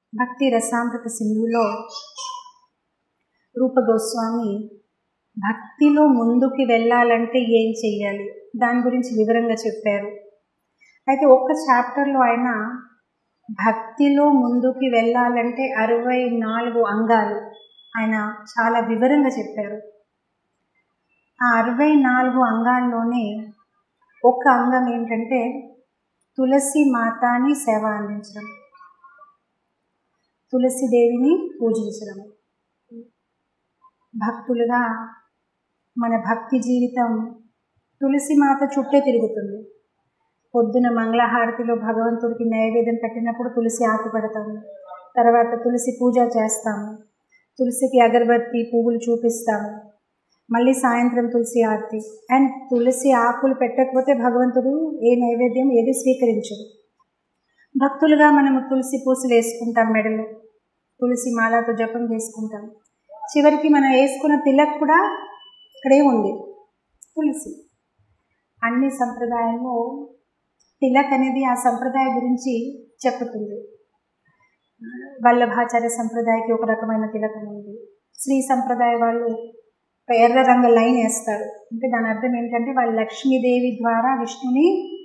భక్తి రసామృత సింధులో రూప గోస్వామి భక్తిలో ముందుకు వెళ్ళాలంటే ఏం చెయ్యాలి దాని గురించి వివరంగా చెప్పారు. అయితే ఒక్క చాప్టర్లో ఆయన భక్తిలో ముందుకు వెళ్ళాలంటే 64 అంగాలు ఆయన చాలా వివరంగా చెప్పారు. ఆ 64 అంగాల్లోనే ఒక అంగం ఏంటంటే తులసి మాతాని సేవ అందించడం, తులసిదేవిని పూజించడం. భక్తులుగా మన భక్తి జీవితం తులసి మాత చుట్టే తిరుగుతుంది. పొద్దున మంగళహారతిలో భగవంతుడికి నైవేద్యం పెట్టినప్పుడు తులసి ఆకు పెడతాము, తర్వాత తులసి పూజ చేస్తాము, తులసికి అగరబత్తి పువ్వులు చూపిస్తాము, మళ్ళీ సాయంత్రం తులసి ఆరతి. అండ్ తులసి ఆకులు పెట్టకపోతే భగవంతుడు ఏ నైవేద్యం ఏది స్వీకరించడు. భక్తులుగా మనము తులసి పూసలు వేసుకుంటాం, మెడలో తులసి మాలతో జపం చేసుకుంటాం. చివరికి మనం వేసుకున్న తిలక్ కూడా ఇక్కడే ఉంది, తులసి. అన్ని సంప్రదాయాల్లో తిలక్ అనేది ఆ సంప్రదాయం గురించి చెప్పుతుంది. వల్లభాచార్య సంప్రదాయకి ఒక రకమైన తిలకం ఉంది. శ్రీ సంప్రదాయ వాళ్ళు ఎర్ర రంగు లైన్ వేస్తారు. అంటే దాని అర్థం ఏంటంటే వాళ్ళు లక్ష్మీదేవి ద్వారా విష్ణుని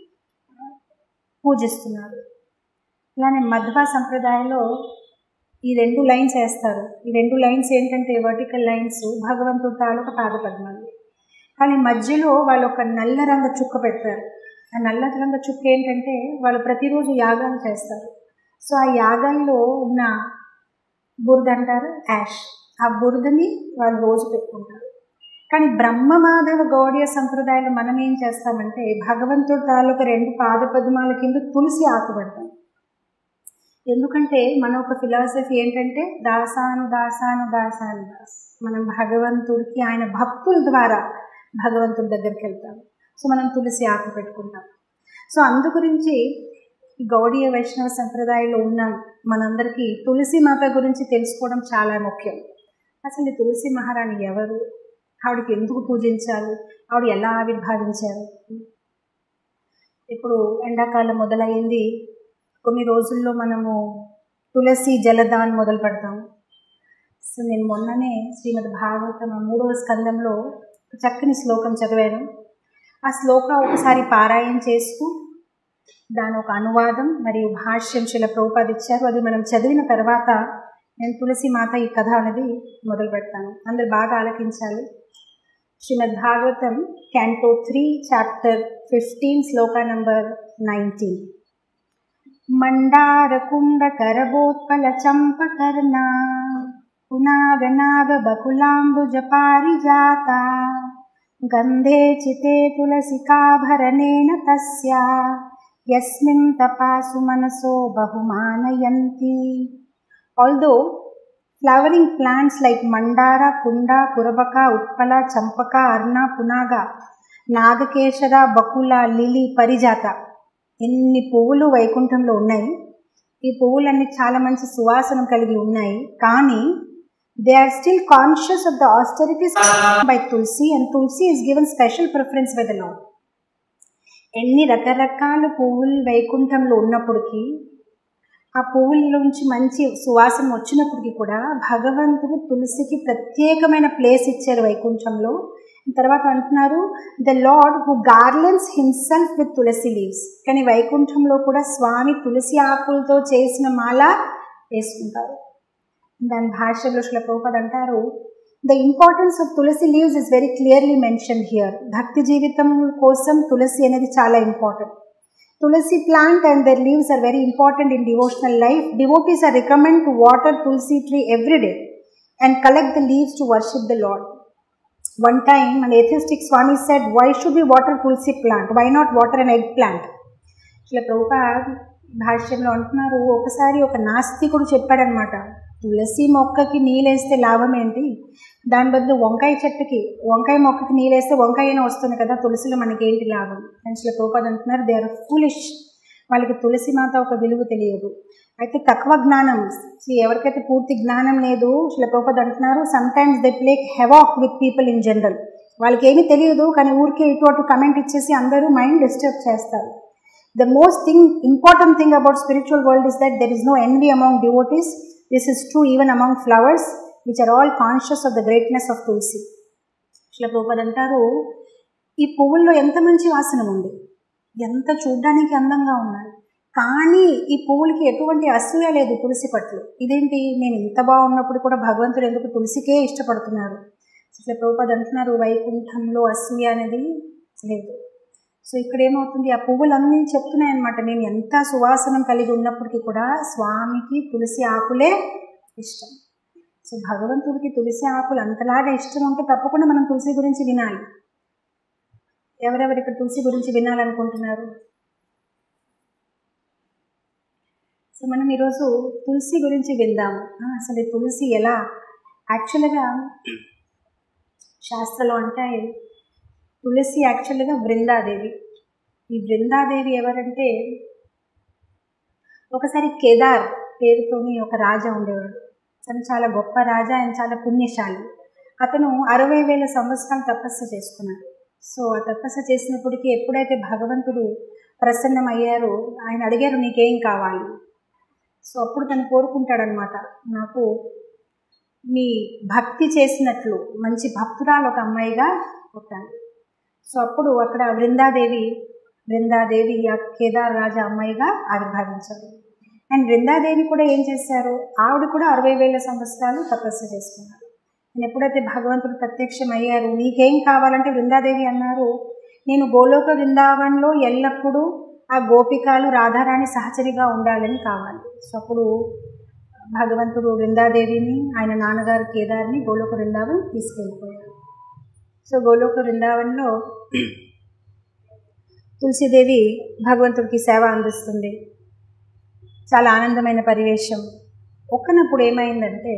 పూజిస్తున్నారు. అలానే మధ్వ సంప్రదాయంలో ఈ 2 లైన్స్ వేస్తారు. ఈ 2 లైన్స్ ఏంటంటే వర్టికల్ లైన్స్ భగవంతుడి తాలూకా పాదపద్మాలు. కానీ మధ్యలో వాళ్ళు ఒక నల్ల రంగు చుక్క పెడతారు. ఆ నల్ల రంగు చుక్క ఏంటంటే వాళ్ళు ప్రతిరోజు యాగాలు చేస్తారు. సో ఆ యాగాల్లో ఉన్న బురద అంటారు యాష్, ఆ బురదని వాళ్ళు రోజు పెట్టుకుంటారు. కానీ బ్రహ్మ మాధవ గౌడీయ సంప్రదాయంలో మనం ఏం చేస్తామంటే భగవంతుడి తాలూకా 2 పాదపద్మాల కింద తులసి ఆకు పెడతాం. ఎందుకంటే మన ఒక ఫిలాసఫీ ఏంటంటే దాసాను దాసాను దాసాను దాస్. మనం భగవంతుడికి ఆయన భక్తుల ద్వారా భగవంతుడి దగ్గరికి వెళ్తాం. సో మనం తులసి ఆకు పెట్టుకుంటాం. సో అందు గురించి గౌడీయ వైష్ణవ సంప్రదాయంలో ఉన్న మనందరికీ తులసి మాత గురించి తెలుసుకోవడం చాలా ముఖ్యం. అసలు ఈ తులసి మహారాణి ఎవరు, ఆవిడకి ఎందుకు పూజించాలి, ఆవిడ ఎలా ఆవిర్భావించారు. ఇప్పుడు ఎండాకాలం మొదలైంది, కొన్ని రోజుల్లో మనము తులసి జలదాన్ మొదలు పెడతాము. సో నేను మొన్ననే శ్రీమద్ భాగవతం 3వ స్కందంలో చక్కని శ్లోకం చదివాను. ఆ శ్లోక ఒకసారి పారాయణ చేస్తూ దాని ఒక అనువాదం మరియు భాష్యం శ్రీల ప్రభుపాద ఇచ్చారు. అది మనం చదివిన తర్వాత నేను తులసి మాత ఈ కథ అనేది మొదలు పెడతాను. అందరు బాగా ఆలకించాలి. Shrimad Bhagavatam canto 3 chapter 15 shloka number 19. మందారకుండ కరబోత్పల చంపకర్ణ పునాగనాగ బకులాంబుజ పారిజాత గంధే చితే తులసికాభరణేన తస్యా యస్మిన్ తపాసు మనసో బహుమానయంతి. Although flowering plants like mandara, kunda, kurabaka, utpala, champaka, arna, punaga, నాగకేశర, బకుల, లిలీ, పరిజాత ఎన్ని పువ్వులు వైకుంఠంలో ఉన్నాయి. ఈ పువ్వులన్నీ చాలా మంచి సువాసన కలిగి ఉన్నాయి. కానీ they are still conscious of the austerities by Tulsi, and Tulsi is given special preference by the Lord. ఎన్ని రకరకాల పువ్వులు వైకుంఠంలో ఉన్నప్పటికీ, ఆ పువ్వుల నుంచి మంచి సువాసన వచ్చినప్పటికీ కూడా భగవంతుడు తులసికి ప్రత్యేకమైన ప్లేస్ ఇచ్చారు వైకుంఠంలో. తర్వాత అంటున్నారు the lord who garlands himself with tulsi leaves. కానీ వైకుంఠంలో కూడా స్వామి తులసి ఆకులతో చేసిన మాల వేసుకుంటారు. దాని భాషలో శ్రీల ప్రభుపాద అంటారు the importance of tulsi leaves is very clearly mention here. భక్తి జీవితం కోసం తులసి అనేది చాలా important. Tulsi plant and their leaves are very important in devotional life. Devotees are recommended to water Tulsi tree every day and collect the leaves to worship the Lord. One time an atheistic Swami said, why should we water Tulsi plant? Why not water an eggplant? Srila Prabhupada భాష్యంలో అంటున్నారు, ఒకసారి ఒక నాస్తికుడు చెప్పాడనమాట, తులసి మొక్కకి నీళ్ళేస్తే లాభం ఏంటి, దాని బదులు వంకాయ చెట్టుకి వంకాయ మొక్కకి నీళ్ళేస్తే వంకాయ అయినా వస్తుంది కదా, తులసిలో మనకేంటి లాభం అని శ్రీల ప్రభుపాద అంటున్నారు. They are foolish. వాళ్ళకి తులసి మాత ఒక విలువ తెలియదు. అయితే తక్కువ జ్ఞానం, ఎవరికైతే పూర్తి జ్ఞానం లేదు, శ్రీల ప్రభుపాద అంటున్నారు sometimes they play havoc with people in general. వాళ్ళకి ఏమీ తెలియదు కానీ ఊరికే ఇటు అటు కమెంట్ ఇచ్చేసి అందరూ మైండ్ డిస్టర్బ్ చేస్తారు. The most important thing about spiritual world is that there is no envy among devotees. This is true even among flowers, which are all conscious of the greatness of Tulsi. Srila Prabhupada అంటారు, ఈ పువ్వుల్లో ఎంత మంచి వాసన ఉంది, ఎంత చూడ్డానికి అందంగా ఉన్నాయి, కానీ ఈ పువ్వులకి ఎటువంటి అసూయ లేదు తులసి పట్ల. ఇదేంటి, నేను ఇంత బాగున్నప్పుడు కూడా భగవంతుడు ఎందుకు తులసికే ఇష్టపడుతున్నారు? శ్రీల ప్రభుపాద అంటున్నారు, వైకుంఠంలో అసూయ అనేది లేదు. సో ఇక్కడ ఏమవుతుంది, ఆ పువ్వులన్నీ చెప్తున్నాయన్నమాట, నేను ఎంత సువాసనం కలిగి ఉన్నప్పటికీ కూడా స్వామికి తులసి ఆకులే ఇష్టం. సో భగవంతుడికి తులసి ఆకులు అంతలాగా ఇష్టం ఉంటే తప్పకుండా మనం తులసి గురించి వినాలి. ఎవరెవరు ఇక్కడ తులసి గురించి వినాలనుకుంటున్నారు? సో మనం ఈరోజు తులసి గురించి విందాము. అసలు తులసి ఎలా, యాక్చువల్గా శాస్త్రంలో అంటే తులసి యాక్చువల్గా బృందాదేవి. ఈ బృందాదేవి ఎవరంటే, ఒకసారి కేదార్ పేరుతోని ఒక రాజా ఉండేవాడు. తను చాలా గొప్ప రాజా, ఆయన చాలా పుణ్యశాలి. అతను 60,000 సంవత్సరాలు తపస్సు చేసుకున్నాడు. సో ఆ తపస్సు చేసినప్పటికీ ఎప్పుడైతే భగవంతుడు ప్రసన్నమయ్యారో, ఆయన అడిగారు, నీకేం కావాలి? సో అప్పుడు తను కోరుకుంటాడనమాట, నాకు మీ భక్తి చేసినట్లు మంచి భక్తురాలు ఒక అమ్మాయిగా పుట్టాలి. సో అప్పుడు అక్కడ బృందాదేవి ఆ కేదార్ రాజా అమ్మాయిగా ఆవిర్భవించారు. అండ్ బృందాదేవి కూడా ఏం చేశారు, ఆవిడ కూడా 60,000 సంవత్సరాలు తపస్సు చేసుకున్నారు. నేను ఎప్పుడైతే భగవంతుడు ప్రత్యక్షమయ్యారు, నీకేం కావాలంటే బృందాదేవి అన్నారు, నేను గోలోక బృందావనంలో ఎల్లప్పుడూ ఆ గోపికలు రాధారాణి సహచరిగా ఉండాలని కావాలి. సో అప్పుడు భగవంతుడు బృందాదేవిని, ఆయన నాన్నగారు కేదార్ని గోలోక బృందావనం తీసుకెళ్ళిపోయారు. సో గోలోక బృందావనంలో తులసీదేవి భగవంతుడికి సేవ అందిస్తుంది. చాలా ఆనందమైన పరివేశం. ఒక్కనప్పుడు ఏమైందంటే,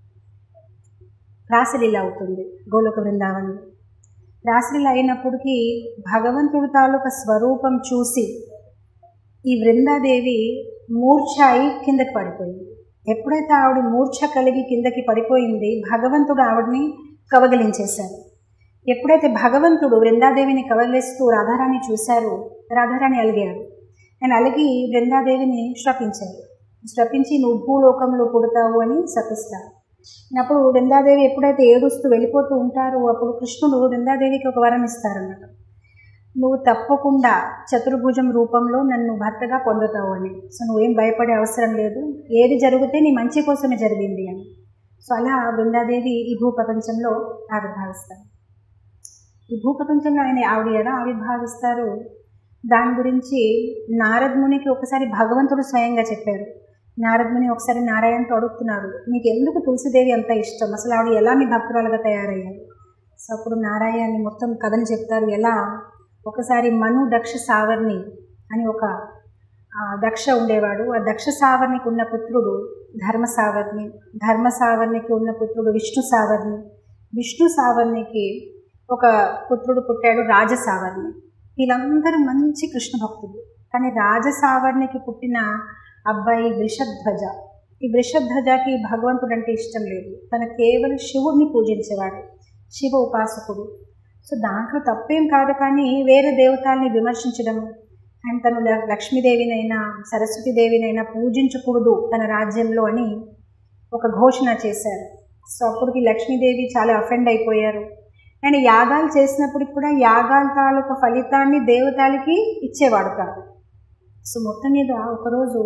రాసలీల అవుతుంది గోలోక బృందావనం. రాసలీల అయినప్పటికీ భగవంతుడి తాలూకా స్వరూపం చూసి ఈ బృందాదేవి మూర్ఛ అయి కిందకి పడిపోయింది. ఎప్పుడైతే ఆవిడ మూర్ఛ కలిగి కిందకి పడిపోయింది, భగవంతుడు ఆవిడని కవగిలించేశారు. ఎప్పుడైతే భగవంతుడు బృందాదేవిని కవలిస్తూ రాధారాణి చూశారు, రాధారాణి అలిగారు. ఆయన అలిగి బృందాదేవిని శపించి నువ్వు భూలోకంలో పుడతావు అని శపిస్తారు. అప్పుడు బృందాదేవి ఎప్పుడైతే ఏడుస్తూ వెళ్ళిపోతూ ఉంటారో, అప్పుడు కృష్ణుడు బృందాదేవికి ఒక వరం ఇస్తారన్నమాట, నువ్వు తప్పకుండా చతుర్భుజం రూపంలో నన్ను భర్తగా పొందుతావు అని. సో నువ్వేం భయపడే అవసరం లేదు, ఏది జరిగితే నీ మంచి కోసమే జరిగింది అని. సో అలా బృందాదేవి ఈ భూప్రపంచంలో ఆవిర్భావిస్తారు. ఈ భూప్రపంచంలో ఆవిడ ఎలా ఆవిర్భావిస్తారు, దాని గురించి నారదమునికి ఒకసారి భగవంతుడు స్వయంగా చెప్పారు. నారదముని ఒకసారి నారాయణతో అడుగుతున్నారు, మీకు ఎందుకు తులసిదేవి అంత ఇష్టం, అసలు ఆవిడ ఎలా మీ భక్తురాలుగా తయారయ్యారు? సో అప్పుడు నారాయణని మొత్తం కథను చెప్తారు. ఎలా, ఒకసారి మను దక్ష సావర్ణి అని ఒక దక్ష ఉండేవాడు. ఆ దక్ష సావర్ణికి ఉన్న పుత్రుడు ధర్మ సావర్ణికి ఉన్న పుత్రుడు విష్ణు సావర్ణికి ఒక పుత్రుడు పుట్టాడు రాజసావర్ణి. వీళ్ళందరూ మంచి కృష్ణ భక్తులు. కానీ రాజసావర్ణికి పుట్టిన అబ్బాయి వృషధ్వజ. ఈ వృషధ్వజకి భగవంతుడు అంటే ఇష్టం లేదు, తన కేవలం శివుడిని పూజించేవాడు, శివ ఉపాసకుడు. సో దాంట్లో తప్పేం కాదు, కానీ వేరే దేవతల్ని విమర్శించడం అండ్ తను లక్ష్మీదేవినైనా సరస్వతీదేవినైనా పూజించకూడదు తన రాజ్యంలో అని ఒక ఘోషణ చేశారు. సో అప్పటికి లక్ష్మీదేవి చాలా అఫెండ్ అయిపోయారు. అండ్ యాగాలు చేసినప్పటికి కూడా యాగాల తాలూకా ఫలితాన్ని దేవతలకి ఇచ్చేవాడు కాదు. సో మొత్తం మీద ఒకరోజు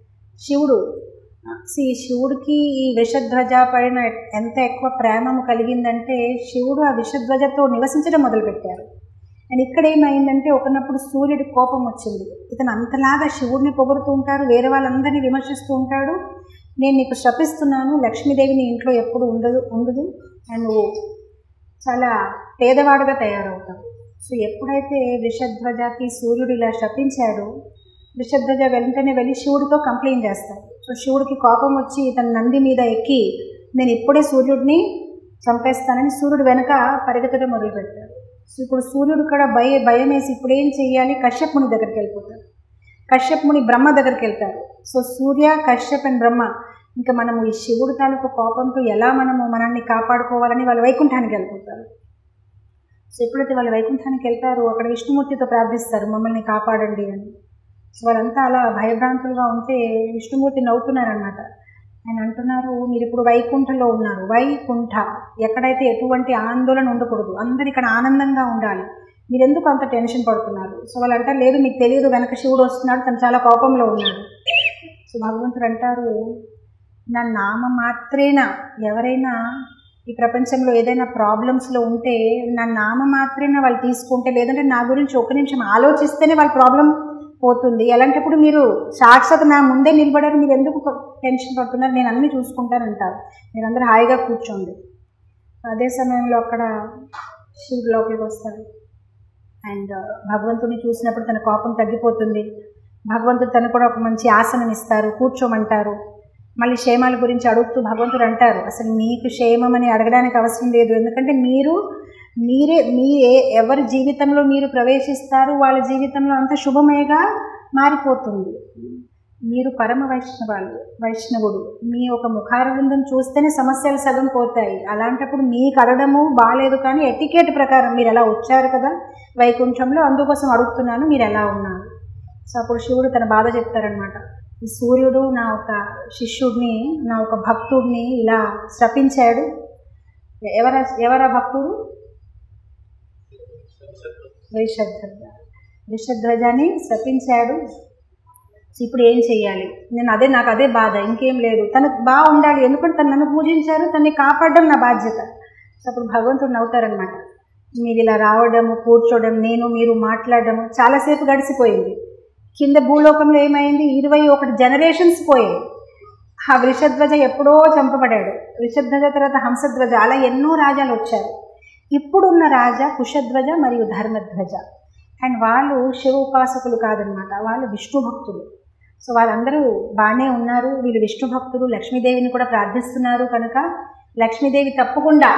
శివుడికి ఈ విషధ్వజ పైన ఎంత ఎక్కువ ప్రేమము కలిగిందంటే, శివుడు ఆ విషధ్వజతో నివసించడం మొదలుపెట్టారు. అండ్ ఇక్కడ ఏమైందంటే, ఒకనప్పుడు సూర్యుడి కోపం వచ్చింది. ఇతను అంతలాగా శివుడిని పొగుడుతూ ఉంటారు, వేరే వాళ్ళందరినీ విమర్శిస్తూ ఉంటాడు. నేను నీకు శపిస్తున్నాను, లక్ష్మీదేవిని ఇంట్లో ఎప్పుడు ఉండదు అండ్ నువ్వు చాలా పేదవాడుగా తయారవుతావు. సో ఎప్పుడైతే వృషధ్వజకి సూర్యుడు ఇలా శపించాడో, వృషధ్వజ వెంటనే వెళ్ళి శివుడితో కంప్లైంట్ చేస్తాడు. సో శివుడికి కోపం వచ్చి తన నంది మీద ఎక్కి నేను ఇప్పుడే సూర్యుడిని చంపేస్తానని సూర్యుడు వెనక పరిగెత్తడం మొదలు పెడతాడు. సో ఇప్పుడు సూర్యుడు కూడా భయం వేసి ఇప్పుడు ఏం చెయ్యాలి, కశ్యప్ ముని దగ్గరికి వెళ్ళిపోతాడు. కశ్యప్ ముని బ్రహ్మ దగ్గరికి వెళ్తారు. సో సూర్య, కశ్యప్ అండ్ బ్రహ్మ ఇంకా మనము ఈ శివుడి తాలూకు కోపంతో ఎలా మనల్ని కాపాడుకోవాలని వాళ్ళు వైకుంఠానికి వెళ్ళిపోతారు. సో ఎప్పుడైతే వాళ్ళు వైకుంఠానికి వెళ్తారో అక్కడ విష్ణుమూర్తితో ప్రార్థిస్తారు, మమ్మల్ని కాపాడండి అని. సో వాళ్ళంతా అలా భయభ్రాంతులుగా ఉంటే విష్ణుమూర్తి నవ్వుతున్నారనమాట. ఆయన అంటున్నారు, మీరు ఇప్పుడు వైకుంఠంలో ఉన్నారు. వైకుంఠ ఎక్కడైతే ఎటువంటి ఆందోళన ఉండకూడదు, అందరు ఇక్కడ ఆనందంగా ఉండాలి, మీరు ఎందుకు అంత టెన్షన్ పడుతున్నారు? సో వాళ్ళు అంటారు, లేదు మీకు తెలియదు, వెనక శివుడు వస్తున్నాడు, తను చాలా కోపంలో ఉన్నాడు. సో భగవంతుడు అంటారు, నా నామ మాత్రేన ఎవరైనా ఈ ప్రపంచంలో ఏదైనా ప్రాబ్లమ్స్లో ఉంటే నా నామ మాత్రేన వాళ్ళు తీసుకుంటే, లేదంటే నా గురించి ఒక నిమిషం ఆలోచిస్తేనే వాళ్ళ ప్రాబ్లం పోతుంది. అలాంటప్పుడు మీరు సాక్షాత్ నా ముందే నిలబడారు, మీరు ఎందుకు టెన్షన్ పడుతున్నారు, నేను అన్నీ చూసుకుంటానంటారు, మీరందరూ హాయిగా కూర్చోండి. అదే సమయంలో అక్కడ శివుడు లోపలికి వస్తాడు. అండ్ భగవంతుడిని చూసినప్పుడు తన కోపం తగ్గిపోతుంది. భగవంతుడు తను కూడా ఒక మంచి ఆసనం ఇస్తారు, కూర్చోమంటారు. మళ్ళీ క్షేమాల గురించి అడుగుతూ భగవంతుడు అంటారు, అసలు మీకు క్షేమం అని అడగడానికి అవసరం లేదు, ఎందుకంటే మీరే ఎవరి జీవితంలో మీరు ప్రవేశిస్తారు వాళ్ళ జీవితంలో అంత శుభమేగా మారిపోతుంది. మీరు పరమ వైష్ణవుడు, మీ ఒక ముఖారవిందం చూస్తేనే సమస్యలు సగం పోతాయి. అలాంటప్పుడు మీకు అడగడము బాగాలేదు, కానీ ఎటికేట్ ప్రకారం మీరు ఎలా వచ్చారు కదా వైకుంఠంలో, అందుకోసం అడుగుతున్నాను, మీరు ఎలా ఉన్నారు. సో అప్పుడు శివుడు తన బాధ చెప్తారనమాట. ఈ సూర్యుడు నా ఒక శిష్యుడిని, నా ఒక భక్తుడిని ఇలా శపించాడు. ఎవరా భక్తుడు? వృషధ్వజాన్ని శపించాడు. ఇప్పుడు ఏం చెయ్యాలి? నాకు అదే బాధ, ఇంకేం లేదు. తనకు బాగా ఉండాలి, ఎందుకంటే తను నన్ను పూజించారు, తనని కాపాడడం నా బాధ్యత. సో అప్పుడు భగవంతుడు నవ్వుతారనమాట. మీరు ఇలా రావడము, కూర్చోవడం, మీరు మాట్లాడడం చాలాసేపు గడిచిపోయింది. కింద భూలోకంలో ఏమైంది, 21 జనరేషన్స్ పోయాయి. ఆ వృషధ్వజ ఎప్పుడో చంపబడాడు. వృషధ్వజ తర్వాత హంసధ్వజ, అలా ఎన్నో రాజాలు వచ్చారు. ఇప్పుడున్న రాజా కుశధ్వజ మరియు ధర్మధ్వజ. అండ్ వాళ్ళు శివ ఉపాసకులు కాదనమాట, వాళ్ళు విష్ణు భక్తులు. సో వాళ్ళందరూ బాగానే ఉన్నారు, వీళ్ళు విష్ణు భక్తులు, లక్ష్మీదేవిని కూడా ప్రార్థిస్తున్నారు. కనుక లక్ష్మీదేవి తప్పకుండా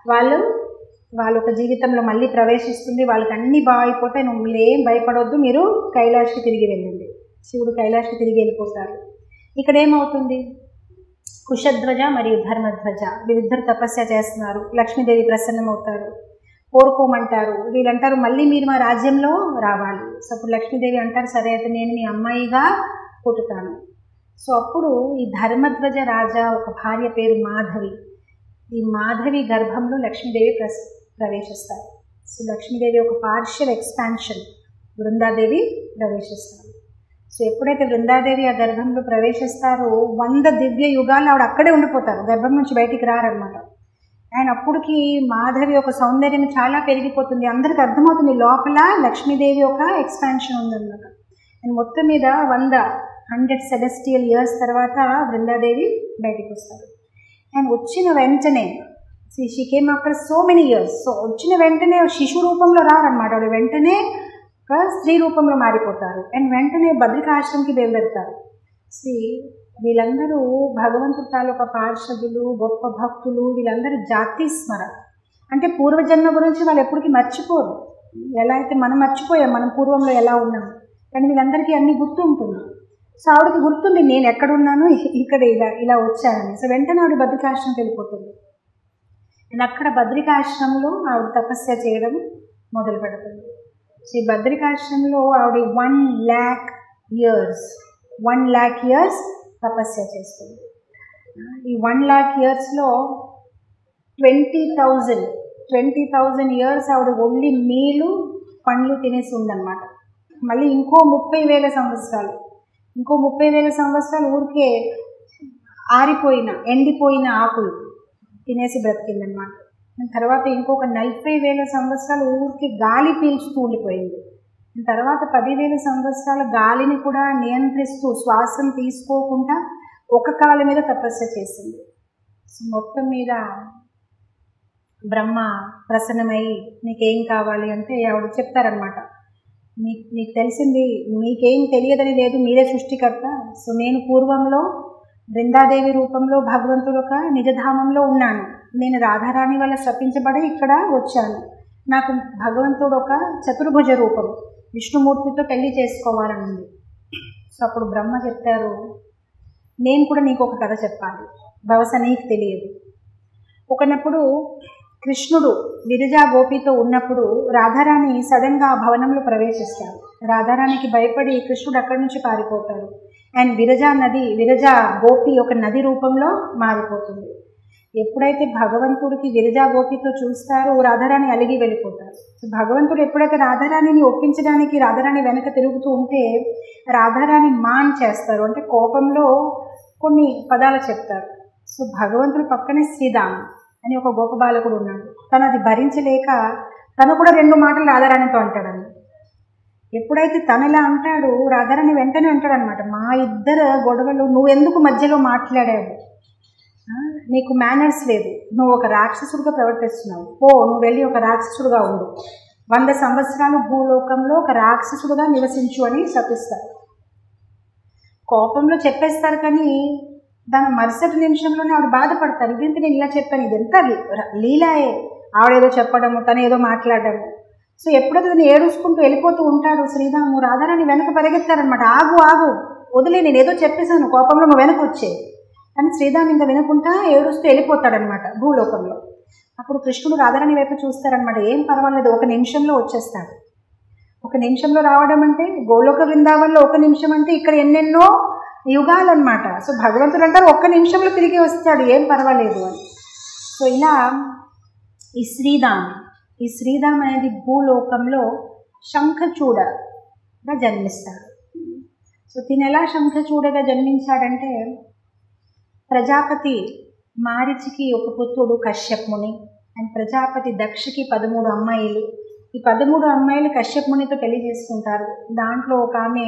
వాళ్ళ ఒక జీవితంలో మళ్ళీ ప్రవేశిస్తుంది, వాళ్ళకి అన్నీ బాగా అయిపోతాయి, మీరేం భయపడవద్దు, మీరు కైలాష్కి తిరిగి వెళ్ళండి. శివుడు కైలాష్కి తిరిగి వెళ్ళిపోతారు. ఇక్కడ ఏమవుతుంది, కుశధ్వజ మరియు ధర్మధ్వజ వీళ్ళిద్దరు తపస్య చేస్తున్నారు. లక్ష్మీదేవి ప్రసన్నమవుతారు, కోరుకోమంటారు. వీళ్ళంటారు, మళ్ళీ మీరు మా రాజ్యంలో రావాలి. సో అప్పుడు లక్ష్మీదేవి అంటారు, సరే అయితే నేను మీ అమ్మాయిగా పుట్టుతాను. సో అప్పుడు ఈ ధర్మధ్వజ రాజా ఒక భార్య పేరు మాధవి. ఈ మాధవి గర్భంలో లక్ష్మీదేవి ప్రవేశిస్తారు. సో లక్ష్మీదేవి ఒక పార్షియల్ ఎక్స్పాన్షన్, బృందాదేవి ప్రవేశిస్తారు. సో ఎప్పుడైతే బృందాదేవి ఆ గర్భంలో ప్రవేశిస్తారో 100 దివ్య యుగాలు ఆవిడ అక్కడే ఉండిపోతారు, గర్భం నుంచి బయటికి రారనమాట. అండ్ అప్పటికి మాధవి ఒక సౌందర్యం చాలా పెరిగిపోతుంది. అందరికి అర్థమవుతుంది లోపల లక్ష్మీదేవి ఒక ఎక్స్పాన్షన్ ఉందన్నమాట. అండ్ మొత్తం మీద 100 సెలెస్టియల్ ఇయర్స్ తర్వాత బృందాదేవి బయటికి వస్తారు. అండ్ వచ్చిన వెంటనే she came after so many years. So వచ్చిన వెంటనే శిశు రూపంలో రారనమాట, ఆవిడ వెంటనే ఒక స్త్రీ రూపంలో మారిపోతారు. అండ్ వెంటనే బద్రికాశ్రమంకి బయలుదేరుతారు. వీళ్ళందరూ భగవంతుడు తాలూకా పార్షదులు, గొప్ప భక్తులు. వీళ్ళందరూ జాతి స్మర, అంటే పూర్వజన్మ గురించి వాళ్ళు ఎప్పటికీ మర్చిపోరు. ఎలా అయితే మనం మర్చిపోయాం, మనం పూర్వంలో ఎలా ఉన్నాం, కానీ వీళ్ళందరికీ అన్నీ గుర్తు ఉంటుంది. సో ఆవిడకి గుర్తుంది, నేను ఎక్కడున్నాను, ఇక్కడ ఇలా వచ్చానని. సో వెంటనే ఆవిడ బద్రికాశ్రమంకి వెళ్ళిపోతుంది. అండ్ అక్కడ బద్రికాశ్రమంలో ఆవిడ తపస్య చేయడం మొదలు పెడుతుంది. సో ఈ బద్రికాశ్రమంలో ఆవిడ 1 lakh years తపస్య చేస్తుంది. ఈ 1 lakh yearsలో 20,000 years ఆవిడ ఓన్లీ నీళ్ళు పండ్లు తినేసి ఉందన్నమాట. మళ్ళీ ఇంకో 30,000 సంవత్సరాలు ఊరికే ఎండిపోయిన ఆకులు తినేసి బ్రతికిందనమాట. తర్వాత ఇంకొక 40,000 సంవత్సరాలు ఊరికి గాలి పీల్చుతూ ఉండిపోయింది. తర్వాత 10,000 సంవత్సరాల గాలిని కూడా నియంత్రిస్తూ శ్వాసం తీసుకోకుండా ఒక కాళ్ళ మీద తపస్య చేసింది. సో మొత్తం మీద బ్రహ్మ ప్రసన్నమై నీకేం కావాలి అంటే ఆవిడ చెప్తారనమాట, నీకు తెలిసింది, మీకేం తెలియదని లేదు, మీరే సృష్టికర్త. సో నేను పూర్వంలో బృందాదేవి రూపంలో భగవంతుడు ఒక నిజధామంలో ఉన్నాను. నేను రాధారాణి వల్ల శపించబడి ఇక్కడ వచ్చాను. నాకు భగవంతుడు ఒక చతుర్భుజ రూపం, విష్ణుమూర్తితో పెళ్లి చేసుకోవాలనుంది. సో అప్పుడు బ్రహ్మ చెప్తారు, నేను కూడా నీకు ఒక కథ చెప్పాలి, బహుశా నీకు తెలియదు. ఒకనప్పుడు కృష్ణుడు విరజా గోపితో ఉన్నప్పుడు రాధారాణి సడన్గా ఆ భవనంలో ప్రవేశిస్తారు. రాధారాణికి భయపడి కృష్ణుడు అక్కడి నుంచి పారిపోతారు. అండ్ విరజా గోపి ఒక నది రూపంలో మారిపోతుంది. ఎప్పుడైతే భగవంతుడికి విరజా గోపితో చూస్తారో రాధారాణి అలిగి వెళ్ళిపోతారు. భగవంతుడు ఎప్పుడైతే రాధారాణిని ఒప్పించడానికి రాధారాణి వెనక తిరుగుతూ ఉంటే రాధారాణి మాన్ చేస్తారు, అంటే కోపంలో కొన్ని పదాలు చెప్తారు. సో భగవంతుడు పక్కనే శ్రీదామ్ అని ఒక గోప బాలకుడు ఉన్నాడు. తను అది భరించలేక తను కూడా 2 మాటలు రాధారాణితో అంటాడని. ఎప్పుడైతే తను ఇలా అంటాడు రాధారాణి వెంటనే అంటాడనమాట, మా ఇద్దరు గొడవలు నువ్వెందుకు మధ్యలో మాట్లాడావు, నీకు మేనర్స్ లేదు, నువ్వు ఒక రాక్షసుడిగా ప్రవర్తిస్తున్నావు, నువ్వు వెళ్ళి ఒక రాక్షసుడుగా ఉండు, 100 సంవత్సరాలు భూలోకంలో ఒక రాక్షసుడుగా నివసించు అని శపిస్తారు. కోపంలో చెప్పేస్తారు, కానీ దాని మరుసటి నిమిషంలోనే ఆవిడ బాధపడతారు, ఇదేంటి నేను ఇలా చెప్పాను, ఇదంతా లీలాయే, ఆవిడేదో చెప్పడము తను ఏదో మాట్లాడము. సో ఎప్పుడైతే తను ఏడుచుకుంటూ వెళ్ళిపోతూ ఉంటాడు శ్రీరాము, రాధారాణి వెనక పరిగెత్తారనమాట, ఆగు వదిలే, నేను ఏదో చెప్పేశాను, కోపంలో నువ్వు వెనక వచ్చే. కానీ శ్రీరామ్ ఇంకా వినకుండా ఏడుస్తూ వెళ్ళిపోతాడనమాట భూలోకంలో. అప్పుడు కృష్ణుడు రాధారాణి వైపు చూస్తారనమాట, ఏం పర్వాలేదు, 1 నిమిషంలో వచ్చేస్తాడు. 1 నిమిషంలో రావడం అంటే గోలోక బృందావనంలో 1 నిమిషం అంటే ఇక్కడ ఎన్నెన్నో యుగాలు అనమాట. సో భగవంతుడు అంటారు 1 నిమిషంలో తిరిగి వస్తాడు, ఏం పర్వాలేదు అని. సో ఇలా ఈ శ్రీరామ్ అనేది భూలోకంలో శంఖచూడగా జన్మిస్తాడు. సో తిను ఎలా శంఖచూడగా జన్మించాడంటే, ప్రజాపతి మారీచికి ఒక పుత్రుడు కశ్యపుని, అండ్ ప్రజాపతి దక్షకి 13 అమ్మాయిలు. ఈ 13 అమ్మాయిలు కశ్యపునితో పెళ్లి చేసుకుంటారు. దాంట్లో ఒక ఆమె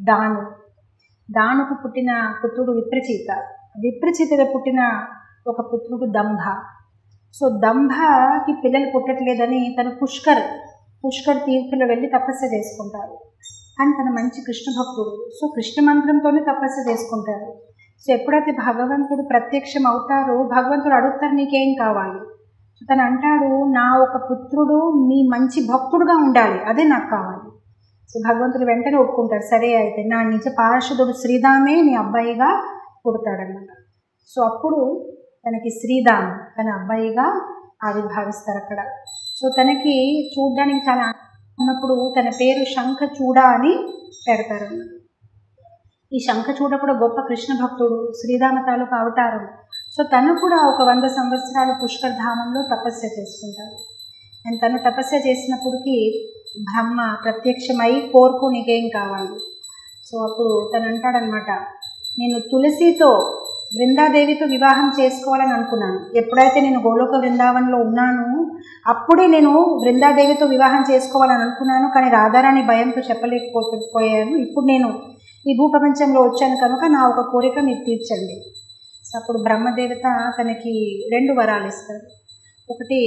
దానుకు పుట్టిన పుత్రుడు విప్రచితగా పుట్టిన ఒక పుత్రుడు దంభ. సో దంభకి పిల్లలు పుట్టట్లేదని తను పుష్కర్ తీర్థంలో వెళ్ళి తపస్సు చేసుకుంటారు. కానీ తన మంచి కృష్ణ భక్తుడు, సో కృష్ణ మంత్రంతోనే తపస్సు చేసుకుంటారు. సో ఎప్పుడైతే భగవంతుడు ప్రత్యక్షం అవుతారో భగవంతుడు అడుగుతారు, నీకేం కావాలి? సో తను అంటాడు, నా ఒక పుత్రుడు మీ మంచి భక్తుడుగా ఉండాలి, అదే నాకు కావాలి. సో భగవంతుడు వెంటనే ఒప్పుకుంటాడు, సరే అయితే నా నిజ పార్షదుడు శ్రీరామే నీ అబ్బాయిగా పుడతాడనమాట. సో అప్పుడు తనకి శ్రీరామ్ తన అబ్బాయిగా ఆవిర్భావిస్తారు అక్కడ. సో తనకి చూడ్డానికి చాలా ఉన్నప్పుడు తన పేరు శంఖచూడ అని పెడతారు. ఈ శంఖచూడ కూడా గొప్ప కృష్ణ భక్తుడు, శ్రీరామ తాలూకు అవతారం. సో తను కూడా ఒక 100 సంవత్సరాలు పుష్కర్ ధామంలో తపస్య చేసుకుంటారు. అండ్ తను తపస్య చేసినప్పటికీ బ్రహ్మ ప్రత్యక్షమై కోరుకు నీకేం కావాలి. సో అప్పుడు తను అంటాడనమాట, నేను తులసితో బృందాదేవితో వివాహం చేసుకోవాలని అనుకున్నాను. ఎప్పుడైతే నేను గోలోక బృందావనంలో ఉన్నాను అప్పుడే నేను బృందాదేవితో వివాహం చేసుకోవాలని అనుకున్నాను, కానీ రాధారాణి భయంతో చెప్పలేకపోయాను. ఇప్పుడు నేను ఈ భూప్రపంచంలో వచ్చాను కనుక నా ఒక కోరిక మీరు తీర్చండి. సో అప్పుడు బ్రహ్మదేవత తనకి 2 వరాలు ఇస్తారు. ఒకటి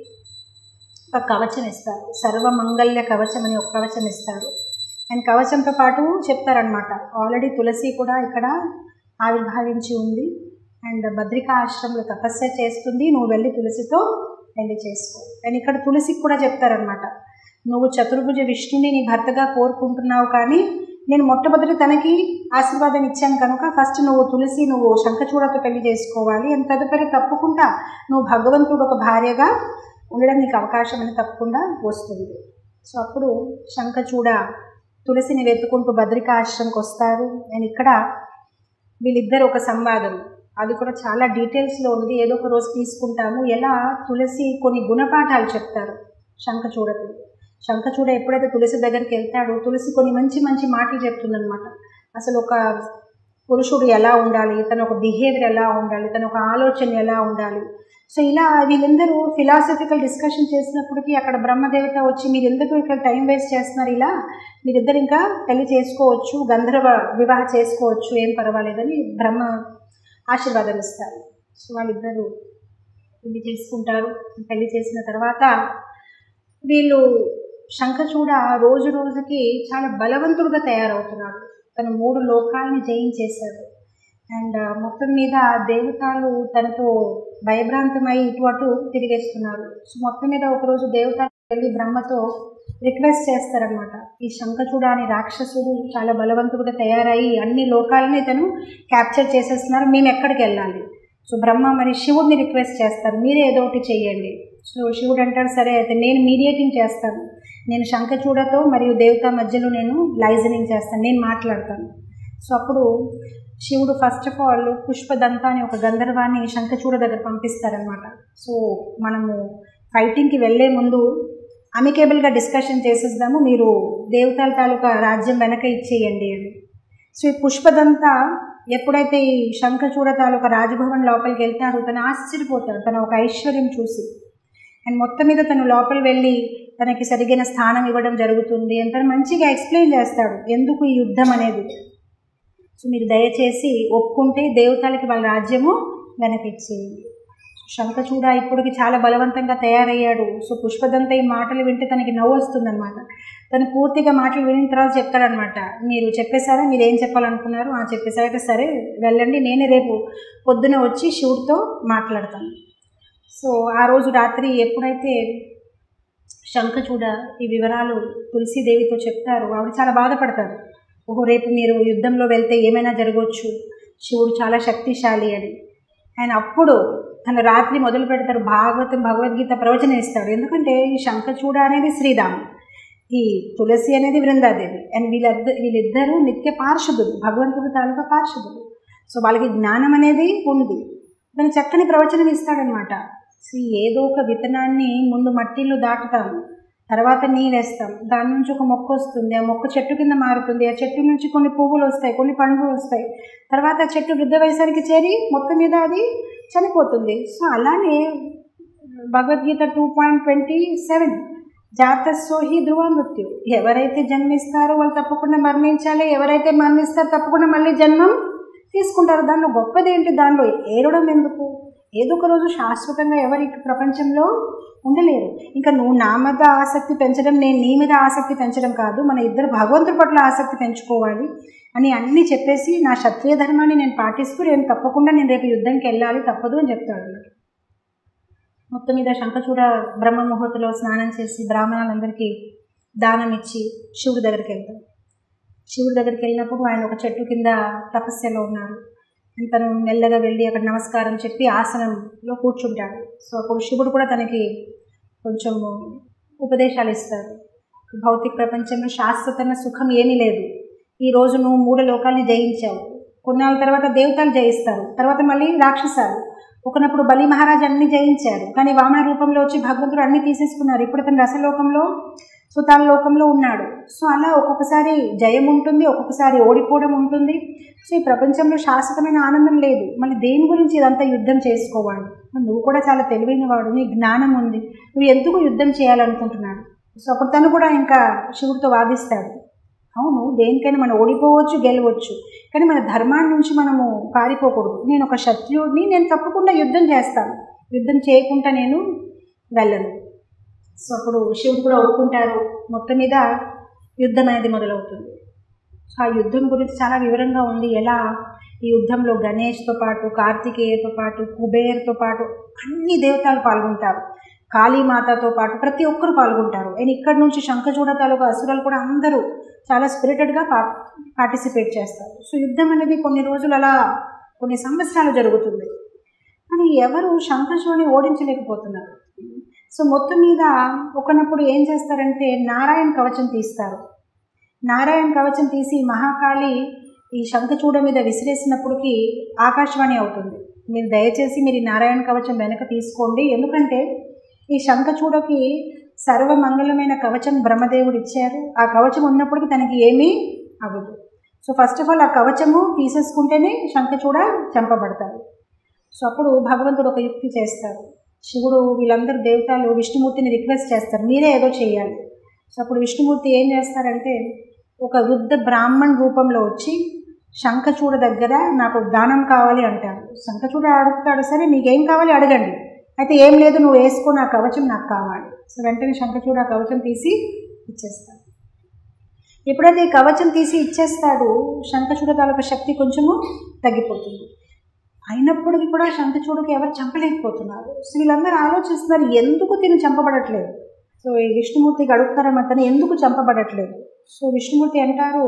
ఒక కవచం ఇస్తారు, సర్వమంగళ్య కవచం అని ఒక కవచం ఇస్తారు. అండ్ కవచంతో పాటు చెప్తారనమాట, ఆల్రెడీ తులసి కూడా ఇక్కడ ఆవిర్భావించి ఉంది అండ్ బద్రికా ఆశ్రమంలో తపస్య చేస్తుంది, నువ్వు వెళ్ళి తులసితో పెళ్లి చేసుకో. అండ్ ఇక్కడ తులసికి కూడా చెప్తారనమాట, నువ్వు చతుర్భుజ విష్ణుని నీ భర్తగా కోరుకుంటున్నావు, కానీ నేను మొట్టమొదటి తనకి ఆశీర్వాదం ఇచ్చాను కనుక ఫస్ట్ నువ్వు శంఖచూడతో పెళ్లి చేసుకోవాలి. అండ్ తదుపరి తప్పకుండా నువ్వు భగవంతుడు ఒక భార్యగా ఉండడం నీకు అవకాశం అని తప్పకుండా వస్తుంది. సో అప్పుడు శంఖచూడ తులసిని వెతుకుంటూ బద్రికా ఆశ్రమంకి వస్తారు. అండ్ ఇక్కడ వీళ్ళిద్దరు ఒక సంవాదం, అది కూడా చాలా డీటెయిల్స్లో ఉంది, ఏదో ఒక రోజు తీసుకుంటాము. ఎలా తులసి కొన్ని గుణపాఠాలు చెప్తారు శంఖచూడ ఎప్పుడైతే తులసి దగ్గరికి వెళ్తాడో తులసి కొన్ని మంచి మంచి మాటలు చెప్తుందనమాట. అసలు ఒక పురుషుడు ఎలా ఉండాలి, తన ఒక బిహేవియర్ ఎలా ఉండాలి, తన ఒక ఆలోచన ఎలా ఉండాలి. సో ఇలా వీళ్ళందరూ ఫిలాసఫికల్ డిస్కషన్ చేసినప్పటికీ అక్కడ బ్రహ్మదేవత వచ్చి, మీరు ఎందుకు ఇక్కడ టైం వేస్ట్ చేస్తున్నారు, ఇలా మీరిద్దరు ఇంకా పెళ్లి చేసుకోవచ్చు, గంధర్వ వివాహం చేసుకోవచ్చు, ఏం పర్వాలేదని బ్రహ్మ ఆశీర్వాదం ఇస్తారు. సో వాళ్ళిద్దరూ పెళ్లి చేసుకుంటారు. పెళ్లి చేసిన తర్వాత వీళ్ళు శంఖచూడ రోజు రోజుకి చాలా బలవంతుడుగా తయారవుతున్నాడు. తను 3 లోకాలని జయించేశాడు. అండ్ మొత్తం మీద దేవతలు తనతో భయభ్రాంతమై ఇటు అటు తిరిగేస్తున్నారు. సో మొత్తం మీద ఒకరోజు దేవతలు వెళ్ళి బ్రహ్మతో రిక్వెస్ట్ చేస్తారనమాట, ఈ శంఖచూడ అనే రాక్షసుడు చాలా బలవంతుడుగా తయారయ్యి అన్ని లోకాలని తను క్యాప్చర్ చేసేస్తున్నారు, మేము ఎక్కడికి వెళ్ళాలి? సో బ్రహ్మ మరి శివుడిని రిక్వెస్ట్ చేస్తారు, మీరే ఏదో ఒకటి చెయ్యండి. సో శివుడు అంటాడు, సరే అయితే నేను మీడియేటింగ్ చేస్తాను, నేను శంఖచూడతో మరియు దేవత మధ్యలో నేను లైజనింగ్ చేస్తాను, నేను మాట్లాడతాను. సో అప్పుడు శివుడు ఫస్ట్ ఆఫ్ ఆల్ పుష్పదంత అని ఒక గంధర్వాన్ని శంఖచూడ దగ్గర పంపిస్తారనమాట. సో మనము ఫైటింగ్కి వెళ్ళే ముందు అమికేబుల్గా డిస్కషన్ చేసేద్దాము, మీరు దేవతల తాలూకా రాజ్యం వెనక ఇచ్చేయండి అని. సో ఈ పుష్పదంత ఎప్పుడైతే ఈ శంఖచూడ తాలూకా రాజభవన్ లోపలికి వెళ్తాడో తను ఆశ్చర్యపోతాడు తన ఒక ఐశ్వర్యం చూసి. అండ్ మొత్తం మీద తను లోపల వెళ్ళి తనకి సరిగిన స్థానం ఇవ్వడం జరుగుతుంది అని తను మంచిగా ఎక్స్ప్లెయిన్ చేస్తాడు ఎందుకు ఈ యుద్ధం అనేది. సో మీరు దయచేసి ఒప్పుకుంటే దేవతలకి వాళ్ళ రాజ్యము వెనక్కి ఇచ్చేయండి. శంఖచూడ ఇప్పటికి చాలా బలవంతంగా తయారయ్యాడు. సో పుష్పదంత ఈ మాటలు వింటే తనకి నవ్వు వస్తుందన్నమాట. తను పూర్తిగా మాటలు వినిన తర్వాత చెప్తాడనమాట, మీరు చెప్పేశారా, మీరు ఏం చెప్పాలనుకున్నారు, చెప్పేశారైతే సరే వెళ్ళండి, నేనే రేపు పొద్దున వచ్చి శివుడితో మాట్లాడతాను. సో ఆ రోజు రాత్రి ఎప్పుడైతే శంఖచూడ ఈ వివరాలు తులసీదేవితో చెప్తారు, ఆవిడ చాలా బాధపడతారు. ఓహో, రేపు మీరు యుద్ధంలో వెళ్తే ఏమైనా జరగవచ్చు, శివుడు చాలా శక్తిశాలి అని. ఆయన అప్పుడు తను రాత్రి మొదలు పెడతారు భగవద్గీత ప్రవచనం ఇస్తాడు. ఎందుకంటే ఈ శంఖచూడ అనేది శ్రీరాము, ఈ తులసి అనేది వృందాదేవి, అండ్ వీళ్ళిద్దరూ నిత్య పార్షదులు, భగవంతుడి తాలూకా పార్షదులు. సో వాళ్ళకి జ్ఞానం అనేది ఉంది. తను చక్కని ప్రవచనం ఇస్తాడనమాట. ఏదో ఒక విత్తనాన్ని ముందు మట్టిలో దాటుతాము, తర్వాత నీళ్ళేస్తాం, దాని నుంచి ఒక మొక్క వస్తుంది, ఆ మొక్క చెట్టు కింద మారుతుంది, ఆ చెట్టు నుంచి కొన్ని పువ్వులు వస్తాయి, కొన్ని పండ్లు వస్తాయి, తర్వాత ఆ చెట్టు వృద్ధ వయసానికి చేరి మొత్తం మీద అది చనిపోతుంది. సో అలానే భగవద్గీత 2.27 జాతస్సోహి ధ్రువ మృత్యు, ఎవరైతే జన్మిస్తారో వాళ్ళు తప్పకుండా మరణించాలి, ఎవరైతే మరణిస్తారో తప్పకుండా మళ్ళీ జన్మం తీసుకుంటారు. దానిలో గొప్పదేంటి, దానిలో ఏడవడం ఎందుకు? ఏదో ఒక రోజు శాశ్వతంగా ఎవరి ప్రపంచంలో ఉండలేరు. ఇంకా నువ్వు నా మీద ఆసక్తి పెంచడం, నేను నీ మీద ఆసక్తి పెంచడం కాదు, మన ఇద్దరు భగవంతుడి పట్ల ఆసక్తి పెంచుకోవాలి అని అన్నీ చెప్పేసి నా క్షత్రియ ధర్మాన్ని నేను పాటిస్తూ తప్పకుండా నేను రేపు యుద్ధంకి వెళ్ళాలి, తప్పదు అని చెప్తాడు. మొత్తం మీద శంఖచూడ బ్రహ్మ ముహూర్తంలో స్నానం చేసి బ్రాహ్మణులందరికీ దానం ఇచ్చి శివుడి దగ్గరికి వెళ్తాడు. శివుడి దగ్గరికి వెళ్ళినప్పుడు ఆయన ఒక చెట్టు కింద తపస్యలో ఉన్నారు. తను మెల్లగా వెళ్ళి అక్కడ నమస్కారం చెప్పి ఆసనంలో కూర్చుంటాడు. సో అప్పుడు శివుడు కూడా తనకి కొంచెం ఉపదేశాలు ఇస్తారు. భౌతిక ప్రపంచంలో శాశ్వతమైన సుఖం ఏమీ లేదు. ఈరోజు నువ్వు 3 లోకాలని జయించావు, కొన్నాళ్ళ తర్వాత దేవతలు జయిస్తారు, తర్వాత మళ్ళీ రాక్షసాలు. ఒకనప్పుడు బలి మహారాజు అన్ని జయించారు, కానీ వామన రూపంలో వచ్చి భగవంతుడు అన్ని తీసేసుకున్నారు. ఇప్పుడు తన రసలోకంలో సుతాల లోకంలో ఉన్నాడు. సో అలా ఒక్కొక్కసారి జయం ఉంటుంది, ఒక్కొక్కసారి ఓడిపోవడం ఉంటుంది. సో ఈ ప్రపంచంలో శాశ్వతమైన ఆనందం లేదు. మళ్ళీ దేని గురించి ఇదంతా యుద్ధం చేసుకోవాలి? నువ్వు కూడా చాలా తెలివైన వాడు, నీ జ్ఞానం ఉంది, నువ్వు ఎందుకు యుద్ధం చేయాలనుకుంటున్నాడు? సో అప్పుడు తను కూడా ఇంకా శివుడితో వాదిస్తాడు. అవును, దేనికైనా మనం ఓడిపోవచ్చు, గెలవచ్చు, కానీ మన ధర్మాన్ని నుంచి మనము పారిపోకూడదు. నేను ఒక క్షత్రియుడిని, నేను తప్పకుండా యుద్ధం చేస్తాను, యుద్ధం చేయకుండా నేను వెళ్ళను. సో అప్పుడు శివుడు కూడా ఒప్పుకుంటారు. మొత్తం మీద యుద్ధం అనేది మొదలవుతుంది. సో ఆ యుద్ధం గురించి చాలా వివరంగా ఉంది. ఎలా ఈ యుద్ధంలో గణేష్తో పాటు, కార్తికేయతో పాటు, కుబేర్తో పాటు అన్ని దేవతలు పాల్గొంటారు, కాళీమాతతో పాటు ప్రతి ఒక్కరు పాల్గొంటారు. అండ్ ఇక్కడ నుంచి శంఖచూడ తాలూకా అసురాలు కూడా అందరూ చాలా స్పిరిటెడ్గా పార్టిసిపేట్ చేస్తారు. సో యుద్ధం అనేది కొన్ని రోజులు అలా కొన్ని సంవత్సరాలు జరుగుతుంది, కానీ ఎవరు శంఖచూడని ఓడించలేకపోతున్నారు. సో మొత్తం మీద ఒకనప్పుడు ఏం చేస్తారంటే నారాయణ కవచం తీస్తారు. నారాయణ కవచం తీసి మహాకాళి ఈ శంఖచూడ మీద విసిరేసినప్పటికీ ఆకాశవాణి అవుతుంది. మీరు దయచేసి మీరు ఈ నారాయణ కవచం వెనక తీసుకోండి, ఎందుకంటే ఈ శంఖచూడకి సర్వమంగళమైన కవచం బ్రహ్మదేవుడు ఇచ్చారు. ఆ కవచం ఉన్నప్పటికీ తనకి ఏమీ అవ్వదు. సో ఫస్ట్ ఆఫ్ ఆల్ ఆ కవచము తీసేసుకుంటేనే శంఖచూడ చంపబడతారు. సో అప్పుడు భగవంతుడు ఒక యుక్తి చేస్తారు. శివుడు వీళ్ళందరూ దేవతలు విష్ణుమూర్తిని రిక్వెస్ట్ చేస్తారు, మీరే ఏదో చేయాలి. సో అప్పుడు విష్ణుమూర్తి ఏం చేస్తారంటే ఒక వృద్ధ బ్రాహ్మణ్ రూపంలో వచ్చి శంఖచూడ దగ్గర నాకు దానం కావాలి అంటారు. శంఖచూడ అడుగుతాడు, సరే నీకేం కావాలి అడగండి, అయితే ఏం లేదు నువ్వు వేసుకో, నా కవచం నాకు కావాలి. సో వెంటనే శంఖచూడ ఆ కవచం తీసి ఇచ్చేస్తాడు. ఎప్పుడైతే ఈ కవచం తీసి ఇచ్చేస్తాడు, శంఖచూడ తాలూకా శక్తి కొంచెము తగ్గిపోతుంది. అయినప్పటికీ కూడా శంఖచూడకి ఎవరు చంపలేకపోతున్నారు. సో వీళ్ళందరూ ఆలోచిస్తున్నారు, ఎందుకు తిని చంపబడట్లేదు. సో ఈ విష్ణుమూర్తికి అడుగుతారమ్మ, తను ఎందుకు చంపబడట్లేదు. సో విష్ణుమూర్తి అంటారు,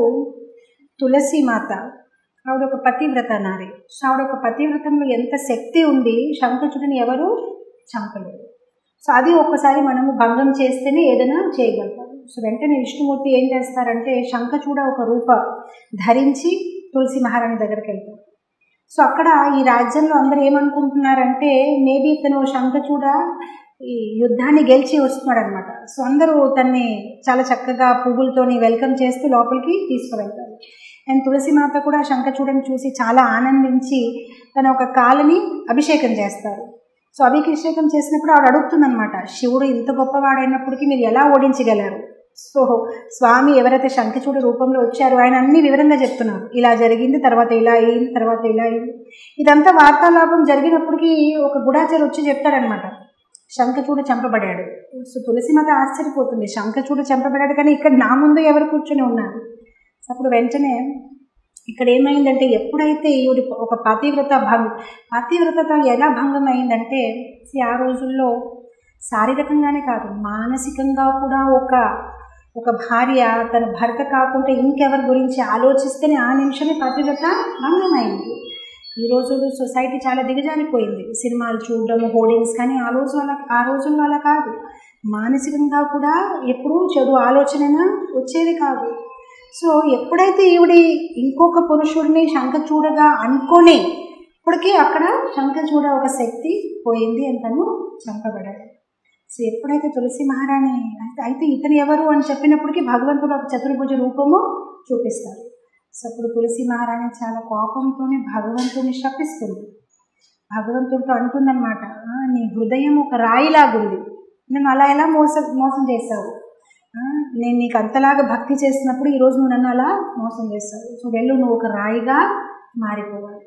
తులసి మాత ఆవిడ ఒక పతివ్రత నారి. సో ఆవిడ ఒక పతివ్రతంలో ఎంత శక్తి ఉంది, శంఖచూడని ఎవరు చంపలేరు. సో అది ఒక్కసారి మనము భంగం చేస్తేనే ఏదైనా చేయగలుగుతాం. సో వెంటనే విష్ణుమూర్తి ఏం చేస్తారంటే శంఖచూడ ఒక రూప ధరించి తులసి మహారాణి దగ్గరికి వెళ్తారు. సో అక్కడ ఈ రాజ్యంలో అందరూ ఏమనుకుంటున్నారంటే మేబీ ఇతను శంఖచూడ ఈ యుద్ధాన్ని గెలిచి వస్తున్నాడు అనమాట. సో అందరూ తన్ని చాలా చక్కగా పువ్వులతోని వెల్కమ్ చేస్తూ లోపలికి తీసుకువెళ్తారు. అండ్ తులసి మాత కూడా శంఖచూడని చూసి చాలా ఆనందించి తన ఒక కాలుని అభిషేకం చేస్తారు. సో అభిషేకం చేసినప్పుడు ఆవిడ అడుగుతుందనమాట, శివుడు ఇంత గొప్పవాడైనప్పటికీ మీరు ఎలా ఓడించగలరు? సో స్వామి ఎవరైతే శంఖచూడ రూపంలో వచ్చారో ఆయన అన్ని వివరంగా చెప్తున్నారు. ఇలా జరిగింది, తర్వాత ఇలా అయింది, తర్వాత ఇలా అయింది. ఇదంతా వార్తాలాపం జరిగినప్పటికీ ఒక గుడాచారి వచ్చి చెప్తాడనమాట, శంఖచూడ చంపబడాడు. సో తులసిమాత ఆశ్చర్యపోతుంది, శంఖచూడ చంపబడాడు కానీ ఇక్కడ నా ముందు ఎవరు కూర్చొని ఉన్నారు? అప్పుడు వెంటనే ఇక్కడ ఏమైందంటే ఎప్పుడైతే ఈవిడి ఒక పతివ్రత ఎలా భంగం అయిందంటే ఆ రోజుల్లో శారీరకంగానే కాదు మానసికంగా కూడా ఒక భార్య తన భర్త కాకుండా ఇంకెవరి గురించి ఆలోచిస్తేనే ఆ నిమిషమే పతివ్రత భంగం అయింది. ఈ రోజు సొసైటీ చాలా దిగజారిపోయింది, సినిమాలు చూడడం, హోర్డింగ్స్, కానీ ఆ రోజుల్లో అలా కాదు. మానసికంగా కూడా ఎప్పుడూ చెడు ఆలోచన వచ్చేది కాదు. సో ఎప్పుడైతే ఈవిడి ఇంకొక పురుషుడిని శంఖచూడగా అనుకోని ఇప్పటికీ అక్కడ శంఖచూడ ఒక శక్తి పోయింది అని తను చంపబడాడు. సో ఎప్పుడైతే తులసి మహారాణి అయితే ఇతను ఎవరు అని చెప్పినప్పటికీ భగవంతుడు ఒక చతుర్భుజ రూపము చూపిస్తారు. సో అప్పుడు తులసి మహారాణి చాలా కోపంతోనే భగవంతుడిని శపిస్తుంది. భగవంతుడితో అంటుందన్నమాట, నీ హృదయం ఒక రాయిలాగుంది, నన్ను అలా ఎలా మోసం చేశావు? నేను నీకు అంతలాగా భక్తి చేసినప్పుడు ఈరోజు నువ్వు నన్ను అలా మోసం చేస్తావు. సో వెళ్ళు, నువ్వు ఒక రాయిగా మారిపోవాలి.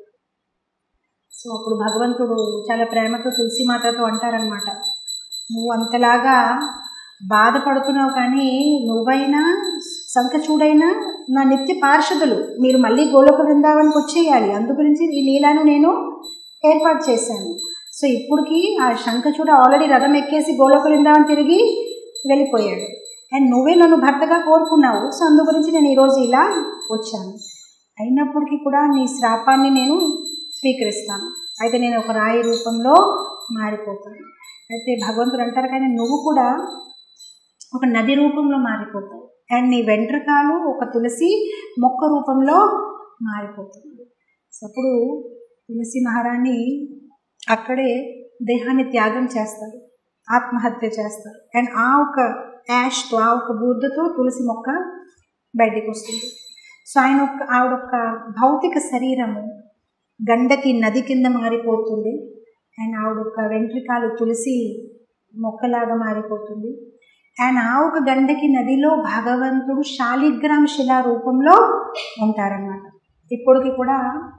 సో అప్పుడు భగవంతుడు చాలా ప్రేమతో తులసి మాతతో అంటారనమాట, నువ్వు అంతలాగా బాధపడుతున్నావు కానీ నువ్వైనా శంఖచూడైనా నా నిత్య పార్షదులు, మీరు మళ్ళీ గోలోక బృందావనికి వచ్చేయాలి, అందు గురించి ఈ లీలను నేను ఏర్పాటు చేశాను. సో ఇప్పటికి ఆ శంఖచూడ ఆల్రెడీ రథం ఎక్కేసి గోలోక బృందావనం తిరిగి వెళ్ళిపోయాడు. అండ్ నువ్వే నన్ను భర్తగా కోరుకున్నావు. సో అందు గురించి నేను ఈరోజు ఇలా వచ్చాను. అయినప్పటికీ కూడా నీ శ్రాపాన్ని నేను స్వీకరిస్తాను. అయితే నేను ఒక రాయి రూపంలో మారిపోతాను. అయితే భగవంతుడు అంటారు, కానీ నువ్వు కూడా ఒక నది రూపంలో మారిపోతావు అండ్ నీ వెంట్రుకాలు ఒక తులసి మొక్క రూపంలో మారిపోతుంది. సో అప్పుడు తులసి మహారాణి అక్కడే దేహాన్ని త్యాగం చేస్తారు, ఆత్మహత్య చేస్తారు. అండ్ ఆ ఒక యాష్తో, ఆ ఒక బూర్దతో తులసి మొక్క బయటికి వస్తుంది. సో ఆవిడ ఒక భౌతిక శరీరము గండకి నది కింద మారిపోతుంది. అండ్ ఆవిడ ఒక వెంట్రికాలు తులసి మొక్కలాగా మారిపోతుంది. అండ్ ఆ ఒక గండకి నదిలో భగవంతుడు శాలిగ్రామ శిలా రూపంలో ఉంటారన్నమాట. ఇప్పటికి కూడా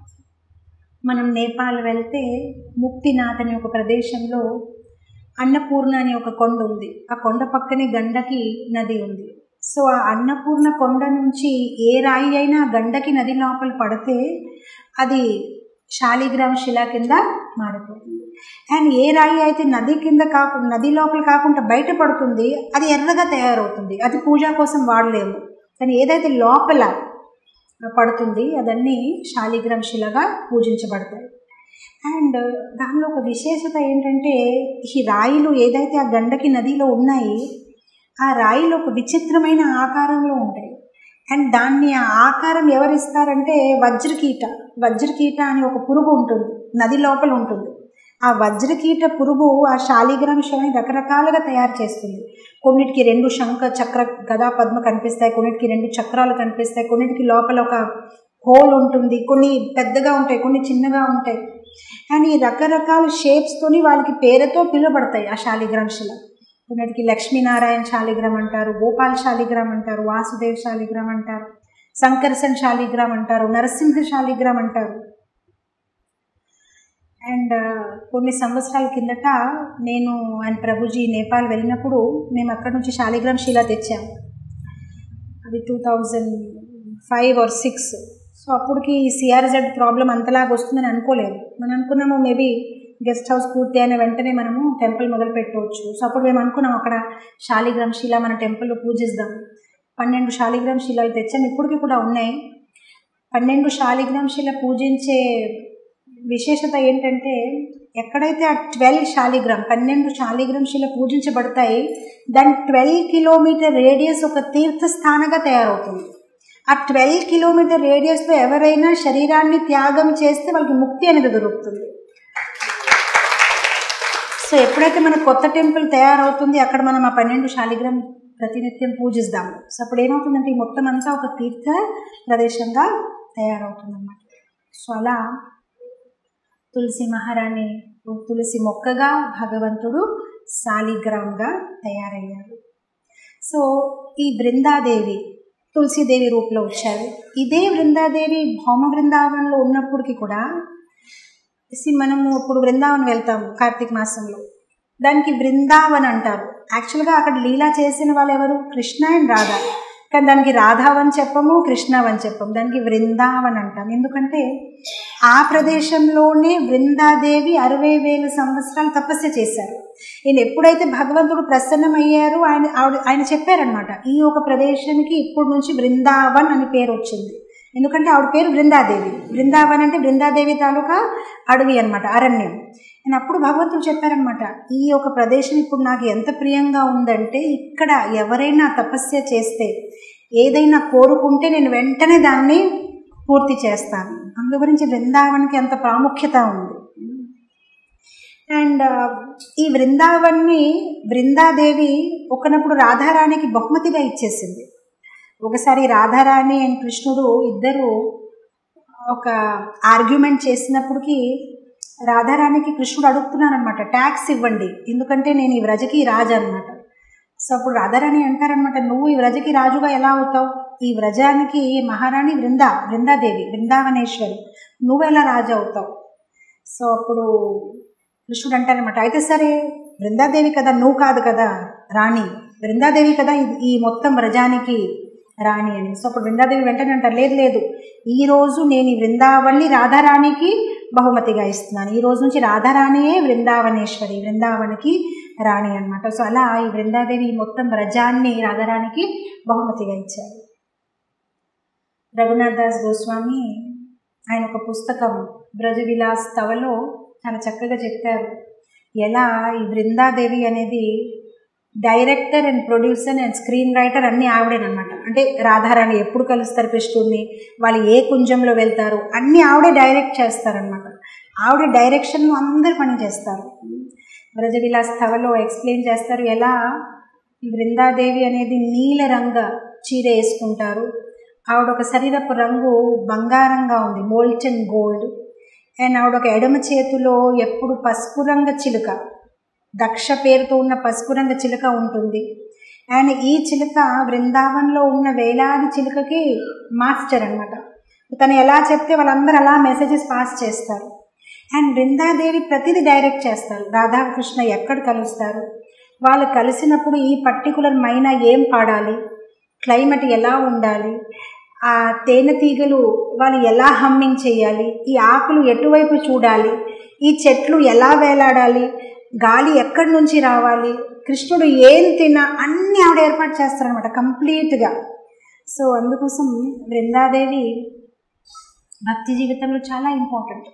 మనం నేపాల్ వెళ్తే ముక్తినాథ్ అనే ఒక ప్రదేశంలో అన్నపూర్ణ అనే ఒక కొండ ఉంది. ఆ కొండ పక్కనే గండకి నది ఉంది. సో ఆ అన్నపూర్ణ కొండ నుంచి ఏ రాయి అయినా గండకి నది లోపల పడితే అది శాలిగ్రామ శిలా కింద మారిపోతుంది. అండ్ ఏ రాయి అయితే నది లోపల కాకుండా బయట పడుతుంది అది ఎర్రగా తయారవుతుంది, అది పూజ కోసం వాడలేము. కానీ ఏదైతే లోపల పడుతుంది అదన్నీ శాలిగ్రామ శిలగా పూజించబడతాయి. అండ్ దానిలో ఒక విశేషత ఏంటంటే ఈ రాయిలు ఏదైతే ఆ గండకి నదిలో ఉన్నాయి ఆ రాయిలు ఒక విచిత్రమైన ఆకారంలో ఉంటాయి. అండ్ దాన్ని ఆ ఆకారం ఎవరిస్తారంటే వజ్రకీట అని ఒక పురుగు ఉంటుంది, నది లోపల ఉంటుంది. ఆ వజ్రకీట పురుగు ఆ శాలిగ్రామ శిలని రకరకాలుగా తయారు చేస్తుంది. కొన్నిటికి 2 శంఖ చక్ర గదా పద్మ కనిపిస్తాయి, కొన్నిటికి 2 చక్రాలు కనిపిస్తాయి, కొన్నిటికి లోపల ఒక హోల్ ఉంటుంది, కొన్ని పెద్దగా ఉంటాయి, కొన్ని చిన్నగా ఉంటాయి. అండ్ ఈ రకరకాల షేప్స్తోని వాళ్ళకి పేరుతో పిలువబడతాయి ఆ శాలిగ్రామ శిల. కొన్నిటికి లక్ష్మీనారాయణ శాలిగ్రామ్ అంటారు, గోపాల్ శాలిగ్రామ్ అంటారు, వాసుదేవ్ శాలిగ్రామ్ అంటారు, సంకర్షణ శాలిగ్రామ్ అంటారు, నరసింహ శాలిగ్రామ్ అంటారు. అండ్ కొన్ని సంవత్సరాల కిందట నేను అండ్ ప్రభుజీ నేపాల్ వెళ్ళినప్పుడు మేము అక్కడి నుంచి శాలిగ్రామ శిల తెచ్చాము. అది 2005 or 6. సో అప్పటికి సిఆర్జెడ్ ప్రాబ్లం అంతలాగా వస్తుందని అనుకోలేదు. మనం అనుకున్నాము మేబీ గెస్ట్ హౌస్ పూర్తి అయిన వెంటనే మనము టెంపుల్ మొదలు పెట్టవచ్చు. సో అప్పుడు మేము అనుకున్నాం అక్కడ శాలిగ్రామ శిల మన టెంపుల్లో పూజిస్తాం. 12 శాలిగ్రామ శిలలు తెచ్చాము, ఇప్పటికీ కూడా ఉన్నాయి. 12 శాలిగ్రామ శిల పూజించే విశేషత ఏంటంటే ఎక్కడైతే ఆ 12 శాలిగ్రామ్ 12 శాలిగ్రామ్ శిల పూజించబడతాయి, దాని 12 కిలోమీటర్ రేడియస్ ఒక తీర్థస్థానంగా తయారవుతుంది. ఆ 12 కిలోమీటర్ రేడియస్లో ఎవరైనా శరీరాన్ని త్యాగం చేస్తే వాళ్ళకి ముక్తి అనేది దొరుకుతుంది. సో ఎప్పుడైతే మన కొత్త టెంపుల్ తయారవుతుంది, అక్కడ మనం ఆ 12 శాలిగ్రామ్ ప్రతినిత్యం పూజిస్తాము. సో అప్పుడు ఏమవుతుందంటే ఈ మొత్తం అంతా ఒక తీర్థ ప్రదేశంగా తయారవుతుంది అన్నమాట. సో అలా తులసి మహారాణి తులసి మొక్కగా భగవంతుడు శాలిగ్రామ్గా తయారయ్యారు. సో ఈ బృందాదేవి తులసీదేవి రూపంలో వచ్చారు. ఇదే బృందాదేవి భౌమ బృందావనంలో ఉన్నప్పటికీ కూడా మనము ఇప్పుడు బృందావనం వెళ్తాము కార్తీక మాసంలో, దానికి బృందావన్ అంటారు. యాక్చువల్గా అక్కడ లీలా చేసిన వాళ్ళు ఎవరు? కృష్ణ అండ్ రాధా. కానీ దానికి రాధావని చెప్పము, కృష్ణవని చెప్పము, దానికి బృందావన్ అంటాం. ఎందుకంటే ఆ ప్రదేశంలోనే బృందాదేవి 60,000 సంవత్సరాలు తపస్సు చేశారు. ఈయన ఎప్పుడైతే భగవంతుడు ప్రసన్నమయ్యారు, ఆయన చెప్పారనమాట, ఈ ఒక ప్రదేశానికి ఇప్పుడు నుంచి బృందావన్ అని పేరు వచ్చింది. ఎందుకంటే ఆవిడ పేరు బృందాదేవి. బృందావన్ అంటే బృందాదేవి తాలూకా అడవి అనమాట, అరణ్యం. నేను అప్పుడు భగవంతుడు చెప్పారనమాట, ఈ ఒక ప్రదేశం ఇప్పుడు నాకు ఎంత ప్రియంగా ఉందంటే, ఇక్కడ ఎవరైనా తపస్య చేస్తే, ఏదైనా కోరుకుంటే నేను వెంటనే దాన్ని పూర్తి చేస్తాను. అందు గురించి బృందావన్కి అంత ప్రాముఖ్యత ఉంది. అండ్ ఈ బృందావన్ని బృందాదేవి ఒకనప్పుడు రాధారాణికి బహుమతిగా ఇచ్చేసింది. ఒకసారి రాధారాణి అండ్ కృష్ణుడు ఇద్దరు ఒక ఆర్గ్యుమెంట్ చేసినప్పటికీ రాధారాణికి కృష్ణుడు అడుగుతున్నాను అనమాట, ట్యాక్స్ ఇవ్వండి, ఎందుకంటే నేను ఈ వ్రజకి రాజు అనమాట. సో అప్పుడు రాధారాణి అంటారనమాట, నువ్వు ఈ వ్రజకి రాజుగా ఎలా అవుతావు? ఈ వ్రజానికి మహారాణి బృందాదేవి, బృందావనేశ్వరి, నువ్వు ఎలా రాజు అవుతావు? సో అప్పుడు కృష్ణుడు అంటారనమాట, అయితే సరే బృందాదేవి కదా, నువ్వు కాదు కదా రాణి, బృందాదేవి కదా ఈ మొత్తం వ్రజానికి రాణి అని. సో అప్పుడు బృందాదేవి వెంటనే అంటారు, లేదు, ఈరోజు నేను ఈ బృందావన్ని రాధారాణికి బహుమతిగా ఇస్తున్నాను, ఈ రోజు నుంచి రాధారాణియే బృందావనేశ్వరి, బృందావనికి రాణి అనమాట. సో అలా ఈ బృందాదేవి మొత్తం వ్రజాన్ని రాధారాణికి బహుమతిగా ఇచ్చారు. రఘునాథ్ దాస్ గోస్వామి ఆయన ఒక పుస్తకం బ్రజ విలాస్ తవలో చాలా చక్కగా చెప్పారు, ఎలా ఈ బృందాదేవి అనేది director and producer and screen writer అన్నీ ఆవిడేనమాట. అంటే రాధారాణి ఎప్పుడు కలుస్తారు కృష్ణుడిని, వాళ్ళు ఏ కుంజంలో వెళ్తారు, అన్నీ ఆవిడే డైరెక్ట్ చేస్తారనమాట. ఆవిడ డైరెక్షన్లో అందరు పని చేస్తారు. బ్రజ విలాస్ తవలో ఎక్స్ప్లెయిన్ చేస్తారు, ఎలా ఈ బృందాదేవి అనేది నీల రంగ చీర వేసుకుంటారు. ఆవిడ ఒక శరీరపు రంగు బంగారంగా ఉంది, మోల్టన్ గోల్డ్. అండ్ ఆవిడ ఒక ఎడమ చేతిలో ఎప్పుడు పసుపు రంగ చిలుక, దక్ష పేరుతో ఉన్న పసుపు రంగ చిలుక ఉంటుంది. అండ్ ఈ చిలుక బృందావన్లో ఉన్న వేలాది చిలుకకి మాస్టర్ అనమాట. తను ఎలా చెప్తే వాళ్ళందరూ అలా మెసేజెస్ పాస్ చేస్తారు. అండ్ బృందాదేవి ప్రతిదీ డైరెక్ట్ చేస్తారు. రాధాకృష్ణ ఎక్కడ కలుస్తారు, వాళ్ళు కలిసినప్పుడు ఈ పర్టికులర్ మైనా ఏం పాడాలి, క్లైమేట్ ఎలా ఉండాలి, ఆ తేనెటీగలు వాళ్ళు ఎలా హమ్మింగ్ చేయాలి, ఈ ఆకులు ఎటువైపు చూడాలి, ఈ చెట్లు ఎలా వేలాడాలి, గాలి ఎక్కడి నుంచి రావాలి, కృష్ణుడు ఏం తిన్నా అన్నీ ఆవిడ ఏర్పాటు చేస్తారనమాట కంప్లీట్గా. సో అందుకోసం బృందాదేవి భక్తి జీవితంలో చాలా ఇంపార్టెంట్.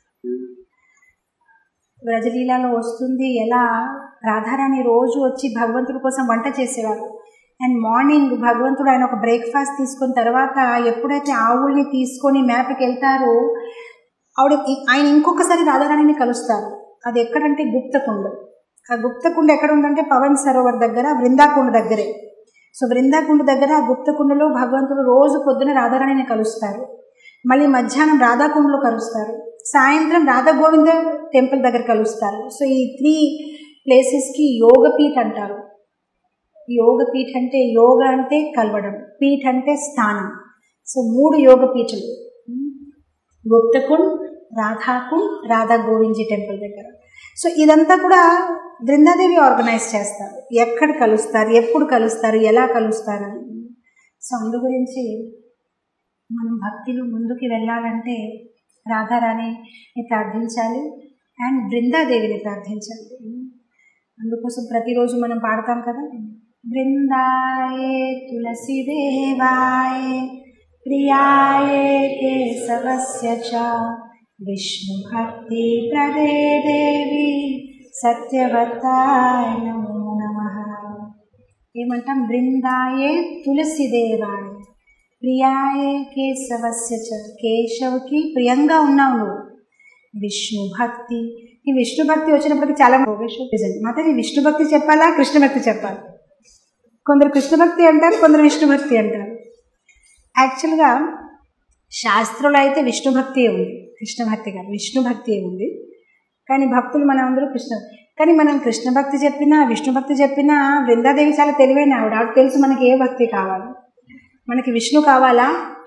వ్రజలీలలో వస్తుంది, ఎలా రాధారాణి రోజు వచ్చి భగవంతుడి కోసం వంట చేసేవారు. అండ్ మార్నింగ్ భగవంతుడు ఆయన ఒక బ్రేక్ఫాస్ట్ తీసుకున్న తర్వాత ఎప్పుడైతే ఆవుల్ని తీసుకొని మేపకి వెళ్తారో ఆయన ఇంకొకసారి రాధారాణిని కలుస్తారు. అది ఎక్కడంటే గుప్తకుండ. ఆ గుప్తకుండ ఎక్కడ ఉందంటే పవన్ సరోవర్ దగ్గర, బృందాకుండ దగ్గరే. సో బృందాకుండ దగ్గర ఆ గుప్తకుండలో భగవంతుడు రోజు పొద్దున రాధారాణిని కలుస్తారు, మళ్ళీ మధ్యాహ్నం రాధాకుండలో కలుస్తారు, సాయంత్రం రాధా గోవింద టెంపుల్ దగ్గర కలుస్తారు. సో ఈ 3 ప్లేసెస్కి యోగపీఠ్ అంటారు. యోగపీఠ్ అంటే యోగ అంటే కలవడం, పీఠ్ అంటే స్థానం. సో 3 యోగపీఠులు, గుప్తకుండ్, రాధాకుండ్, రాధా గోవిందజీ టెంపుల్ దగ్గర. సో ఇదంతా కూడా బృందాదేవి ఆర్గనైజ్ చేస్తారు, ఎక్కడ కలుస్తారు, ఎప్పుడు కలుస్తారు, ఎలా కలుస్తారు అని. సో అందు గురించి మనం భక్తిలో ముందుకు వెళ్ళాలంటే రాధారాణిని ప్రార్థించాలి అండ్ బృందాదేవిని ప్రార్థించాలి. అందుకోసం ప్రతిరోజు మనం పాడతాం కదా, బృందాయే తులసి దేవాయే ప్రియాయే కేశవస్య చ విష్ణు భక్తి ప్రదే దేవి సత్యవతాయ నమో నమః. ఏమంటాం? బృందాయే తులసి దేవాయ ప్రియాయే కేశవస్య చ. కేశవ్కి ప్రియంగా ఉన్నావు నువ్వు. విష్ణు భక్తి. ఈ విష్ణు భక్తి వచ్చినప్పటికీ చాలా మాతాజీ విష్ణు భక్తి చెప్పాలా కృష్ణ భక్తి చెప్పాలి? కొందరు కృష్ణ భక్తి అంటారు, కొందరు విష్ణు భక్తి అంటారు. యాక్చువల్గా శాస్త్రంలో అయితే విష్ణు భక్తి ఉంది, కృష్ణ భక్తి కాదు, విష్ణు భక్తి ఉంది. కానీ భక్తులు మనం అందరూ కృష్ణ. కానీ మనం కృష్ణ భక్తి చెప్పినా విష్ణు భక్తి చెప్పినా బృందాదేవి చాలా తెలివైన ఆవిడ. ఆవిడ తెలుసు మనకి ఏ భక్తి కావాలి. మనకి విష్ణు కావాలా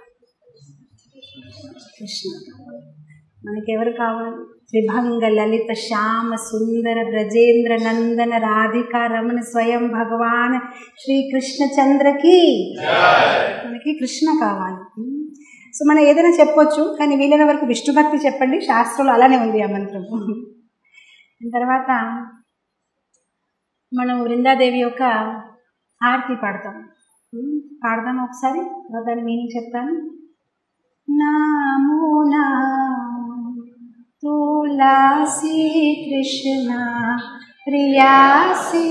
కృష్ణ? మనకి ఎవరు కావాలి? త్రిభంగ లలిత శ్యామ సుందర బ్రజేంద్ర నందన రాధికా రమణ స్వయం భగవాన్ శ్రీకృష్ణ చంద్రకి మనకి కృష్ణ కావాలి. సో మనం ఏదైనా చెప్పొచ్చు, కానీ వీలైన వరకు విష్ణు భక్తి చెప్పండి. శాస్త్రంలో అలానే ఉంది ఆ మంత్రం. తర్వాత మనం బృందాదేవి యొక్క ఆరతి పాడదాం ఒకసారి. దాని మీనింగ్ చెప్తాను. నామో నామో తులసి కృష్ణ ప్రియాసి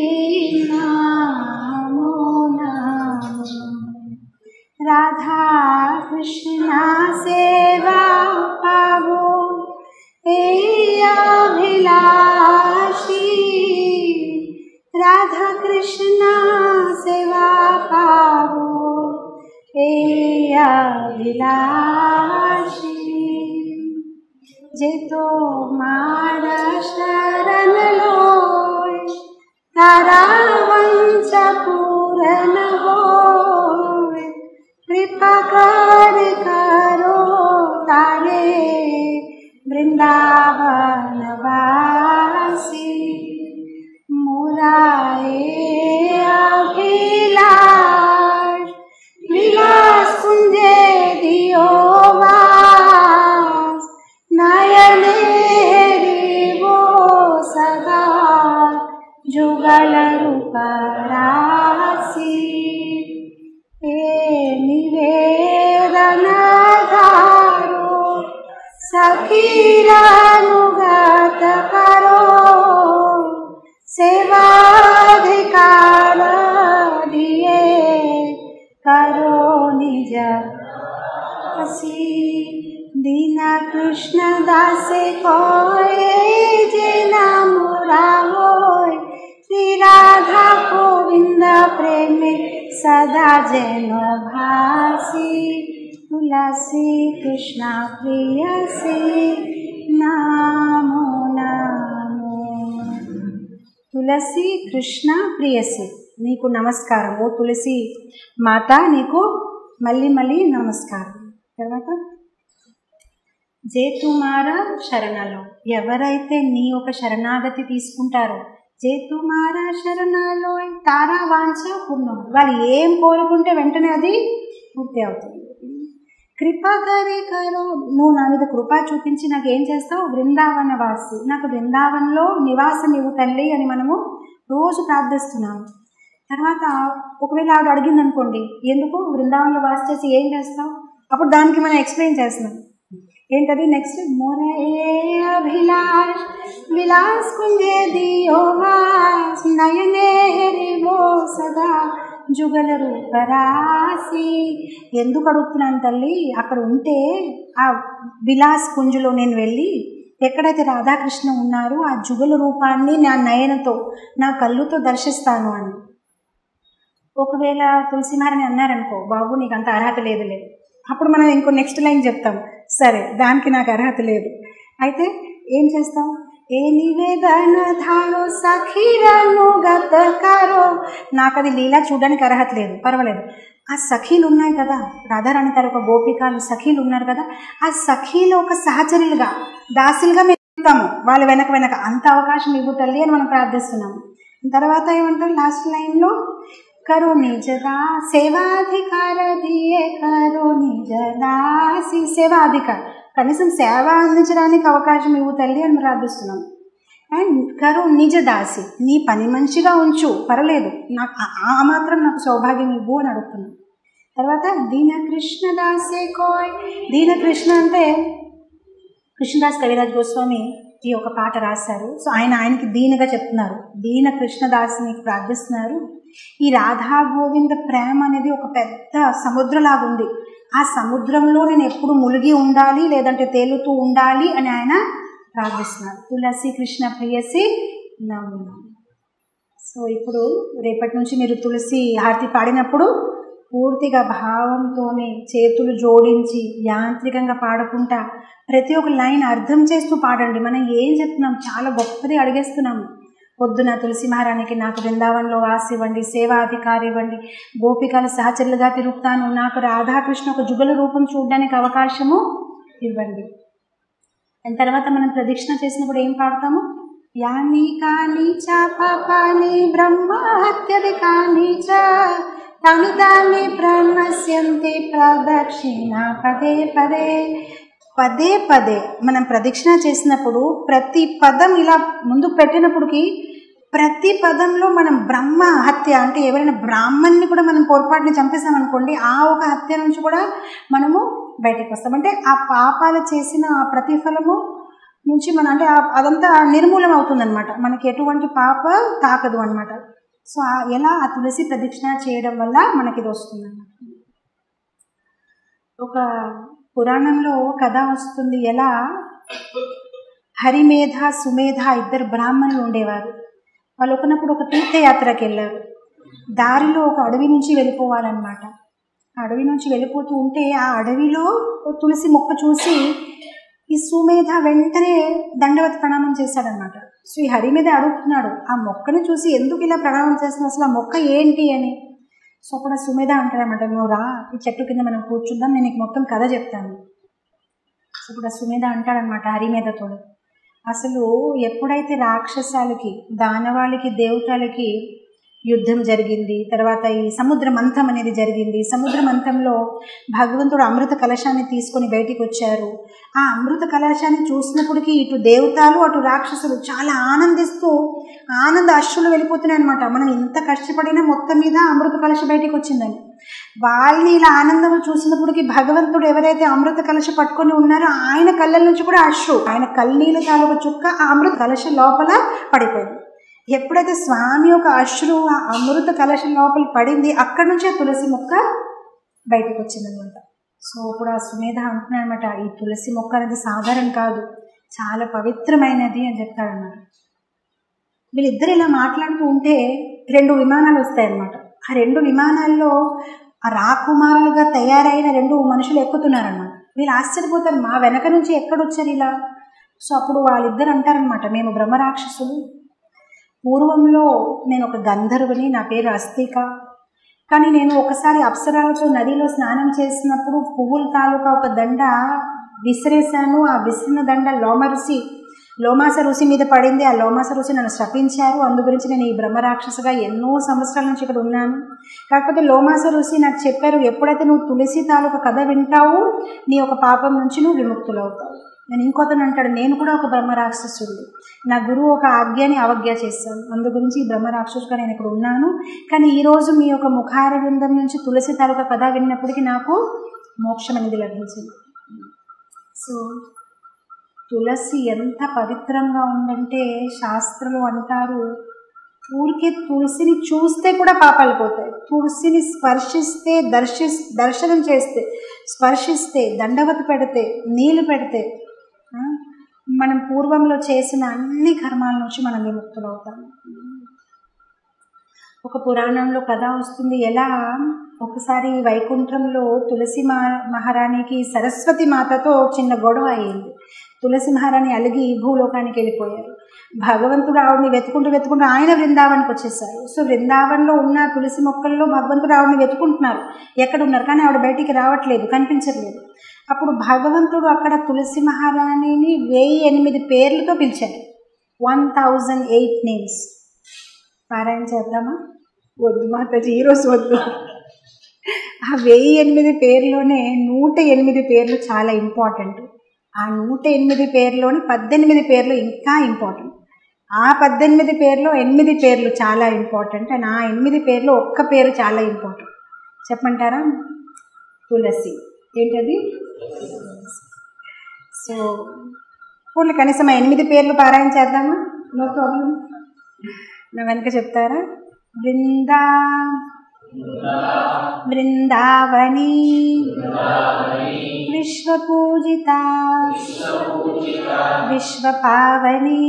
నామో నామో రాధా కృష్ణ సేవా పావో हे अभिलाषी राधा कृष्ण सेवा पावो हे अभिलाषी जे तो मारा शरण लोय तारा वंश पूर्ण होय कृपा कर करो तारे वृंदावन वासी मुराए अभिलाष विलास कुंजे दियो वास नयने रिवो सदा जुगल रूप राशि निवेदन सखीरानुगत करो सेवाधिकार दिए करो निज हसी दीना कृष्ण दासे कोए जिना मुरा होय श्री राधा गोविंद प्रेम सदा जैनो भासी तुलसी कृष्ण प्रियसी नामो नामो. తులసి కృష్ణ ప్రియసి నీకు నమస్కారం. ఓ తులసి మాత నీకు మళ్ళీ మళ్ళీ నమస్కారం. తర్వాత జే తుమారా శరణలో, ఎవరైతే నీ ఒక శరణాగతి తీసుకుంటారో, జే తుమారా శరణలో తారా వాంఛ పూర్ణం, వాళ్ళు ఏం కోరుకుంటే వెంటనే అది పూర్తి అవుతుంది. కృపా కరే కరో, నువ్వు నా మీద కృప చూపించి నాకు ఏం చేస్తావు? బృందావన వాసి, నాకు బృందావనంలో నివాసం ఇవ్వు తల్లి అని మనము రోజు ప్రార్థిస్తున్నాము. తర్వాత ఒకవేళ ఆవిడ అడిగింది అనుకోండి, ఎందుకు బృందావనంలో వాసి చేసి ఏం చేస్తావు? అప్పుడు దానికి మనం ఎక్స్ప్లెయిన్ చేస్తున్నాం. ఏంటది? నెక్స్ట్ మోరే అభిలాష్ విలాస్ కుంజే దియో వాస్ నయనే హరివో సదా జుగల రూపరాసి. ఎందుకు అడుగుతున్నాను తల్లి? అక్కడ ఉంటే ఆ విలాస్ కుంజులో నేను వెళ్ళి ఎక్కడైతే రాధాకృష్ణ ఉన్నారు ఆ జుగల రూపాన్ని నా నయనతో నా కళ్ళుతో దర్శిస్తాను అని. ఒకవేళ తులసి మహారాణి అన్నారనుకో, బాబు నీకు అంత అర్హత లేదులే, అప్పుడు మనం ఇంకో నెక్స్ట్ లైన్ చెప్తాం, సరే దానికి నాకు అర్హత లేదు. అయితే ఏం చేస్తాం? ఏ నివేదన ధారో సఖీరనుగత కారో, నాకు అది లీలా చూడడానికి అర్హత లేదు, పర్వాలేదు. ఆ సఖీలు ఉన్నాయి కదా, రాధారాణి తర ఒక గోపికాలు సఖీలు ఉన్నారు కదా, ఆ సఖీలు ఒక సహచరులుగా దాసులుగా మేము చెప్తాము, వాళ్ళ వెనక వెనక అంత అవకాశం ఇవ్వు తల్లి అని మనం ప్రార్థిస్తున్నాము. తర్వాత ఏమంటారు లాస్ట్ లైన్లో? కరో నిజదా సేవాధికార దియే కరో నిజదాసి. సేవాధికారం, కనీసం సేవ అందించడానికి అవకాశం ఇవ్వు తల్లి అని ప్రార్థిస్తున్నాం. అండ్ కరో నిజ దాసి, నీ పని మంచిగా ఉంచు, పర్లేదు, నాకు ఆ మాత్రం నాకు సౌభాగ్యం ఇవ్వు అని అడుగుతున్నాం. తర్వాత దీనకృష్ణ దాసే కోయ్, దీనకృష్ణ అంటే కృష్ణదాస్ కవిరాజ్ గోస్వామి ఈ ఒక పాట రాశారు. సో ఆయనకి దీనగా చెప్తున్నారు, దీన కృష్ణదాస్ని ప్రార్థిస్తున్నారు. ఈ రాధా గోవింద ప్రేమ అనేది ఒక పెద్ద సముద్రంలాగా ఉంది. ఆ సముద్రంలో నేను ఎప్పుడు మునిగి ఉండాలి, లేదంటే తేలుతూ ఉండాలి అని ఆయన ప్రార్థిస్తున్నారు. తులసి కృష్ణ ప్రియసి నమో. సో ఇప్పుడు రేపటి నుంచి మీరు తులసి హారతి పాడినప్పుడు పూర్తిగా భావంతోనే చేతులు జోడించి యాంత్రికంగా పాడకుండా ప్రతి ఒక్క లైన్ అర్థం చేస్తూ పాడండి. మనం ఏం చెప్తున్నాం, చాలా గొప్పది అడిగేస్తున్నాము. పొద్దున తులసి మహారాణికి నాకు బృందావనంలో వాసి ఇవ్వండి, సేవా అధికారి ఇవ్వండి, గోపికల సహచరులుగా తిరుగుతాను, నాకు రాధాకృష్ణ ఒక జుగల రూపం చూడడానికి అవకాశము ఇవ్వండి. దాని తర్వాత మనం ప్రదక్షిణ చేసినప్పుడు ఏం పాడతాము, యాని కాని చ పాపాని బ్రహ్మ హత్యధికాని చ తాని తాని ప్రణశ్యంతి ప్రదక్షిణ పదే పదే. పదే పదే మనం ప్రదక్షిణ చేసినప్పుడు ప్రతి పదం ఇలా ముందు పెట్టినప్పటికీ ప్రతి పదంలో మనం బ్రహ్మ హత్య అంటే ఎవరైనా బ్రాహ్మణ్ని కూడా మనం పొరపాటుని చంపేసామనుకోండి, ఆ ఒక హత్య నుంచి కూడా మనము బయటకు వస్తాం. అంటే ఆ పాపాలు చేసిన ఆ ప్రతిఫలము నుంచి మన అంటే అదంతా నిర్మూలం అవుతుందన్నమాట, మనకి ఎటువంటి పాప తాకదు అనమాట. సో ఎలా ఆ తులసి ప్రదక్షిణ చేయడం వల్ల మనకి ఇది వస్తుందన్నమాట. ఒక పురాణంలో కథ వస్తుంది, ఎలా హరిమేధ సుమేధ ఇద్దరు బ్రాహ్మణులు ఉండేవారు. వాళ్ళు ఒకనప్పుడు ఒక తీర్థయాత్రకి వెళ్ళారు. దారిలో ఒక అడవి నుంచి వెళ్ళిపోవాలన్నమాట. అడవి నుంచి వెళ్ళిపోతూ ఉంటే ఆ అడవిలో తులసి మొక్క చూసి ఈ సుమేధ వెంటనే దండవతి ప్రణామం చేశాడనమాట. సో ఈ హరిమేధ అడుగుతున్నాడు, ఆ మొక్కను చూసి ఎందుకు ఇలా ప్రణామం చేస్తున్నావు, అసలు ఆ మొక్క ఏంటి అని. సో అప్పుడు సుమేధ అంటాడనమాట, నువ్వు రా ఈ చెట్టు కింద మనం కూర్చుందాం, నేను నీకు మొత్తం కథ చెప్తాను. సో ఇప్పుడు సుమేధ అంటాడనమాట హరిమేధతో, అసలు ఎప్పుడైతే రాక్షసాలకి దానవాళ్ళకి దేవతలకి యుద్ధం జరిగింది, తర్వాత ఈ సముద్ర మంథం అనేది జరిగింది. సముద్ర మంథంలో భగవంతుడు అమృత కలశాన్ని తీసుకొని బయటికి వచ్చారు. ఆ అమృత కలశాన్ని చూసినప్పటికీ ఇటు దేవతలు అటు రాక్షసులు చాలా ఆనందిస్తూ ఆనంద అశ్రులు వెళ్ళిపోతున్నాయి అనమాట. మనం ఇంత కష్టపడినా మొత్తం మీద అమృత కలశ బయటికి వచ్చిందని. వాళ్ళని ఇలా ఆనందం చూసినప్పటికీ భగవంతుడు ఎవరైతే అమృత కలశ పట్టుకొని ఉన్నారో ఆయన కళ్ళ నుంచి కూడా అశ్రు, ఆయన కళ్ళనీళ్ళ తాలూకు చుక్క ఆ అమృత కలశ లోపల పడిపోయింది. ఎప్పుడైతే స్వామి యొక్క అశ్రు ఆ అమృత కలశం లోపల పడింది, అక్కడి నుంచే తులసి మొక్క బయటకు వచ్చిందనమాట. సో ఇప్పుడు ఆ సుమేధ అంటున్నాడు అనమాట, ఈ తులసి మొక్క అనేది సాధారణ కాదు, చాలా పవిత్రమైనది అని చెప్తాడన్నమాట. వీళ్ళిద్దరు ఇలా మాట్లాడుతూ ఉంటే 2 విమానాలు వస్తాయన్నమాట. ఆ 2 విమానాల్లో ఆ రాకుమారులుగా తయారైన 2 మనుషులు ఎక్కుతున్నారన్నమాట. వీళ్ళు ఆశ్చర్యపోతారు, మా వెనక నుంచి ఎక్కడొచ్చారు ఇలా. సో అప్పుడు వాళ్ళిద్దరు అంటారనమాట, మేము బ్రహ్మరాక్షసులు, పూర్వంలో నేను ఒక గంధర్వుని, నా పేరు అస్తిక, కానీ నేను ఒకసారి అప్సరాలతో నదిలో స్నానం చేసినప్పుడు పువ్వుల తాలూకా ఒక దండ విసిరేశాను. ఆ విసిరిన దండ లోమాస ఋషి మీద పడింది. ఆ లోమాస ఋషి నన్ను శపించారు. అందు గురించి నేను ఈ బ్రహ్మరాక్షసుగా ఎన్నో సంవత్సరాల నుంచి ఇక్కడ ఉన్నాను. కాకపోతే లోమాస ఋషి నాకు చెప్పారు, ఎప్పుడైతే నువ్వు తులసి తాలూకా కథ వింటావు నీ ఒక పాపం నుంచి నువ్వు విముక్తులవుతావు. నేను ఇంకొతను అంటాడు, నేను కూడా ఒక బ్రహ్మరాక్షసుడు, నా గురువు ఒక ఆజ్ఞని అవజ్ఞ చేశాను, అందు గురించి ఈ బ్రహ్మరాక్షసుగా నేను ఇక్కడ ఉన్నాను. కానీ ఈరోజు మీ యొక్క ముఖార బృందం నుంచి తులసి తాలూకా కథ విన్నప్పటికీ నాకు మోక్షం అనేది లభించింది. సో తులసి ఎంత పవిత్రంగా ఉందంటే శాస్త్రంలో అంటారు, ఊరికే తులసిని చూస్తే కూడా పాపాలు పోతాయి. తులసిని స్పర్శిస్తే దర్శనం చేస్తే, స్పర్శిస్తే, దండవతి పెడితే, నీళ్ళు పెడితే మనం పూర్వంలో చేసిన అన్ని కర్మాల నుంచి మనం విముక్తులవుతాం. ఒక పురాణంలో కథ వస్తుంది, ఎలా ఒకసారి వైకుంఠంలో తులసి మహారాణికి సరస్వతి మాతతో చిన్న గొడవ అయ్యింది. తులసి మహారాణి అలిగి భూలోకానికి వెళ్ళిపోయారు. భగవంతుడు ఆవిడని వెతుకుంటూ ఆయన బృందావనికి వచ్చేసారు. సో బృందావనంలో ఉన్న తులసి మొక్కల్లో భగవంతుడు ఆవిడని వెతుకుంటున్నారు, ఎక్కడున్నారు, కానీ ఆవిడ బయటికి రావట్లేదు, కనిపించట్లేదు. అప్పుడు భగవంతుడు అక్కడ తులసి మహారాణిని 1008 పేర్లతో పిలిచారు. 1008 నేమ్స్. పారాయణ చేద్దామా? వద్దు మాతాజీ, ఈరోజు వద్దు. ఆ 1008 పేర్లోనే 108 పేర్లు చాలా ఇంపార్టెంట్. ఆ 108 పేర్లోని 18 పేర్లు ఇంకా ఇంపార్టెంట్. ఆ 18 పేర్లో 8 పేర్లు చాలా ఇంపార్టెంట్. అండ్ ఆ 8 పేర్లో ఒక్క పేరు చాలా ఇంపార్టెంట్. చెప్పమంటారా? తులసి. ఏంటది? సో పూర్లు కనీసం 8 పేర్లు పారాయణ చేద్దామా? No problem. నా వెనక చెప్తారా? బృందావని విశ్వపూజిత విశ్వపావని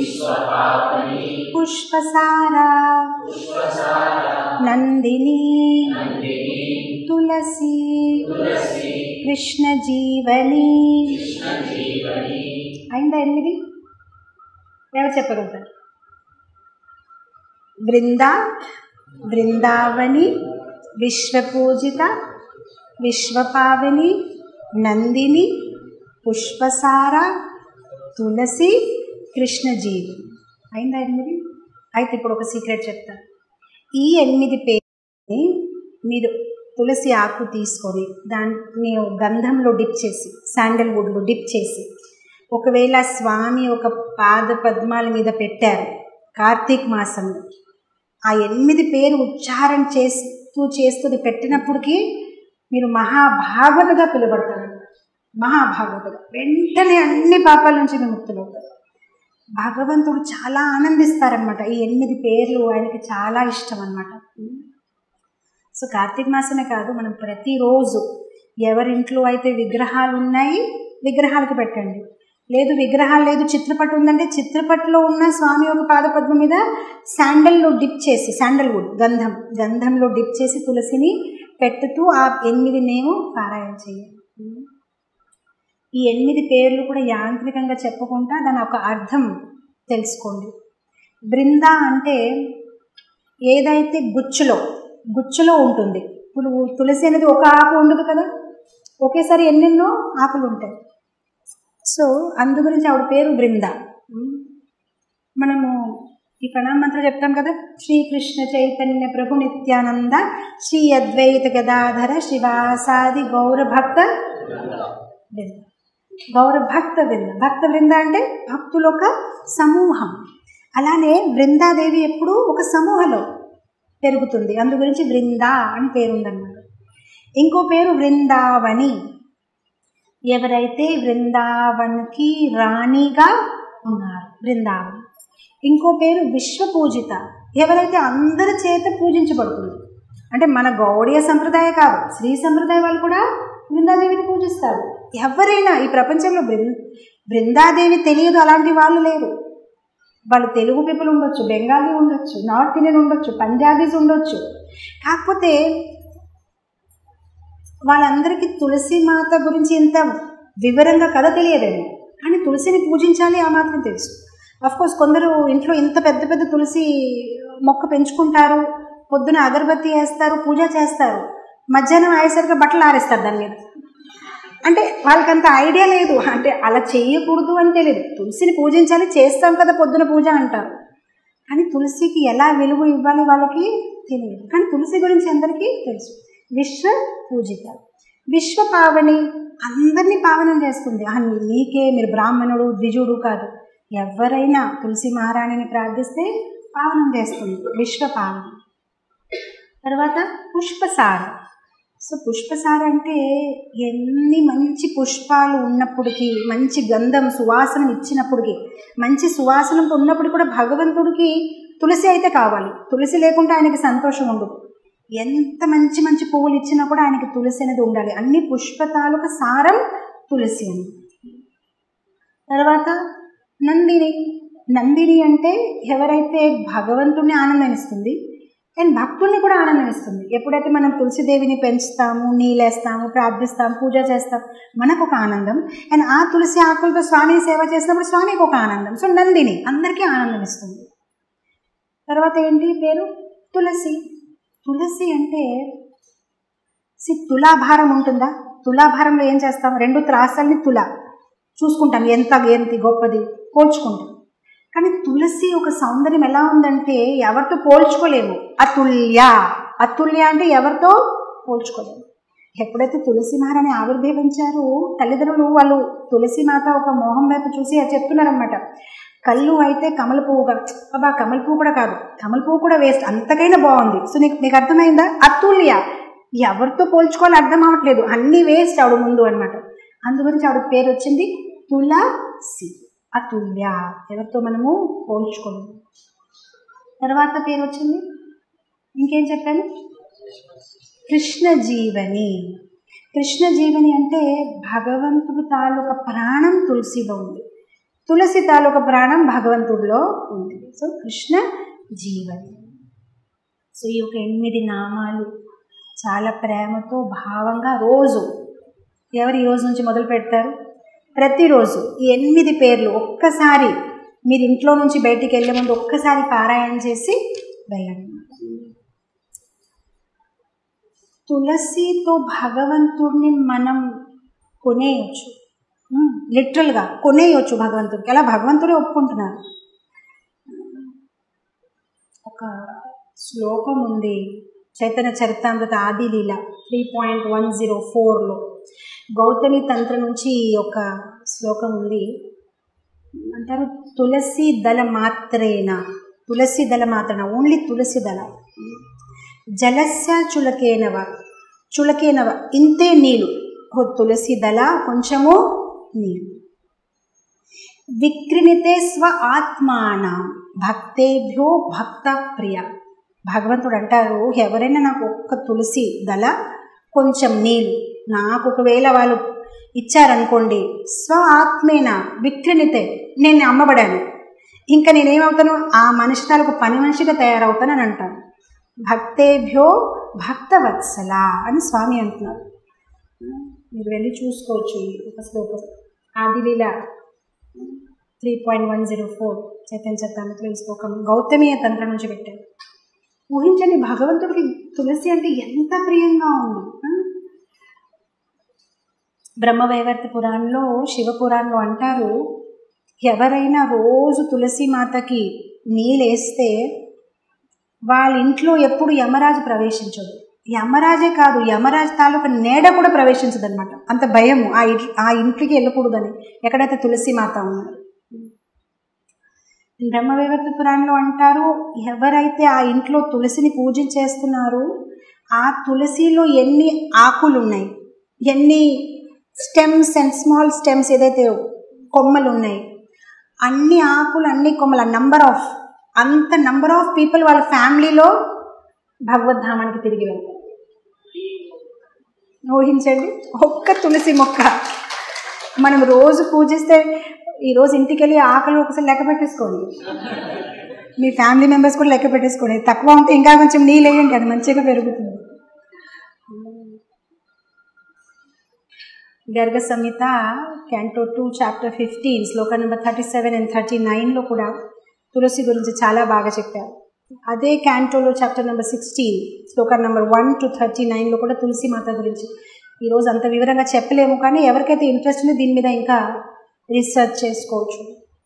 పుష్పసారా నందిని తులసి కృష్ణ జీవని. అయిందా 8? ఎవరు చెప్పగలుగుతారు? బృందావని విశ్వపూజిత విశ్వపావని నందిని పుష్పసార తులసి కృష్ణజీవి. అయిందా 8? అయితే ఇప్పుడు ఒక సీక్రెట్ చెప్తాను. ఈ 8 పేర్లని మీరు తులసి ఆకు తీసుకొని దాన్ని గంధంలో డిప్ చేసి, శాండల్వుడ్లో డిప్ చేసి, ఒకవేళ స్వామి ఒక పాద పద్మాల మీద పెట్టారు కార్తీక మాసంలో, ఆ 8 పేరు ఉచ్చారణ చేస్తూ పెట్టినప్పటికీ మీరు మహాభాగవతగా పిలువబడతారు. మహాభాగవతగా వెంటనే అన్ని పాపాల నుంచి విముక్తులవుతారు. భగవంతుడు చాలా ఆనందిస్తారనమాట. ఈ 8 పేర్లు ఆయనకి చాలా ఇష్టం అన్నమాట. సో కార్తీక మాసమే కాదు, మనం ప్రతిరోజు ఎవరింట్లో అయితే విగ్రహాలు ఉన్నాయి విగ్రహాలకి పెట్టండి. లేదు విగ్రహాలు లేదు, చిత్రపటం ఉందంటే చిత్రపటంలో ఉన్న స్వామి ఒక పాదపద్మ మీద శాండల్లో డిప్ చేసి, శాండల్వుడ్ గంధంలో డిప్ చేసి తులసిని పెట్టుతూ ఆ 8 నేము పారాయణ చేయాలి. ఈ 8 పేర్లు కూడా యాంత్రికంగా చెప్పకుండా దాని ఒక అర్థం తెలుసుకోండి. బృంద అంటే ఏదైతే గుచ్చులో ఉంటుంది. ఇప్పుడు తులసి అనేది ఒక ఆకు ఉండదు కదా, ఒకేసారి ఎన్నెన్నో ఆకులు ఉంటాయి. సో అందు గురించి ఆవిడ పేరు బృంద. మనము ఈ ప్రణామ మంత్రం చెప్తాం కదా, శ్రీకృష్ణ చైతన్య ప్రభు నిత్యానంద శ్రీ అద్వైత గదాధర శ్రీవాసాది గౌరభక్త బృంద. భక్త బృంద అంటే భక్తులు ఒక సమూహం. అలానే బృందాదేవి ఎప్పుడు ఒక సమూహంలో పెరుగుతుంది. అందు గురించి బృంద అని పేరు ఉందన్నమాట. ఇంకో పేరు బృందావని. ఎవరైతే బృందావన్కి రాణిగా ఉన్నారు బృందావని. ఇంకో పేరు విశ్వపూజిత. ఎవరైతే అందరి చేత పూజించబడుతుంది. అంటే మన గౌడీయ సంప్రదాయం కాదు, శ్రీ సంప్రదాయం వాళ్ళు కూడా బృందాదేవిని పూజిస్తారు. ఎవరైనా ఈ ప్రపంచంలో బృందాదేవి తెలియదు అలాంటి వాళ్ళు లేరు. వాళ్ళు తెలుగు పీపుల్ ఉండొచ్చు, బెంగాలీ ఉండొచ్చు, నార్త్ ఇండియన్ ఉండొచ్చు, పంజాబీస్ ఉండొచ్చు. కాకపోతే వాళ్ళందరికీ తులసి మాత గురించి ఇంత వివరంగా కథ తెలియదేమో, కానీ తులసిని పూజించాలి ఆ మాత్రం తెలుసు. అఫ్కోర్స్ కొందరు ఇంట్లో ఇంత పెద్ద పెద్ద తులసి మొక్క పెంచుకుంటారు, పొద్దున అగరబత్తి వేస్తారు, పూజ చేస్తారు, మధ్యాహ్నం అయ్యేసరికి బట్టలు ఆరేస్తారు దాని మీద. అంటే వాళ్ళకంత ఐడియా లేదు, అంటే అలా చేయకూడదు అని తెలియదు. తులసిని పూజించాలి, చేస్తాం కదా పొద్దున పూజ అంటారు, కానీ తులసికి ఎలా విలువ ఇవ్వాలి వాళ్ళకి తెలియదు. కానీ తులసి గురించి అందరికీ తెలుసు. విశ్వ పూజిత, విశ్వ పావని, అందరినీ పావనం చేస్తుంది. నీకే, మీరు బ్రాహ్మణుడు ద్విజుడు కాదు, ఎవరైనా తులసి మహారాణిని ప్రార్థిస్తే పావనం చేస్తుంది, విశ్వ పావని. తర్వాత పుష్పసార. సో పుష్పసార అంటే ఎన్ని మంచి పుష్పాలు ఉన్నప్పటికీ, మంచి గంధం సువాసన ఇచ్చినప్పటికీ, మంచి సువాసన ఉన్నప్పుడు కూడా భగవంతుడికి తులసి అయితే కావాలి. తులసి లేకుంటే ఆయనకి సంతోషం ఉండదు. ఎంత మంచి మంచి పువ్వులు ఇచ్చినా కూడా ఆయనకి తులసి అనేది ఉండాలి. అన్ని పుష్పతాలకు సారం తులసి అని. తర్వాత నందిని అంటే ఎవరైతే భగవంతుడిని ఆనందమిస్తుంది అండ్ భక్తుల్ని కూడా ఆనందమిస్తుంది. ఎప్పుడైతే మనం తులసిదేవిని పెంచుతాము, నీళ్ళేస్తాము, ప్రార్థిస్తాము, పూజ చేస్తాం, మనకు ఒక ఆనందం. అండ్ ఆ తులసి ఆకులతో స్వామిని సేవ చేసినప్పుడు స్వామికి ఒక ఆనందం. సో నందిని అందరికీ ఆనందం ఇస్తుంది. తర్వాత ఏంటి పేరు? తులసి. తులసి అంటే తులాభారం ఉంటుందా? తులాభారంలో ఏం చేస్తాం? 2 త్రాసాలని చూసుకుంటాం, ఎంత గొప్పది పోల్చుకుంటాం. కానీ తులసి ఒక సౌందర్యం ఎలా ఉందంటే ఎవరితో పోల్చుకోలేము. అతుల్య అంటే ఎవరితో పోల్చుకోలేము. ఎప్పుడైతే తులసి మహారాణి ఆవిర్భవించారు, తల్లిదండ్రులు వాళ్ళు తులసి మాత ఒక మోహం వైపు చూసి చెప్తున్నారనమాట, కళ్ళు అయితే కమల పువ్వుగా, అబ్బా కమల పువ్వు కూడా కాదు, కమల పువ్వు కూడా వేస్ట్, అంతకైనా బాగుంది. సో నీకు అర్థమైందా? అతుల్య, ఎవరితో పోల్చుకోవాలి అర్థం అవ్వట్లేదు, అన్నీ వేస్ట్ ఆవిడ ముందు అనమాట. అందు గురించి ఆవిడ పేరు వచ్చింది తులసి. అతుల్య, ఎవరితో మనము పోల్చుకోలేము. తర్వాత పేరు వచ్చింది, ఇంకేం చెప్పాను, కృష్ణ జీవని. కృష్ణ జీవని అంటే భగవంతుడి తాలూకా ప్రాణం తులసిలో ఉంది, తులసి తాలూకా ప్రాణం భగవంతుడిలో ఉంది. సో కృష్ణ జీవని. సో ఈ యొక్క 8 నామాలు చాలా ప్రేమతో భావంగా రోజు, ఎవరు ఈ రోజు నుంచి మొదలు పెడతారు, ప్రతిరోజు ఈ 8 పేర్లు ఒక్కసారి మీరు ఇంట్లో నుంచి బయటికి వెళ్ళే ముందు ఒక్కసారి పారాయణ చేసి వెళ్ళండి. తులసితో భగవంతుడిని మనం కొనేయచ్చు, లిటరల్గా కొనేయచ్చు భగవంతుడికి. అలా భగవంతుడే ఒప్పుకుంటున్నారు. ఒక శ్లోకం ఉంది చైతన్య చరితామృత ఆది లీల 3.104లో, గౌతమి తంత్ర నుంచి ఒక శ్లోకం ఉంది. అంటారు తులసి దళ మాత్రేన, తులసి దళ మాత్రేన, ఓన్లీ తులసి దళ, జలస్య చులకేనవ, చులకేనవ ఇంతే నీళ్ళు, తులసి దళ కొంచెము నీళ్ళు. విక్రిమితే స్వ ఆత్మాన భక్తేభ్యో భక్త ప్రియ. భగవంతుడు అంటారు, ఎవరైనా నాకు ఒక్క తులసి దళ కొంచెం నీళ్ళు నాకు ఒకవేళ వాళ్ళు ఇచ్చారనుకోండి, స్వ ఆత్మేన విక్రిమితే, నేను అమ్మబడాను, ఇంకా నేనేమవుతాను, ఆ మనిషి తాలూకు పని మనిషిగా తయారవుతానని అంటాను. భక్తేభ్యో భక్తవత్సల అని స్వామి అంటున్నారు. మీరు వెళ్ళి చూసుకోవచ్చు ఈ ఒక శ్లోకం, ఆదిలీల 3.104 చైతన్య చరితామృతలో ఈ శ్లోకం గౌతమీయ తంత్రం నుంచి పెట్టారు. ఊహించండి, భగవంతుడికి తులసి అంటే ఎంత ప్రియంగా ఉంది. బ్రహ్మవైవర్త పురాణంలో, శివపురాణంలో అంటారు, ఎవరైనా రోజు తులసి మాతకి నీళ్ళేస్తే వాళ్ళ ఇంట్లో ఎప్పుడు యమరాజు ప్రవేశించదు. యమరాజే కాదు, యమరాజు తాలూకా నీడ కూడా ప్రవేశించదు అనమాట. అంత భయము ఆ ఇంటికి వెళ్ళకూడదని, ఎక్కడైతే తులసి మాత ఉన్నారు. బ్రహ్మవైవర్త పురాణంలో అంటారు, ఎవరైతే ఆ ఇంట్లో తులసిని పూజించేస్తున్నారో ఆ తులసిలో ఎన్ని ఆకులు ఉన్నాయి, ఎన్ని స్టెమ్స్ అండ్ స్మాల్ స్టెమ్స్, ఏదైతే కొమ్మలు ఉన్నాయి, అన్ని ఆకులు అన్ని కొమ్మలు, అంత నంబర్ ఆఫ్ పీపుల్ వాళ్ళ ఫ్యామిలీలో భగవద్ధామానికి తిరిగి వెళ్తారు. ఊహించండి, ఒక్క తులసి మొక్క మనం రోజు పూజిస్తే, ఈరోజు ఇంటికి వెళ్ళి ఆకలి ఒకసారి లెక్క పెట్టేసుకోండి, మీ ఫ్యామిలీ మెంబర్స్ కూడా లెక్క పెట్టేసుకోండి, తక్కువ ఉంటే ఇంకా కొంచెం నీళ్ళు వేయండి, అది మంచిగా పెరుగుతుంది. Garga Samhita canto 2 chapter 15 shloka number 37 and 39లో కూడా తులసి గురించి చాలా బాగా చెప్పారు. అదే క్యాంటోలో chapter number 16 shloka number 1 to 39లో కూడా తులసి మాత గురించి ఈరోజు అంత వివరంగా చెప్పలేము, కానీ ఎవరికైతే ఇంట్రెస్ట్ ఉందో దీని మీద ఇంకా రీసెర్చ్ చేసుకోవచ్చు.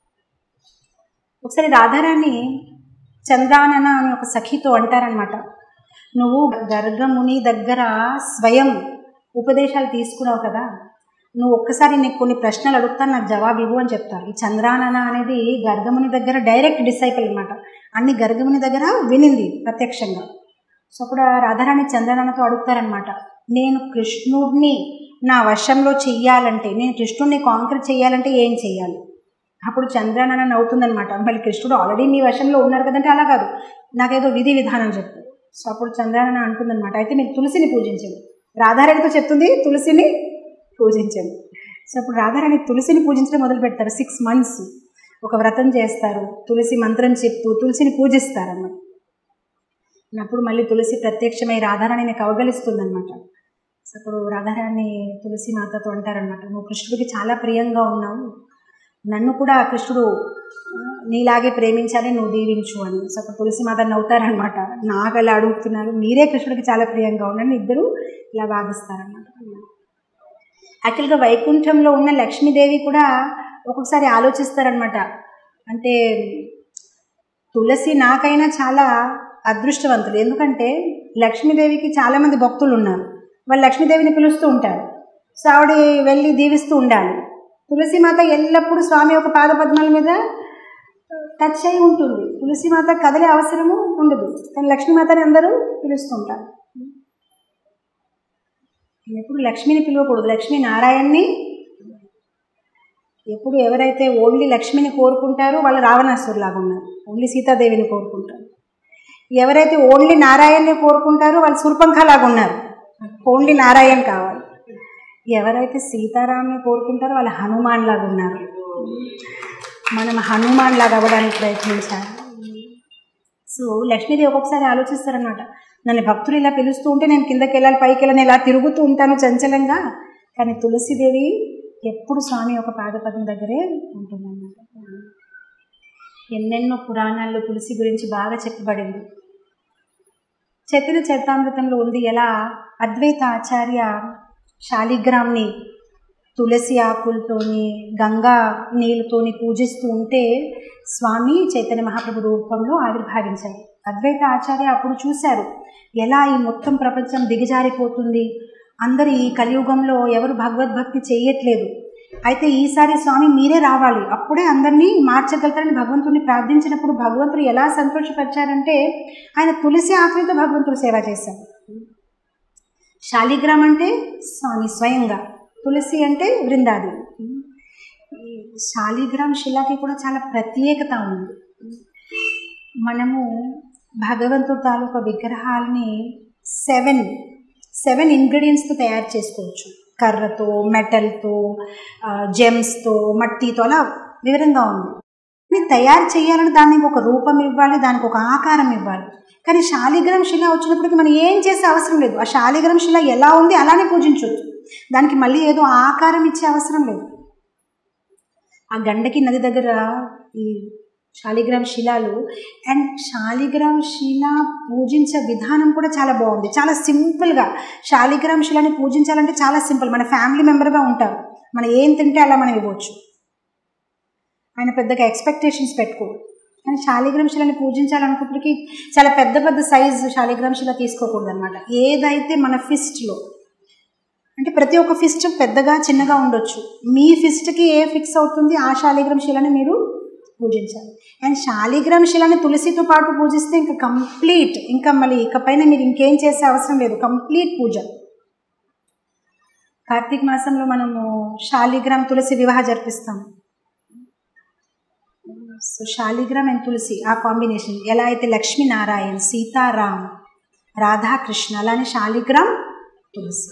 ఒకసారి రాధారాణి చంద్రానన అని ఒక సఖితో అంటారనమాట, నువ్వు గర్గముని దగ్గర స్వయం ఉపదేశాలు తీసుకున్నావు కదా, నువ్వు ఒక్కసారి నీకు కొన్ని ప్రశ్నలు అడుగుతాను, నాకు జవాబు ఇవ్వు అని చెప్తారు. ఈ చంద్రానన అనేది గర్గముని దగ్గర డైరెక్ట్ డిసైపుల్ అనమాట, అన్ని గర్గముని దగ్గర వినింది ప్రత్యక్షంగా. సో అప్పుడు రాధారాణి చంద్రాననతో అడుగుతారనమాట, నేను కృష్ణుడిని నా వశంలో చెయ్యాలంటే, నేను కృష్ణుడిని కాంకర్ చేయాలంటే ఏం చెయ్యాలి? అప్పుడు చంద్రానన నవ్వుతుందనమాట, మళ్ళీ కృష్ణుడు ఆల్రెడీ నీ వశంలో ఉన్నారు కదంటే, అలా కాదు, నాకేదో విధి విధానం చెప్పు. సో అప్పుడు చంద్రానన అంటుందన్నమాట, అయితే మీరు తులసిని పూజించండి. రాధారాణితో చెప్తుంది తులసిని పూజించండి. సో అప్పుడు రాధారాణి తులసిని పూజించడం మొదలు పెడతారు. 6 months ఒక వ్రతం చేస్తారు, తులసి మంత్రం చెప్తూ తులసిని పూజిస్తారన్నమాట. అప్పుడు మళ్ళీ తులసి ప్రత్యక్షమై రాధారాణిని కవగలిస్తుందన్నమాట. సో అప్పుడు రాధారాణి తులసి మాతతో అంటారనమాట, నువ్వు కృష్ణుడికి చాలా ప్రియంగా ఉన్నావు, నన్ను కూడా కృష్ణుడు నీలాగే ప్రేమించాలి, నువ్వు దీవించు అని. సో అప్పుడు తులసి మాత నవ్వుతారనమాట, నాకు అలా అడుగుతున్నారు, మీరే కృష్ణుడికి చాలా ప్రియంగా ఉన్నారని ఇద్దరు ఇలా వాదిస్తారనమాట. యాక్చువల్గా వైకుంఠంలో ఉన్న లక్ష్మీదేవి కూడా ఒక్కొక్కసారి ఆలోచిస్తారనమాట, అంటే తులసి నాకైనా చాలా అదృష్టవంతులు, ఎందుకంటే లక్ష్మీదేవికి చాలామంది భక్తులు ఉన్నారు, వాళ్ళు లక్ష్మీదేవిని పిలుస్తూ ఉంటారు. సో ఆవిడ వెళ్ళి దీవిస్తూ ఉండాలి. తులసి మాత ఎల్లప్పుడూ స్వామి యొక్క పాదపద్మాల మీద టచ్ అయి ఉంటుంది, తులసి మాత కదిలే అవసరము ఉండదు, కానీ లక్ష్మీమాతని అందరూ పిలుస్తూ ఉంటారు. ఎప్పుడు లక్ష్మిని పిలవకూడదు, లక్ష్మీ నారాయణ్ని. ఎప్పుడు ఎవరైతే ఓన్లీ లక్ష్మిని కోరుకుంటారో వాళ్ళు రావణాసురులాగా ఉన్నారు, ఓన్లీ సీతాదేవిని కోరుకుంటారు. ఎవరైతే ఓన్లీ నారాయణని కోరుకుంటారో వాళ్ళు శూర్పంఖలాగా ఉన్నారు, ఓన్లీ నారాయణ కావాలి. ఎవరైతే సీతారాముని కోరుకుంటారో వాళ్ళు హనుమాన్ లాగా ఉన్నారు. మనం హనుమాన్ లాగా అవ్వడానికి ప్రయత్నించాలి. సో లక్ష్మీదేవి ఒక్కొక్కసారి ఆలోచిస్తారనమాట, నన్ను భక్తులు ఇలా పిలుస్తూ ఉంటే నేను కిందకి వెళ్ళాలి, పైకి వెళ్ళాలి, ఇలా తిరుగుతూ ఉంటాను చంచలంగా. కానీ తులసిదేవి ఎప్పుడు స్వామి ఒక పాదపదం దగ్గరే ఉంటుందన్నమాట. ఎన్నెన్నో పురాణాల్లో తులసి గురించి బాగా చెప్పబడింది. చైతన్య చరితామృతంలో ఉంది ఎలా అద్వైత ఆచార్య శాలిగ్రామ్ని తులసి ఆకులతోని గంగా నీళ్ళతోని పూజిస్తూ ఉంటే స్వామి చైతన్య మహాప్రభు రూపంలో ఆవిర్భావించారు. అద్వైత ఆచార్య అప్పుడు చూశారు ఎలా ఈ మొత్తం ప్రపంచం దిగజారిపోతుంది, అందరు ఈ కలియుగంలో ఎవరు భగవద్భక్తి చేయట్లేదు, అయితే ఈసారి స్వామి మీరే రావాలి, అప్పుడే అందరినీ మార్చగలుగుతారని భగవంతుడిని ప్రార్థించినప్పుడు భగవంతుడు ఎలా సంతోషపరిచారంటే ఆయన తులసి ఆకులతో భగవంతుడు సేవ చేశారు. శాలిగ్రామ్ అంటే స్వామి స్వయంగా, తులసి అంటే వృందాదేవి. శాలిగ్రామ్ శిలాకి కూడా చాలా ప్రత్యేకత ఉంది. మనము భగవంతుడి తాలూకా విగ్రహాలని సెవెన్ ఇంగ్రీడియంట్స్తో తయారు చేసుకోవచ్చు. కర్రతో, మెటల్తో, జెమ్స్తో, మట్టితో, అలా వివరంగా ఉంది. తయారు చేయాలని దానికి ఒక రూపం ఇవ్వాలి, దానికి ఒక ఆకారం ఇవ్వాలి. కానీ శాలిగ్రామ్ శిల వచ్చినప్పటికీ మనం ఏం చేసే అవసరం లేదు. ఆ శాలిగ్రామ్ శిల ఎలా ఉంది అలానే పూజించవచ్చు, దానికి మళ్ళీ ఏదో ఆకారం ఇచ్చే అవసరం లేదు. ఆ గండకి నది దగ్గర ఈ శాలిగ్రామ్ శిలాలు, అండ్ శాలిగ్రామ్ శిల పూజించే విధానం కూడా చాలా బాగుంది, చాలా సింపుల్గా. శాలిగ్రామ్ శిలని పూజించాలంటే చాలా సింపుల్, మన ఫ్యామిలీ మెంబర్గా ఉంటారు, మనం ఏం తింటే అలా మనం ఇవ్వచ్చు, ఆయన పెద్దగా ఎక్స్పెక్టేషన్స్ పెట్టుకోరు. కానీ శాలిగ్రామ్ శిలని పూజించాలనుకున్నప్పటికీ చాలా పెద్ద పెద్ద సైజు శాలిగ్రామ్ శిల తీసుకోకూడదు అనమాట. ఏదైతే మన ఫిస్ట్లో, అంటే ప్రతి ఒక్క ఫిస్ట్ పెద్దగా చిన్నగా ఉండొచ్చు, మీ ఫిస్ట్కి ఏ ఫిక్స్ అవుతుంది ఆ శాలిగ్రామ్ శిలని మీరు పూజించాలి. అండ్ శాలిగ్రామ్ శిలని తులసితో పాటు పూజిస్తే ఇంకా కంప్లీట్, ఇంకా మళ్ళీ ఇకపైన మీరు ఇంకేం చేసే అవసరం లేదు, కంప్లీట్ పూజ. కార్తీక మాసంలో మనము శాలిగ్రామ్ తులసి వివాహ జరిపిస్తాము. సో శాలిగ్రామ్ అండ్ తులసి ఆ కాంబినేషన్, ఎలా అయితే లక్ష్మీనారాయణ, సీతారాం, రాధాకృష్ణ, అలానే శాలిగ్రామ్ తులసి.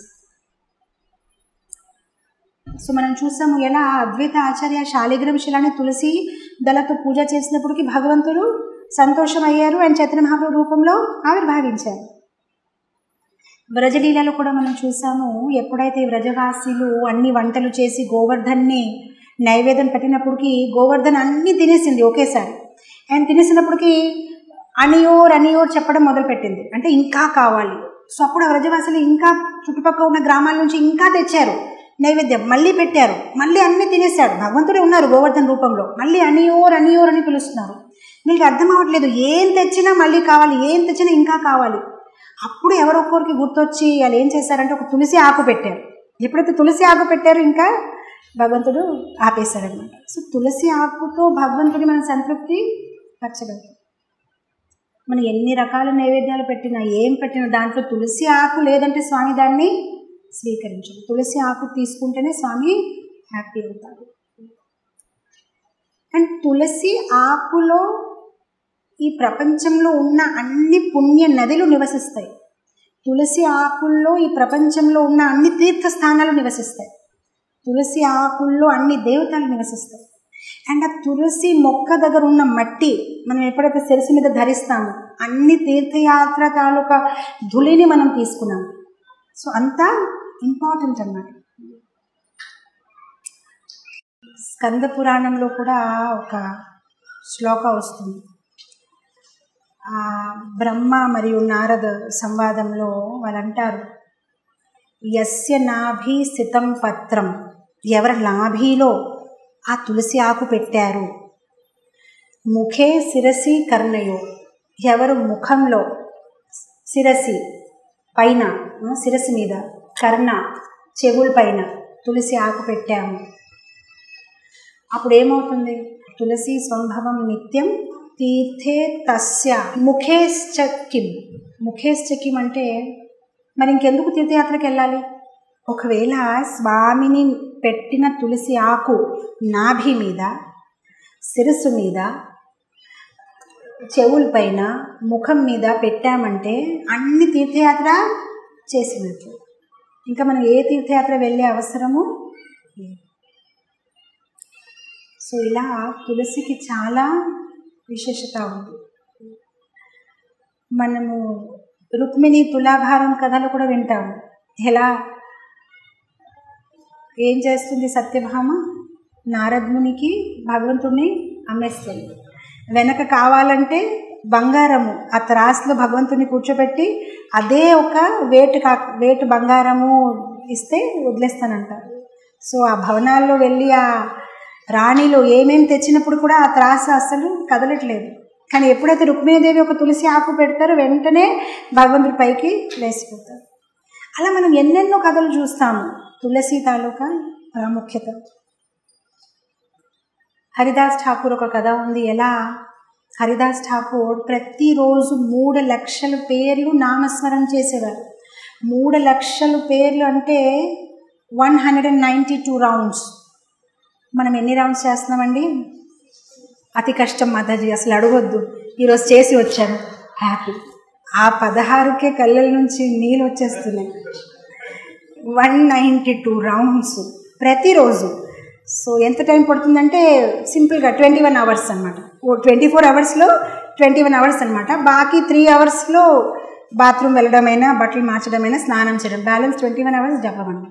సో మనం చూసాము ఎలా అద్వైత ఆచార్య శాలిగ్రామ్ శిలాని తులసి దళతో పూజ చేసినప్పటికీ భగవంతుడు సంతోషం అయ్యారు అండ్ చైతన్య మహాప్రభు రూపంలో ఆవిర్భావించారు. వ్రజలీలలో కూడా మనం చూసాము, ఎప్పుడైతే వ్రజవాసీలు అన్ని వంటలు చేసి గోవర్ధన్ని నైవేద్యం పెట్టినప్పటికీ గోవర్ధన్ అన్నీ తినేసింది ఒకేసారి. అండ్ తినేసినప్పటికీ అనియోర్ చెప్పడం మొదలుపెట్టింది, అంటే ఇంకా కావాలి. సో అప్పుడు ఆ వ్రజవాసులు ఇంకా చుట్టుపక్కల ఉన్న గ్రామాల నుంచి ఇంకా తెచ్చారు నైవేద్యం, మళ్ళీ పెట్టారు, మళ్ళీ అన్నీ తినేశాడు. భగవంతుడే ఉన్నారు గోవర్ధన్ రూపంలో, మళ్ళీ అనియోర్ అని పిలుస్తున్నారు. వీళ్ళకి అర్థం అవ్వట్లేదు, ఏం తెచ్చినా మళ్ళీ కావాలి, ఏం తెచ్చినా ఇంకా కావాలి. అప్పుడు ఎవరొక్కరికి గుర్తొచ్చి వాళ్ళు ఏం చేశారంటే ఒక తులసి ఆకు పెట్టారు. ఎప్పుడైతే తులసి ఆకు పెట్టారు ఇంకా భగవంతుడు ఆపేశారనమాట. సో తులసి ఆకుతో భగవంతుడి మనం సంతృప్తి పరచగలుగుతాం. మనం ఎన్ని రకాల నైవేద్యాలు పెట్టినా ఏం పెట్టినా దాంట్లో తులసి ఆకు లేదంటే స్వామి దాన్ని స్వీకరించడు. తులసి ఆకు తీసుకుంటేనే స్వామి హ్యాపీ అవుతాడు. అండ్ తులసి ఆకులో ఈ ప్రపంచంలో ఉన్న అన్ని పుణ్య నదులు నివసిస్తాయి. తులసి ఆకుల్లో ఈ ప్రపంచంలో ఉన్న అన్ని తీర్థస్థానాలు నివసిస్తాయి. తులసి ఆకుల్లో అన్ని దేవతలు నివసిస్తాయి. అండ్ ఆ తులసి మొక్క దగ్గర ఉన్న మట్టి మనం ఎప్పుడైతే శిరస్సు మీద ధరిస్తామో అన్ని తీర్థయాత్ర తాలూకా ధూళిని మనం తీసుకున్నాము. సో అంతా ఇంపార్టెంట్ అన్నమాట. స్కంద పురాణంలో కూడా ఒక శ్లోక వస్తుంది. బ్రహ్మ మరియు నారద సంవాదంలో వాళ్ళు అంటారు, యస్య నాభి స్థితం పత్రం, ఎవరి నాభిలో ఆ తులసి ఆకు పెట్టారు, ముఖే శిరసి కర్ణయో, ఎవరు ముఖంలో శిరసి పైన, శిరస్సు మీద, కర్ణ చెవుల పైన తులసి ఆకు పెట్టాము, అప్పుడు ఏమవుతుంది? తులసి సంభవం నిత్యం తీర్థే తస్య ముఖేశ్చకిం. ముఖేశ్చకిం అంటే మరి ఇంకెందుకు తీర్థయాత్రకి వెళ్ళాలి? ఒకవేళ స్వామిని పెట్టిన తులసి ఆకు నాభి మీద, శిరస్సు మీద, చెవుల పైన, ముఖం మీద పెట్టామంటే అన్ని తీర్థయాత్ర చేసినట్లు. ఇంకా మనం ఏ తీర్థయాత్ర వెళ్ళే అవసరము లేదు. సో ఇలా తులసికి చాలా విశేషత ఉంది. మనము రుక్మిణి తులాభారం కథలు కూడా వింటాము. ఎలా ఏం చేస్తుంది సత్యభామ, నారదమునికి భగవంతుడిని అమ్మేస్తుంది. వెనక కావాలంటే బంగారము ఆ త్రాసులో భగవంతుని కూర్చోబెట్టి అదే ఒక వేటు బంగారము ఇస్తే వదిలేస్తానంటారు. సో ఆ భవనాల్లో వెళ్ళి ఆ రాణిలో ఏమేమి తెచ్చినప్పుడు కూడా ఆ త్రాసు అస్సలు కదలట్లేదు. కానీ ఎప్పుడైతే రుక్మిణీదేవి ఒక తులసి ఆకు పెడతారో వెంటనే భగవంతుడి పైకి లేచిపోతారు. అలా మనం ఎన్నెన్నో కథలు చూస్తాము తులసి తాలూకా ప్రాముఖ్యత. హరిదాస్ ఠాకూర్ ఒక కథ ఉంది. ఎలా హరిదాస్ ఠాకూర్ ప్రతిరోజు 3 లక్షల పేర్లు నామస్మరం చేసేవారు. 3 లక్షల పేర్లు అంటే 192 రౌండ్స్. మనం ఎన్ని రౌండ్స్ చేస్తున్నామండి? అతి కష్టం మాతాజీ, అసలు అడగొద్దు, ఈరోజు చేసి వచ్చాను, హ్యాపీ. ఆ 16కే కళ్ళల నుంచి నీళ్ళు వచ్చేస్తున్నాయి. 192 రౌండ్స్ ప్రతిరోజు. సో ఎంత టైం పడుతుందంటే సింపుల్గా 21 అవర్స్ అనమాట. 24 అవర్స్లో 21 అవర్స్ అనమాట. బాకీ 3 అవర్స్లో బాత్రూమ్ వెళ్ళడమైనా, బట్టలు మార్చడమైనా, స్నానం చేయడం, బ్యాలెన్స్ 21 అవర్స్ జపం అండి.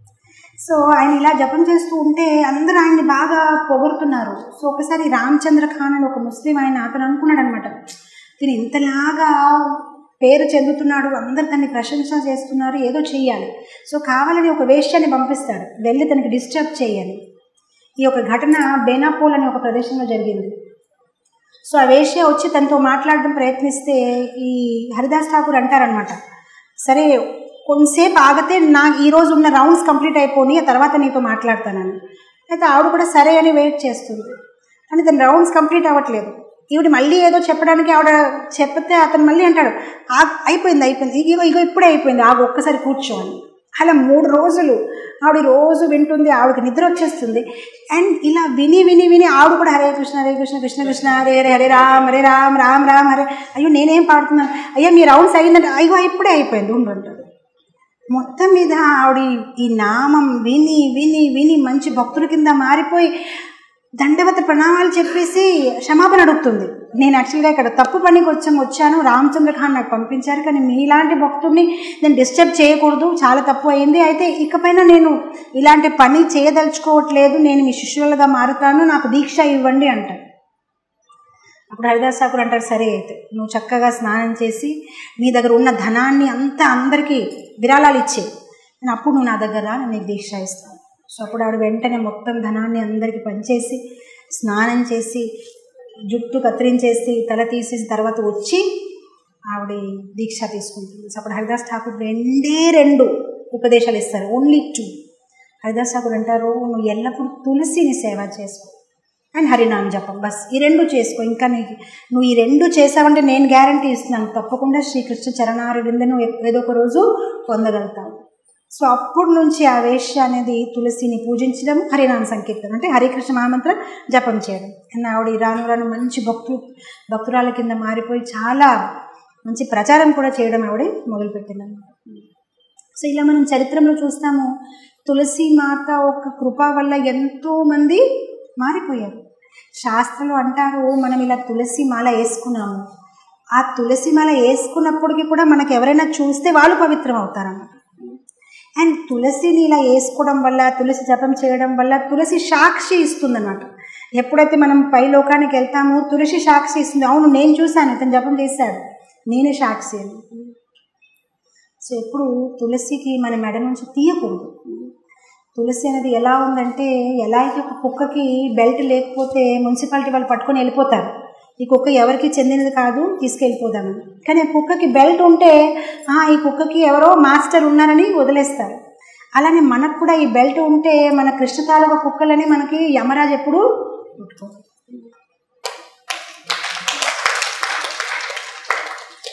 సో ఆయన ఇలా జపం చేస్తూ ఉంటే అందరూ ఆయన్ని బాగా పొగుడుతున్నారు. సో ఒకసారి రామచంద్ర ఖాన్ అని ఒక ముస్లిం ఆయన, అతను అనుకున్నాడు అనమాట, దీని ఇంతలాగా పేరు చెందుతున్నాడు, అందరు తనని ప్రశంస చేస్తున్నారు, ఏదో చెయ్యాలి. సో కావాలని ఒక వేశ్యాన్ని పంపిస్తాడు, వెళ్ళి తనకి డిస్టర్బ్ చేయాలి. ఈ యొక్క ఘటన బేనాపోల్ అనే ఒక ప్రదేశంలో జరిగింది. సో ఆ వేశ్య వచ్చి తనతో మాట్లాడడం ప్రయత్నిస్తే ఈ హరిదాస్ ఠాకూర్ అంటారనమాట, సరే కొంతసేపు ఆగితే ఈరోజు ఉన్న రౌండ్స్ కంప్లీట్ అయిపోయి ఆ తర్వాత నీతో మాట్లాడతానని. అయితే ఆవిడ కూడా సరే అని వెయిట్ చేస్తుంది. కానీ తన రౌండ్స్ కంప్లీట్ అవ్వట్లేదు. ఈవిడ మళ్ళీ ఏదో చెప్పడానికి ఆవిడ చెప్తే అతను మళ్ళీ అంటాడు, అయిపోయింది, ఇగో ఇప్పుడే అయిపోయింది, ఒక్కసారి కూర్చోని. అలా 3 రోజులు ఆవిడ రోజు వింటుంది. ఆవిడకి నిద్ర వచ్చేస్తుంది. అండ్ ఇలా విని విని విని ఆవిడ కూడా హరే కృష్ణ హరే కృష్ణ కృష్ణ కృష్ణ హరే హరే హరే రామ్ రామ్ రామ్ హరే, అయ్యో నేనేం పాడుతున్నాను, అయ్యో మీ రౌండ్స్ అయ్యిందంటే, అయ్యో ఇప్పుడే అయిపోయింది ఉండంటాడు. మొత్తం మీద ఆవిడ ఈ నామం విని విని విని మంచి భక్తుల కింద మారిపోయి దండవత ప్రణామాలు చెప్పేసి క్షమాపణ అడుగుతుంది. నేను యాక్చువల్గా ఇక్కడ తప్పు పనికి వచ్చాను, రామచంద్ర ఖాన్ నాకు పంపించారు, కానీ మీలాంటి భక్తుడిని నేను డిస్టర్బ్ చేయకూడదు, చాలా తప్పు అయింది, అయితే ఇకపైన నేను ఇలాంటి పని చేయదలుచుకోవట్లేదు, నేను మీ శిష్యులుగా మారుతాను, నాకు దీక్ష ఇవ్వండి అంటారు. అప్పుడు హరిదాస్ ఠాకూర్ అంటారు, సరే అయితే నువ్వు చక్కగా స్నానం చేసి నీ దగ్గర ఉన్న ధనాన్ని అంతా అందరికీ విరాళాలు ఇచ్చే, నేను అప్పుడు నువ్వు నా దగ్గర నేను నీకు దీక్ష ఇస్తాను. సో అప్పుడు ఆవిడ వెంటనే మొత్తం ధనాన్ని అందరికీ పంచేసి స్నానం చేసి జుట్టు కత్తిరించేసి తల తీసేసి తర్వాత వచ్చి ఆవిడ దీక్ష తీసుకుంటుంది. సో అప్పుడు హరిదాస్ ఠాకూర్ 2 ఉపదేశాలు ఇస్తారు, ఓన్లీ 2. హరిదాస్ ఠాకూర్ అంటారు, నువ్వు ఎల్లప్పుడూ తులసిని సేవ చేసుకో అండ్ హరినామ జపం, బస్ ఈ 2 చేసుకో. ఇంకా నువ్వు ఈ 2 చేసావంటే నేను గ్యారంటీ ఇస్తున్నాను, తప్పకుండా శ్రీకృష్ణ చరణారవిందను ఏదో ఒక రోజు పొందగలుగుతావు. సో అప్పటి నుంచి ఆ వేశ్య అనేది తులసిని పూజించడం, హరినామ సంకీర్తనం అంటే హరికృష్ణ మహామంత్ర జపం చేయడం. అండ్ ఆవిడ రాను మంచి భక్తురాల కింద మారిపోయి చాలా మంచి ప్రచారం కూడా చేయడం ఆవిడ మొదలుపెట్టిందన్నమాట. సో ఇలా మనం చరిత్రలో చూస్తాము, తులసి మాత ఒక కృప వల్ల ఎంతోమంది మారిపోయారు. శాస్త్రంలో అంటారు, మనం ఇలా తులసి మాల వేసుకున్నాము, ఆ తులసి మాల వేసుకున్నప్పటికీ కూడా మనకు ఎవరైనా చూస్తే వాళ్ళు పవిత్రం అవుతారన్నమాట. అండ్ తులసిని ఇలా వేసుకోవడం వల్ల, తులసి జపం చేయడం వల్ల తులసి సాక్షి ఇస్తుందన్నమాట. ఎప్పుడైతే మనం పై లోకానికి వెళ్తామో తులసి సాక్షి ఇస్తుంది, అవును నేను చూశాను, ఇతను జపం చేశాడు, నేనే సాక్షి అని. సో ఎప్పుడు తులసికి మన మెడ నుంచి తీయకూడదు. తులసి అనేది ఎలా ఉందంటే, ఎలా అయితే ఒక కుక్కకి బెల్ట్ లేకపోతే మున్సిపాలిటీ వాళ్ళు పట్టుకొని వెళ్ళిపోతారు, ఈ కుక్క ఎవరికి చెందినది కాదు తీసుకెళ్ళిపోదామని. కానీ ఆ కుక్కకి బెల్ట్ ఉంటే ఈ కుక్కకి ఎవరో మాస్టర్ ఉన్నారని వదిలేస్తారు. అలానే మనకు కూడా ఈ బెల్ట్ ఉంటే మన కృష్ణ తాలూకా కుక్కలని మనకి యమరాజు ఎప్పుడు ముట్టుకో.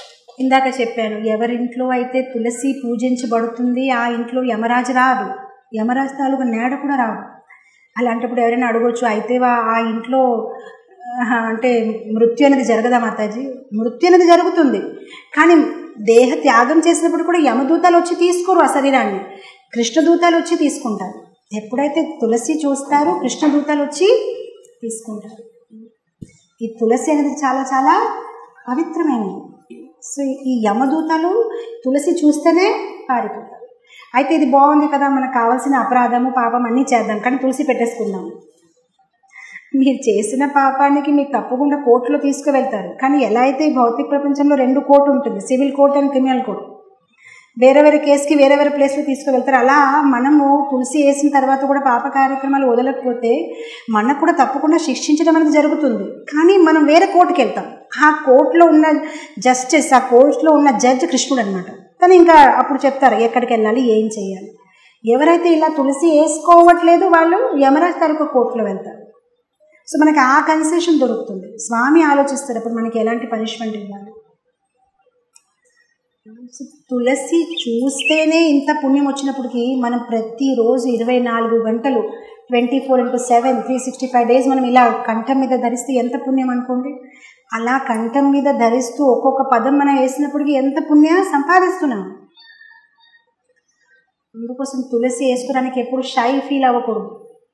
ఇందాక చెప్పాను, ఎవరింట్లో అయితే తులసి పూజించబడుతుంది ఆ ఇంట్లో యమరాజు రాదు. యమరాజు తాలూకు నేడ కూడా రాదు. అలాంటప్పుడు ఎవరైనా అడగొచ్చు, అయితే ఆ ఇంట్లో అంటే మృత్యు అనేది జరగదా మాతాజీ? మృత్యు అనేది జరుగుతుంది, కానీ దేహ త్యాగం చేసినప్పుడు కూడా యమదూతాలు వచ్చి తీసుకోరు ఆ శరీరాన్ని, కృష్ణదూతాలు వచ్చి తీసుకుంటారు. ఎప్పుడైతే తులసి చూస్తారో కృష్ణదూతాలు వచ్చి తీసుకుంటారు. ఈ తులసి అనేది చాలా చాలా పవిత్రమైనది. సో ఈ యమదూతలు తులసి చూస్తేనే పారిపోతారు. అయితే ఇది బాగుంది కదా, మనకు కావాల్సిన అపరాధము పాపం అన్నీ చేద్దాం, కానీ తులసి పెట్టేసుకుందాం. మీరు చేసిన పాపానికి మీకు తప్పకుండా కోర్టులో తీసుకువెళ్తారు. కానీ ఎలా అయితే ఈ భౌతిక ప్రపంచంలో 2 కోర్టు ఉంటుంది, civil court and criminal court, వేరే వేరే కేసుకి వేరే వేరే ప్లేస్లో తీసుకువెళ్తారు. అలా మనము తులసి వేసిన తర్వాత కూడా పాప కార్యక్రమాలు వదలకపోతే మనకు కూడా తప్పకుండా శిక్షించడం అనేది జరుగుతుంది. కానీ మనం వేరే కోర్టుకి వెళ్తాం. ఆ కోర్టులో ఉన్న జస్టిస్, ఆ కోర్టులో ఉన్న జడ్జ్ కృష్ణుడు అనమాట. తను ఇంకా అప్పుడు చెప్తారు ఎక్కడికి వెళ్ళాలి, ఏం చేయాలి. ఎవరైతే ఇలా తులసి వేసుకోవట్లేదు వాళ్ళు యమరాజ్ తాలూకు కోర్టులో వెళ్తారు. సో మనకి ఆ కన్సెషన్ దొరుకుతుంది. స్వామి ఆలోచిస్తారు అప్పుడు మనకి ఎలాంటి పనిష్మెంట్ ఇవ్వాలి. తులసి చూస్తేనే ఇంత పుణ్యం వచ్చినప్పటికీ మనం ప్రతిరోజు 24 గంటలు 24/7 365 డేస్ మనం ఇలా కంఠం మీద ధరిస్తే ఎంత పుణ్యం అనుకోండి. అలా కంఠం మీద ధరిస్తూ ఒక్కొక్క పదం మనం వేసినప్పటికీ ఎంత పుణ్యం సంపాదిస్తున్నాం. అందుకోసం తులసి వేసుకోవడానికి ఎప్పుడు షై ఫీల్ అవ్వకూడదు.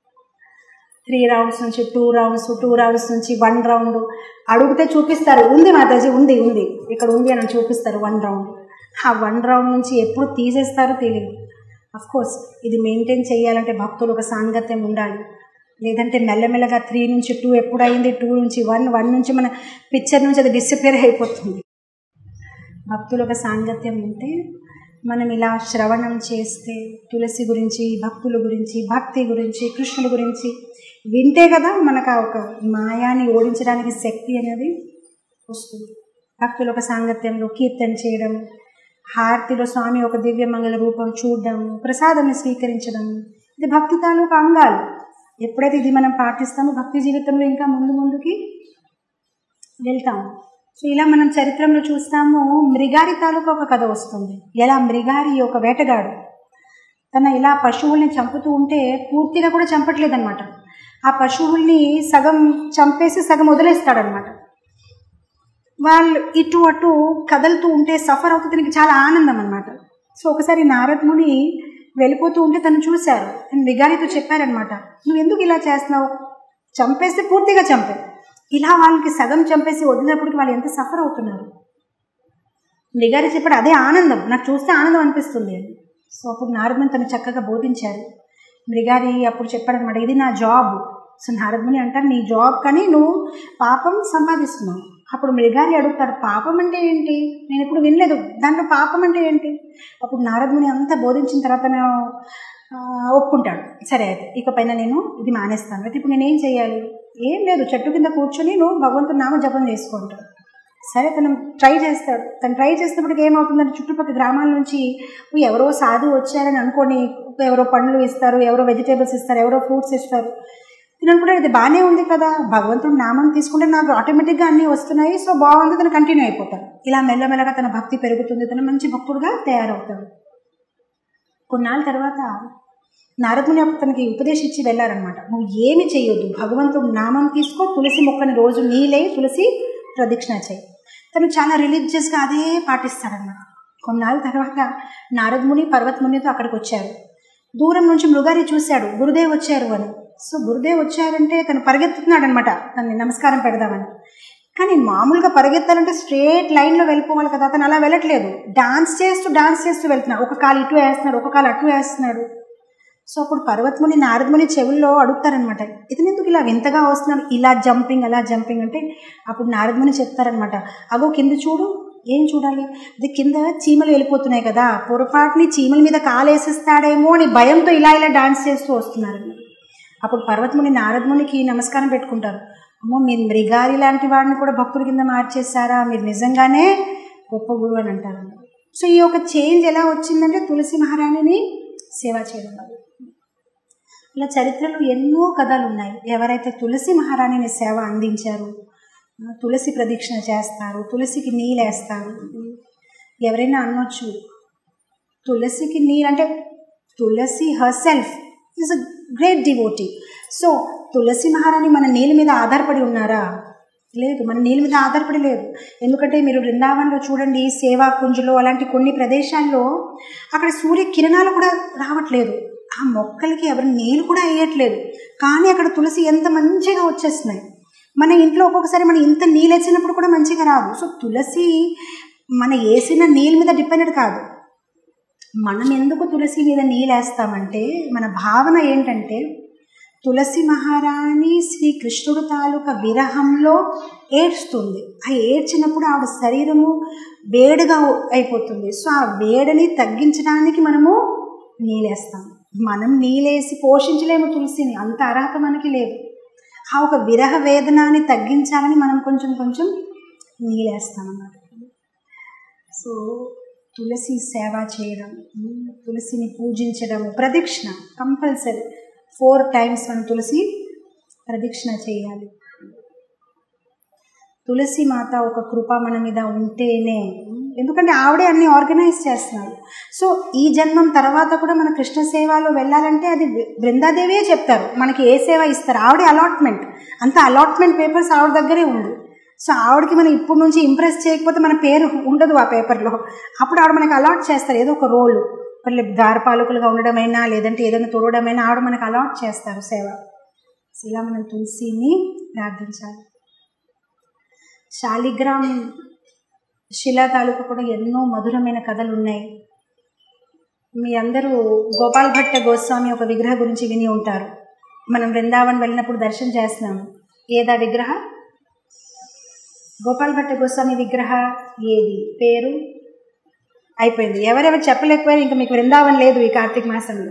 3 రౌండ్స్ నుంచి 2 రౌండ్స్, 2 రౌండ్స్ నుంచి 1 రౌండ్ అడిగితే చూపిస్తారు. ఉంది మాతాజీ, ఉంది ఇక్కడ ఉంది అని చూపిస్తారు 1 రౌండ్. ఆ 1 రౌండ్ నుంచి ఎప్పుడు తీసేస్తారో తెలియదు. అఫ్కోర్స్ ఇది మెయింటైన్ చేయాలంటే భక్తులు ఒక సాంగత్యం ఉండాలి. లేదంటే మెల్లమెల్లగా 3 నుంచి 2 ఎప్పుడైంది, 2 నుంచి 1, 1 నుంచి మన పిక్చర్ నుంచి అది డిస్అపియర్ అయిపోతుంది. భక్తులు ఒక సాంగత్యం ఉంటే మనం ఇలా శ్రవణం చేస్తే తులసి గురించి, భక్తుల గురించి, భక్తి గురించి, కృష్ణుడి గురించి వింటే కదా మనకు ఒక మాయాని ఓడించడానికి శక్తి అనేది వస్తుంది. భక్తులు ఒక సాంగత్యంలో కీర్తన చేయడం, హారతిలో స్వామి ఒక దివ్య మంగళ రూపం చూడడం, ప్రసాదాన్ని స్వీకరించడం, ఇది భక్తి తాలూకు అంగాలు. ఎప్పుడైతే ఇది మనం పాటిస్తామో భక్తి జీవితంలో ఇంకా ముందుకి వెళ్తాము. సో ఇలా మనం చరిత్రలో చూస్తాము. మృగారి తాలూకు ఒక కథ వస్తుంది. ఎలా మృగారి ఒక వేటగాడు తన ఇలా పశువుల్ని చంపుతూ ఉంటే పూర్తిగా కూడా చంపట్లేదన్నమాట. ఆ పశువుల్ని సగం చంపేసి సగం వదిలేస్తాడనమాట. వాళ్ళు ఇటు అటు కదులుతూ ఉంటే సఫర్ అవుతూ తనకి చాలా ఆనందం అనమాట. సో ఒకసారి నారద ముని వెళ్ళిపోతూ ఉంటే తను చూశారు. నేను మృగారితో చెప్పారనమాట, నువ్వు ఎందుకు ఇలా చేస్తున్నావు, చంపేస్తే పూర్తిగా చంపే, ఇలా వాళ్ళకి సగం చంపేసి వదిలినప్పటికి వాళ్ళు ఎంత సఫర్ అవుతున్నారు. మృగారి చెప్పాడు, అదే ఆనందం, నాకు చూస్తే ఆనందం అనిపిస్తుంది అని. సో అప్పుడు నారదముని తను చక్కగా బోధించారు. మృగారి అప్పుడు చెప్పాడనమాట, ఇది నా జాబ్. సో నారదముని అంటారు, నీ జాబ్ కానీ నువ్వు పాపం సంపాదిస్తున్నావు. అప్పుడు మృగారి అడుగుతారు, పాపం అంటే ఏంటి, నేను ఎప్పుడు వినలేదు, దాంట్లో పాపం అంటే ఏంటి. అప్పుడు నారదముని అంతా బోధించిన తర్వాత ఒప్పుకుంటాడు, సరే అయితే ఇకపైన నేను ఇది మానేస్తాను. అయితే ఇప్పుడు నేనేం చేయాలి, ఏం లేదు, చెట్టు కింద కూర్చొని నువ్వు భగవంతుని నామ జపం చేసుకుంటావు. సరే తను ట్రై చేస్తాడు. తను ట్రై చేసినప్పటికీ ఏమవుతుందంటే చుట్టుపక్కల గ్రామాల నుంచి ఎవరో సాధువు వచ్చారని అనుకోని ఎవరో పండ్లు ఇస్తారు, ఎవరో వెజిటేబుల్స్ ఇస్తారు, ఎవరో ఫ్రూట్స్ ఇస్తారు. నేను అనుకుంటాను ఇది బాగానే ఉంది కదా, భగవంతుడి నామం తీసుకుంటే నాకు ఆటోమేటిక్గా అన్నీ వస్తున్నాయి, సో బాగుంది, తను కంటిన్యూ అయిపోతాడు. ఇలా మెల్లమెల్లగా తన భక్తి పెరుగుతుంది, తను మంచి భక్తుడుగా తయారవుతాడు. కొన్నాళ్ళ తర్వాత నారదుని అప్పుడు తనకి ఉపదేశించి వెళ్ళారనమాట, నువ్వు ఏమి చేయొద్దు, భగవంతుడు నామం తీసుకో, తులసి మొక్కని రోజు నీలే తులసి ప్రదక్షిణ చేయి. తను చాలా రిలీజియస్గా అదే పాటిస్తాడన్నమాట. కొన్నాళ్ళ తర్వాత నారదముని పర్వతమునితో అక్కడికి వచ్చారు. దూరం నుంచి మృగారి చూశాడు, గురుదేవ్ వచ్చారు అని. సో గురుదేవ్ వచ్చారంటే తను పరిగెత్తుతున్నాడు అనమాట, తనని నమస్కారం పెడదామని. కానీ మామూలుగా పరిగెత్తాలంటే స్ట్రేట్ లైన్లో వెళ్ళిపోవాలి కదా, అతను అలా వెళ్ళట్లేదు, డాన్స్ చేస్తూ వెళ్తున్నాడు. ఒక కాలు ఇటు వేస్తున్నాడు, ఒక కాలు అటు వేస్తున్నాడు. సో అప్పుడు పర్వతముని నారదముని చెవుల్లో అడుగుతారనమాట, ఇతను ఎందుకు ఇలా వింతగా వస్తున్నాడు, ఇలా జంపింగ్ అలా జంపింగ్ అంటే. అప్పుడు నారదముని చెప్తారనమాట, అగో కింద చూడు. ఏం చూడాలి, అది కింద చీమలు వెళ్ళిపోతున్నాయి కదా, పొరపాటుని చీమల మీద కాలు వేసేస్తాడేమో అని భయంతో ఇలా డాన్స్ చేస్తూ వస్తున్నారు. అప్పుడు పర్వతముని నారదమునికి నమస్కారం పెట్టుకుంటారు, అమ్మో మీరు మృగారి లాంటి వాడిని కూడా భక్తుడి కింద మార్చేస్తారా, మీరు నిజంగానే గొప్ప గురువు అని అంటారు. సో ఈ యొక్క చేంజ్ ఎలా వచ్చిందంటే తులసి మహారాణిని సేవ చేయడం వల్ల. ఇలా చరిత్రలో ఎన్నో కథలు ఉన్నాయి. ఎవరైతే తులసి మహారాణిని సేవ అందించారు, తులసి ప్రదక్షిణ చేస్తారు, తులసికి నీళ్ళేస్తారు. ఎవరైనా అనొచ్చు తులసికి నీళ్ళు అంటే Tulsi herself is a great devotee. So Tulsi మహారాణి మన నీళ్ళ మీద ఆధారపడి ఉన్నారా? లేదు, మన నీళ్ళ మీద ఆధారపడి లేదు. ఎందుకంటే మీరు బృందావనంలో చూడండి, సేవా కుంజులో అలాంటి కొన్ని ప్రదేశాల్లో అక్కడ సూర్య కిరణాలు కూడా రావట్లేదు, ఆ మొక్కలకి ఎవరి నీళ్ళు కూడా వేయట్లేదు, కానీ అక్కడ తులసి ఎంత మంచిగా వచ్చేస్తున్నాయి. మన ఇంట్లో ఒక్కొక్కసారి మనం ఇంత నీళ్ళు వేసినప్పుడు కూడా మంచిగా రాదు. సో తులసి మన వేసిన నీళ్ళ మీద డిపెండెడ్ కాదు. మనం ఎందుకు తులసి మీద నీళ్ళు వేస్తామంటే మన భావన ఏంటంటే తులసి మహారాణి శ్రీకృష్ణుడు తాలూకా విరహంలో ఏడ్స్తుంది. ఆ ఏడ్చినప్పుడు ఆవిడ శరీరము వేడిగా అయిపోతుంది. సో ఆ వేడిని తగ్గించడానికి మనము నీళ్ళేస్తాం. మనం నీళ్ళేసి పోషించలేము తులసిని, అంత అర్హత మనకి లేదు. ఆ ఒక విరహ వేదనాన్ని తగ్గించాలని మనం కొంచెం కొంచెం నీళ్ళేస్తాం అన్నమాట. సో తులసి సేవ చేయడం, తులసిని పూజించడం, ప్రదక్షిణ కంపల్సరీ 4 times మనం తులసి ప్రదక్షిణ చేయాలి. తులసి మాత ఒక కృప మన మీద ఉంటేనే, ఎందుకంటే ఆవిడే అన్ని ఆర్గనైజ్ చేస్తున్నారు. సో ఈ జన్మం తర్వాత కూడా మన కృష్ణ సేవలో వెళ్ళాలంటే అది బృందాదేవియే చెప్తారు మనకి ఏ సేవ ఇస్తారు. ఆవిడే అలాట్మెంట్, అంత అలాట్మెంట్ పేపర్స్ ఆవిడ దగ్గరే ఉంది. సో ఆవిడకి మనం ఇప్పటి నుంచి ఇంప్రెస్ చేయకపోతే మన పేరు ఉండదు ఆ పేపర్లో. అప్పుడు ఆవిడ మనకి అలాట్ చేస్తారు ఏదో ఒక రోలు, ఒకళ్ళు ద్వారపాలకులుగా ఉండడమైనా లేదంటే ఏదైనా తోడమైనా ఆవిడ మనకు అలాట్ చేస్తారు సేవ. ఇలా మనం తులసిని ప్రార్థించాలి. శాలిగ్రామ్ శిలా తాలూకు కూడా ఎన్నో మధురమైన కథలు ఉన్నాయి. మీ అందరూ గోపాల్ భట్ట గోస్వామి ఒక విగ్రహ గురించి విని ఉంటారు. మనం బృందావన్ వెళ్ళినప్పుడు దర్శనం చేస్తున్నాము. ఏదా విగ్రహ? గోపాల్ భట్ట గోస్వామి విగ్రహ ఏది? పేరు అయిపోయింది. ఎవరెవరు చెప్పలేకపోయారు, ఇంకా మీకు బృందావన్ లేదు ఈ కార్తీక మాసంలో.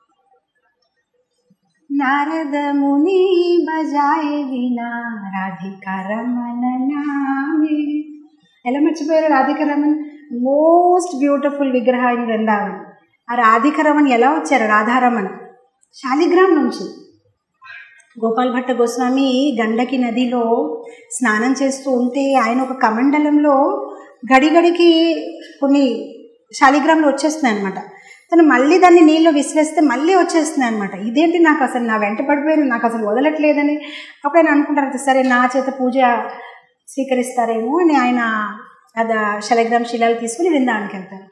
నారద ముని బజాయే వీణా రాధికా రమణ నామే. ఎలా మర్చిపోయారు Radhika Raman? Most beautiful vigraha in Vrindavan. ఆ రాధికా రమణ్ ఎలా వచ్చారు? రాధారమణ్ శాలిగ్రామ్ నుంచి. గోపాల్ భట్ట గోస్వామి గండకి నదిలో స్నానం చేస్తూ ఉంటే ఆయన ఒక కమండలంలో గడిగడికి కొన్ని శాలిగ్రాములు వచ్చేస్తున్నాయి అనమాట. తను మళ్ళీ దాన్ని నీళ్ళు విసిరేస్తే మళ్ళీ వచ్చేస్తున్నాయి అనమాట. ఇదేంటి, నాకు అసలు నా వెంట పడిపోయాను, నాకు అసలు వదలట్లేదని. అప్పుడు ఆయన అనుకుంటారు సరే నా చేత పూజ స్వీకరిస్తారేమో అని ఆయన అది శాలిగ్రామ్ శిలాలు తీసుకుని బృందావనికి వెళ్తారు.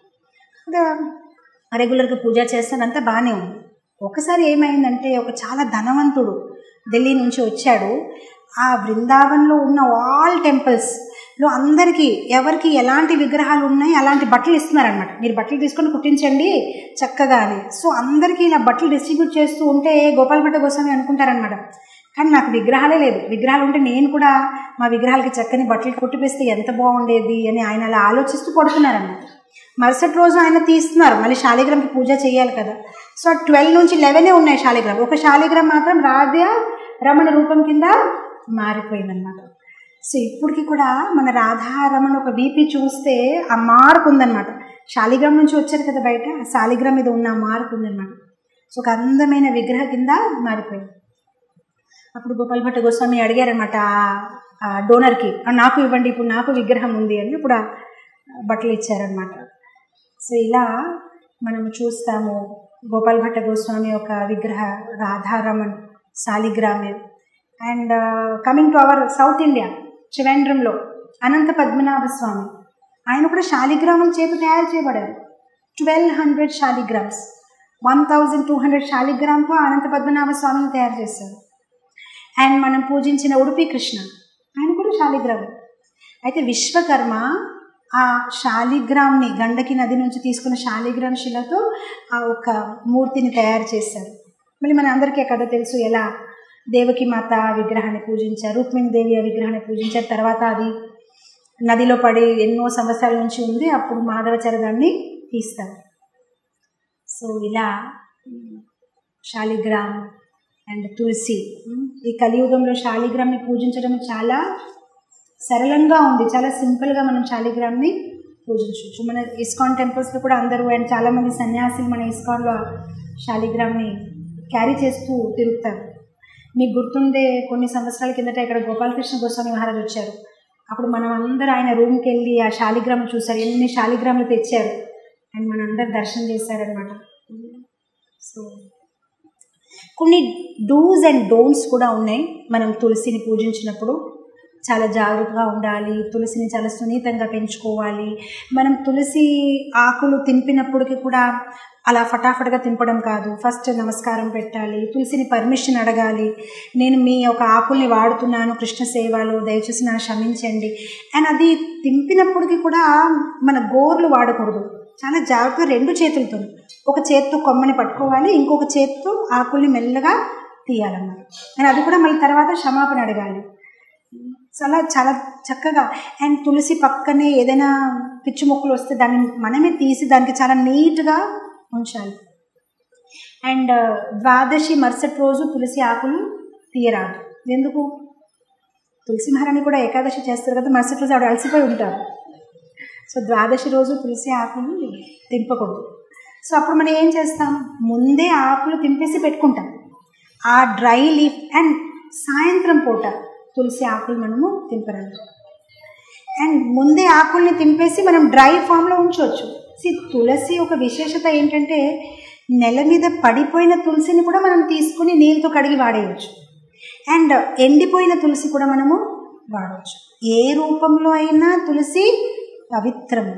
రెగ్యులర్గా పూజ చేస్తానంతా బాగానే ఉంది. ఒకసారి ఏమైందంటే ఒక చాలా ధనవంతుడు ఢిల్లీ నుంచి వచ్చాడు. ఆ బృందావన్లో ఉన్న ఆల్ టెంపుల్స్లో అందరికీ ఎవరికి ఎలాంటి విగ్రహాలు ఉన్నాయి అలాంటి బట్టలు ఇస్తున్నారనమాట. మీరు బట్టలు తీసుకొని కుట్టించండి చక్కగా అని. సో అందరికీ ఇలా బట్టలు డిస్ట్రిబ్యూట్ చేస్తూ ఉంటే గోపాల్ భట్ట గోస్వామి అనుకుంటారనమాట, కానీ నాకు విగ్రహాలే లేదు, విగ్రహాలు ఉంటే నేను కూడా మా విగ్రహాలకి చక్కని బట్టలు కుట్టిపిస్తే ఎంత బాగుండేది అని ఆయన అలా ఆలోచిస్తూ పడుతున్నారన్నమాట. మరుసటి రోజు ఆయన తీస్తున్నారు, మళ్ళీ శాలిగ్రామ్కి పూజ చేయాలి కదా. సో 12 నుంచి 11 ఉన్నాయి శాలిగ్రామ్. ఒక శాలిగ్రామ్ మాత్రం రాధా రమణ రూపం కింద మారిపోయిందనమాట. సో ఇప్పటికి కూడా మన రాధారమణ ఒక బీపీ చూస్తే ఆ మార్క్ ఉందన్నమాట. శాలిగ్రామ్ నుంచి వచ్చారు కదా బయట, ఆ శాలిగ్రామ్ మీద ఉన్న మార్క్ ఉందన్నమాట. సో ఒక అందమైన విగ్రహ కింద మారిపోయింది. అప్పుడు గోపాల్ భట్ట గోస్వామి అడిగారనమాట ఆ డోనర్కి, నాకు ఇవ్వండి, ఇప్పుడు నాకు విగ్రహం ఉంది అని. ఇప్పుడు ఆ బట్టలు ఇచ్చారనమాట. సో ఇలా మనం చూస్తాము గోపాల్ భట్ట గోస్వామి యొక్క విగ్రహ రాధారమణ్ శాలిగ్రామే. And coming to our South India, త్రివేంద్రంలో అనంత పద్మనాభ స్వామి, ఆయన కూడా శాలిగ్రామం చేత తయారు చేయబడారు. 1200 శాలిగ్రామ్స్, 1200 శాలిగ్రామ్తో అనంత పద్మనాభ స్వామిని తయారు చేశారు. అండ్ మనం పూజించిన ఉడుపి కృష్ణ, ఆయన కూడా శాలిగ్రామం. అయితే విశ్వకర్మ ఆ శాలిగ్రామ్ని గండకి నది నుంచి తీసుకున్న శాలిగ్రామ్ శిలతో ఆ ఒక మూర్తిని తయారు చేశారు. మళ్ళీ మన అందరికీ ఆ కథ తెలుసు, ఎలా దేవకి మాత విగ్రహాన్ని పూజించారు, రుక్మిణి దేవి ఆ విగ్రహాన్ని పూజించారు. తర్వాత అది నదిలో పడి ఎన్నో సంవత్సరాల నుంచి ఉంది, అప్పుడు మాధవచారి దాన్ని తీస్తారు. సో ఇలా శాలిగ్రామ్ అండ్ తులసి, ఈ కలియుగంలో శాలిగ్రామ్ని పూజించడం చాలా సరళంగా ఉంది, చాలా సింపుల్గా మనం శాలిగ్రామ్ని పూజించవచ్చు. మన ఇస్కాన్ టెంపుల్స్లో కూడా అందరూ అండ్ చాలామంది సన్యాసులు మన ఇస్కాన్లో శాలిగ్రామ్ని క్యారీ చేస్తూ తిరుగుతారు. మీకు గుర్తుండే కొన్ని సంవత్సరాల కిందట ఇక్కడ గోపాలకృష్ణ గోస్వామి మహారాజ్ వచ్చారు. అప్పుడు మనం అందరూ ఆయన రూమ్కి వెళ్ళి ఆ శాలిగ్రామ్ చూసారు, ఎన్ని శాలిగ్రాములు తెచ్చారు అండ్ మనందరూ దర్శనం చేశారనమాట. సో కొన్ని డూస్ అండ్ డోంట్స్ కూడా ఉన్నాయి. మనం తులసిని పూజించినప్పుడు చాలా జాగ్రత్తగా ఉండాలి, తులసిని చాలా సున్నితంగా పెంచుకోవాలి. మనం తులసి ఆకులు తెంపినప్పటికీ కూడా అలా ఫటాఫట్గా తెంపడం కాదు, ఫస్ట్ నమస్కారం పెట్టాలి, తులసిని పర్మిషన్ అడగాలి. నేను మీ యొక్క ఆకుల్ని వాడుతున్నాను కృష్ణ సేవలో, దయచేసి నన్ను క్షమించండి. అండ్ అది తెంపినప్పటికీ కూడా మన గోర్లు వాడకూడదు, చాలా జాగ్రత్తగా 2 చేతులతో, ఒక చేత్తో కొమ్మని పట్టుకోవాలి, ఇంకొక చేత్తో ఆకుల్ని మెల్లగా తీయాలన్నమాట. అండ్ అది కూడా మళ్ళీ తర్వాత క్షమాపణ అడగాలి. చాలా చాలా చక్కగా. అండ్ తులసి పక్కనే ఏదైనా పిచ్చి మొక్కలు వస్తే దాన్ని మనమే తీసి దానికి చాలా నీట్గా ఉంచాలి. అండ్ ద్వాదశి మరుసటి రోజు తులసి ఆకులు తీయరాదు. ఎందుకు? తులసి మహారాణి కూడా ఏకాదశి చేస్తారు కదా, మరుసటి రోజు ఆవిడ అలసిపోయి ఉంటారు. సో ద్వాదశి రోజు తులసి ఆకులు తెంపకూడదు. సో అప్పుడు మనం ఏం చేస్తాం, ముందే ఆకులు తెంపేసి పెట్టుకుంటాం ఆ డ్రై లీఫ్. అండ్ సాయంత్రం పూట తులసి ఆకులు మనము తెంపరాదు. అండ్ ముందే ఆకుల్ని తెంపేసి మనం డ్రై ఫామ్లో ఉంచవచ్చు. తులసి ఒక విశేషత ఏంటంటే నెల మీద పడిపోయిన తులసిని కూడా మనం తీసుకుని నీళ్ళతో కడిగి వాడేయచ్చు. అండ్ ఎండిపోయిన తులసి కూడా మనము వాడవచ్చు. ఏ రూపంలో అయినా తులసి పవిత్రము.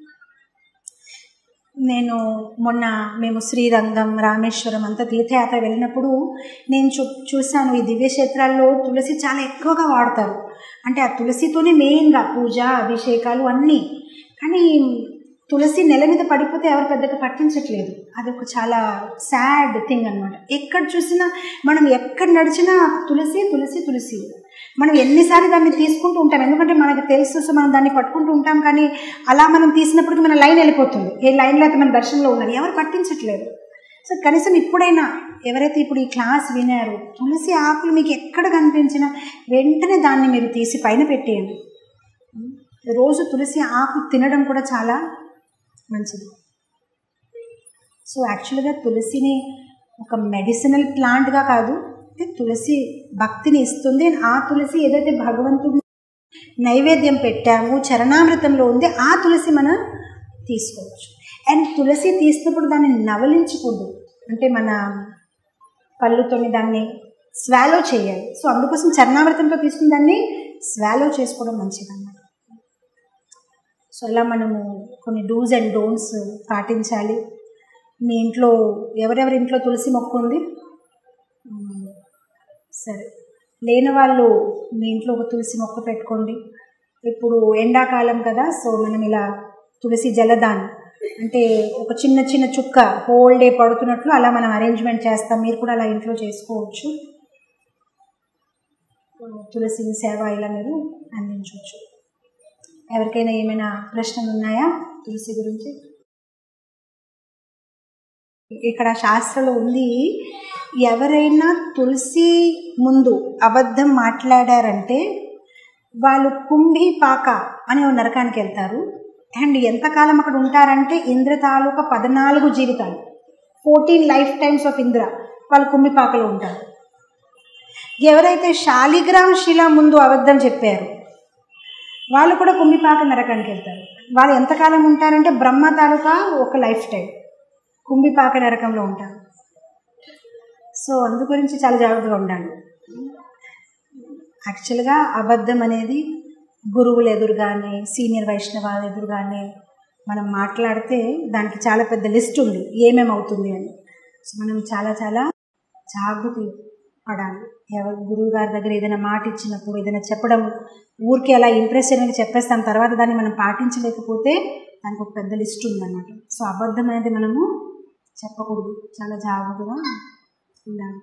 మేము శ్రీరంగం, రామేశ్వరం అంతా తీర్థయాత్ర వెళ్ళినప్పుడు నేను చూశాను, ఈ దివ్యక్షేత్రాల్లో తులసి చాలా ఎక్కువగా వాడతారు. అంటే ఆ తులసితోనే మెయిన్గా పూజ, అభిషేకాలు అన్నీ. కానీ తులసి నెల మీద పడిపోతే ఎవరు పెద్దగా పట్టించట్లేదు. అదొక చాలా సాడ్ థింగ్ అనమాట. ఎక్కడ చూసినా మనం ఎక్కడ నడిచినా తులసి తులసి తులసి. మనం ఎన్నిసార్లు దాన్ని తీసుకుంటూ ఉంటాం, ఎందుకంటే మనకు తెలుసు. సో మనం దాన్ని పట్టుకుంటూ ఉంటాం, కానీ అలా మనం తీసినప్పటికీ మన లైన్ వెళ్ళిపోతుంది. ఏ లైన్లో అయితే మన దర్శనంలో ఉన్నారు, ఎవరు పట్టించట్లేదు. సో కనీసం ఇప్పుడైనా ఎవరైతే ఇప్పుడు ఈ క్లాస్ వినారో, తులసి ఆకులు మీకు ఎక్కడ కనిపించినా వెంటనే దాన్ని మీరు తీసి పైన పెట్టేయండి. రోజు తులసి ఆకు తినడం కూడా చాలా మంచిది. సో యాక్చువల్గా తులసిని ఒక మెడిసినల్ ప్లాంట్గా కాదు, తులసి భక్తిని ఇస్తుంది. ఆ తులసి ఏదైతే భగవంతుడు నైవేద్యం పెట్టాము, చరణామృతంలో ఉంది, ఆ తులసి మనం తీసుకోవచ్చు. అండ్ తులసి తీసినప్పుడు దాన్ని నవలించకూడదు, అంటే మన పళ్ళుతో దాన్ని స్వాలో చేయాలి. సో అందుకోసం చరణామృతంతో తీసుకుని దాన్ని స్వాలో చేసుకోవడం మంచిదన్నమాట. సో అలా మనము కొన్ని డూస్ అండ్ డోంట్స్ పాటించాలి. మీ ఇంట్లో ఎవరెవరి ఇంట్లో తులసి మొక్క ఉంది? సరే, లేని వాళ్ళు మీ ఇంట్లో ఒక తులసి మొక్క పెట్టుకోండి. ఇప్పుడు ఎండాకాలం కదా, సో మనం ఇలా తులసి జలదాన్, అంటే ఒక చిన్న చిన్న చుక్క హోల్ డే పడుతున్నట్లు అలా మనం అరేంజ్మెంట్ చేస్తాం. మీరు కూడా అలా ఇంట్లో చేసుకోవచ్చు. తులసి సేవ ఇలా మీరు అందించవచ్చు. ఎవరికైనా ఏమైనా ప్రశ్నలు ఉన్నాయా తులసి గురించి? ఇక్కడ శాస్త్రంలో ఉంది, ఎవరైనా తులసి ముందు అబద్ధం మాట్లాడారంటే వాళ్ళు కుంభీపాక అనే నరకానికి వెళ్తారు. అండ్ ఎంతకాలం అక్కడ ఉంటారంటే ఇంద్ర తాలూకా 14 జీవితాలు, 14 లైఫ్ టైమ్స్ ఆఫ్ ఇంద్ర వాళ్ళు కుంభీపాకలో ఉంటారు. ఎవరైతే శాలిగ్రామ్ శిల ముందు అబద్ధం చెప్పారు వాళ్ళు కూడా కుంభీపాక నరకానికి వెళ్తారు. వాళ్ళు ఎంతకాలం ఉంటారంటే బ్రహ్మ తాలూకా ఒక లైఫ్ టైం కుంభీపాక నరకంలో ఉంటారు. సో అందు గురించి చాలా జాగ్రత్తగా ఉండాలి. యాక్చువల్గా అబద్ధం అనేది గురువులు ఎదురుగానే, సీనియర్ వైష్ణవాల ఎదురుగానే మనం మాట్లాడితే దానికి చాలా పెద్ద లిస్ట్ ఉంది ఏమేమవుతుంది అని. సో మనం చాలా చాలా జాగ్రత్త పడాలి. ఎవరు గురువు గారి దగ్గర ఏదైనా మాట ఇచ్చినప్పుడు, ఏదైనా చెప్పడం ఊరికి అలా ఇంప్రెషన్గా చెప్పేస్తాం, తర్వాత దాన్ని మనం పాటించలేకపోతే దానికి ఒక పెద్ద లిస్ట్ ఉందన్నమాట. సో అబద్ధం అనేది మనము చెప్పకూడదు, చాలా జాగ్రత్తగా ఉండాలి.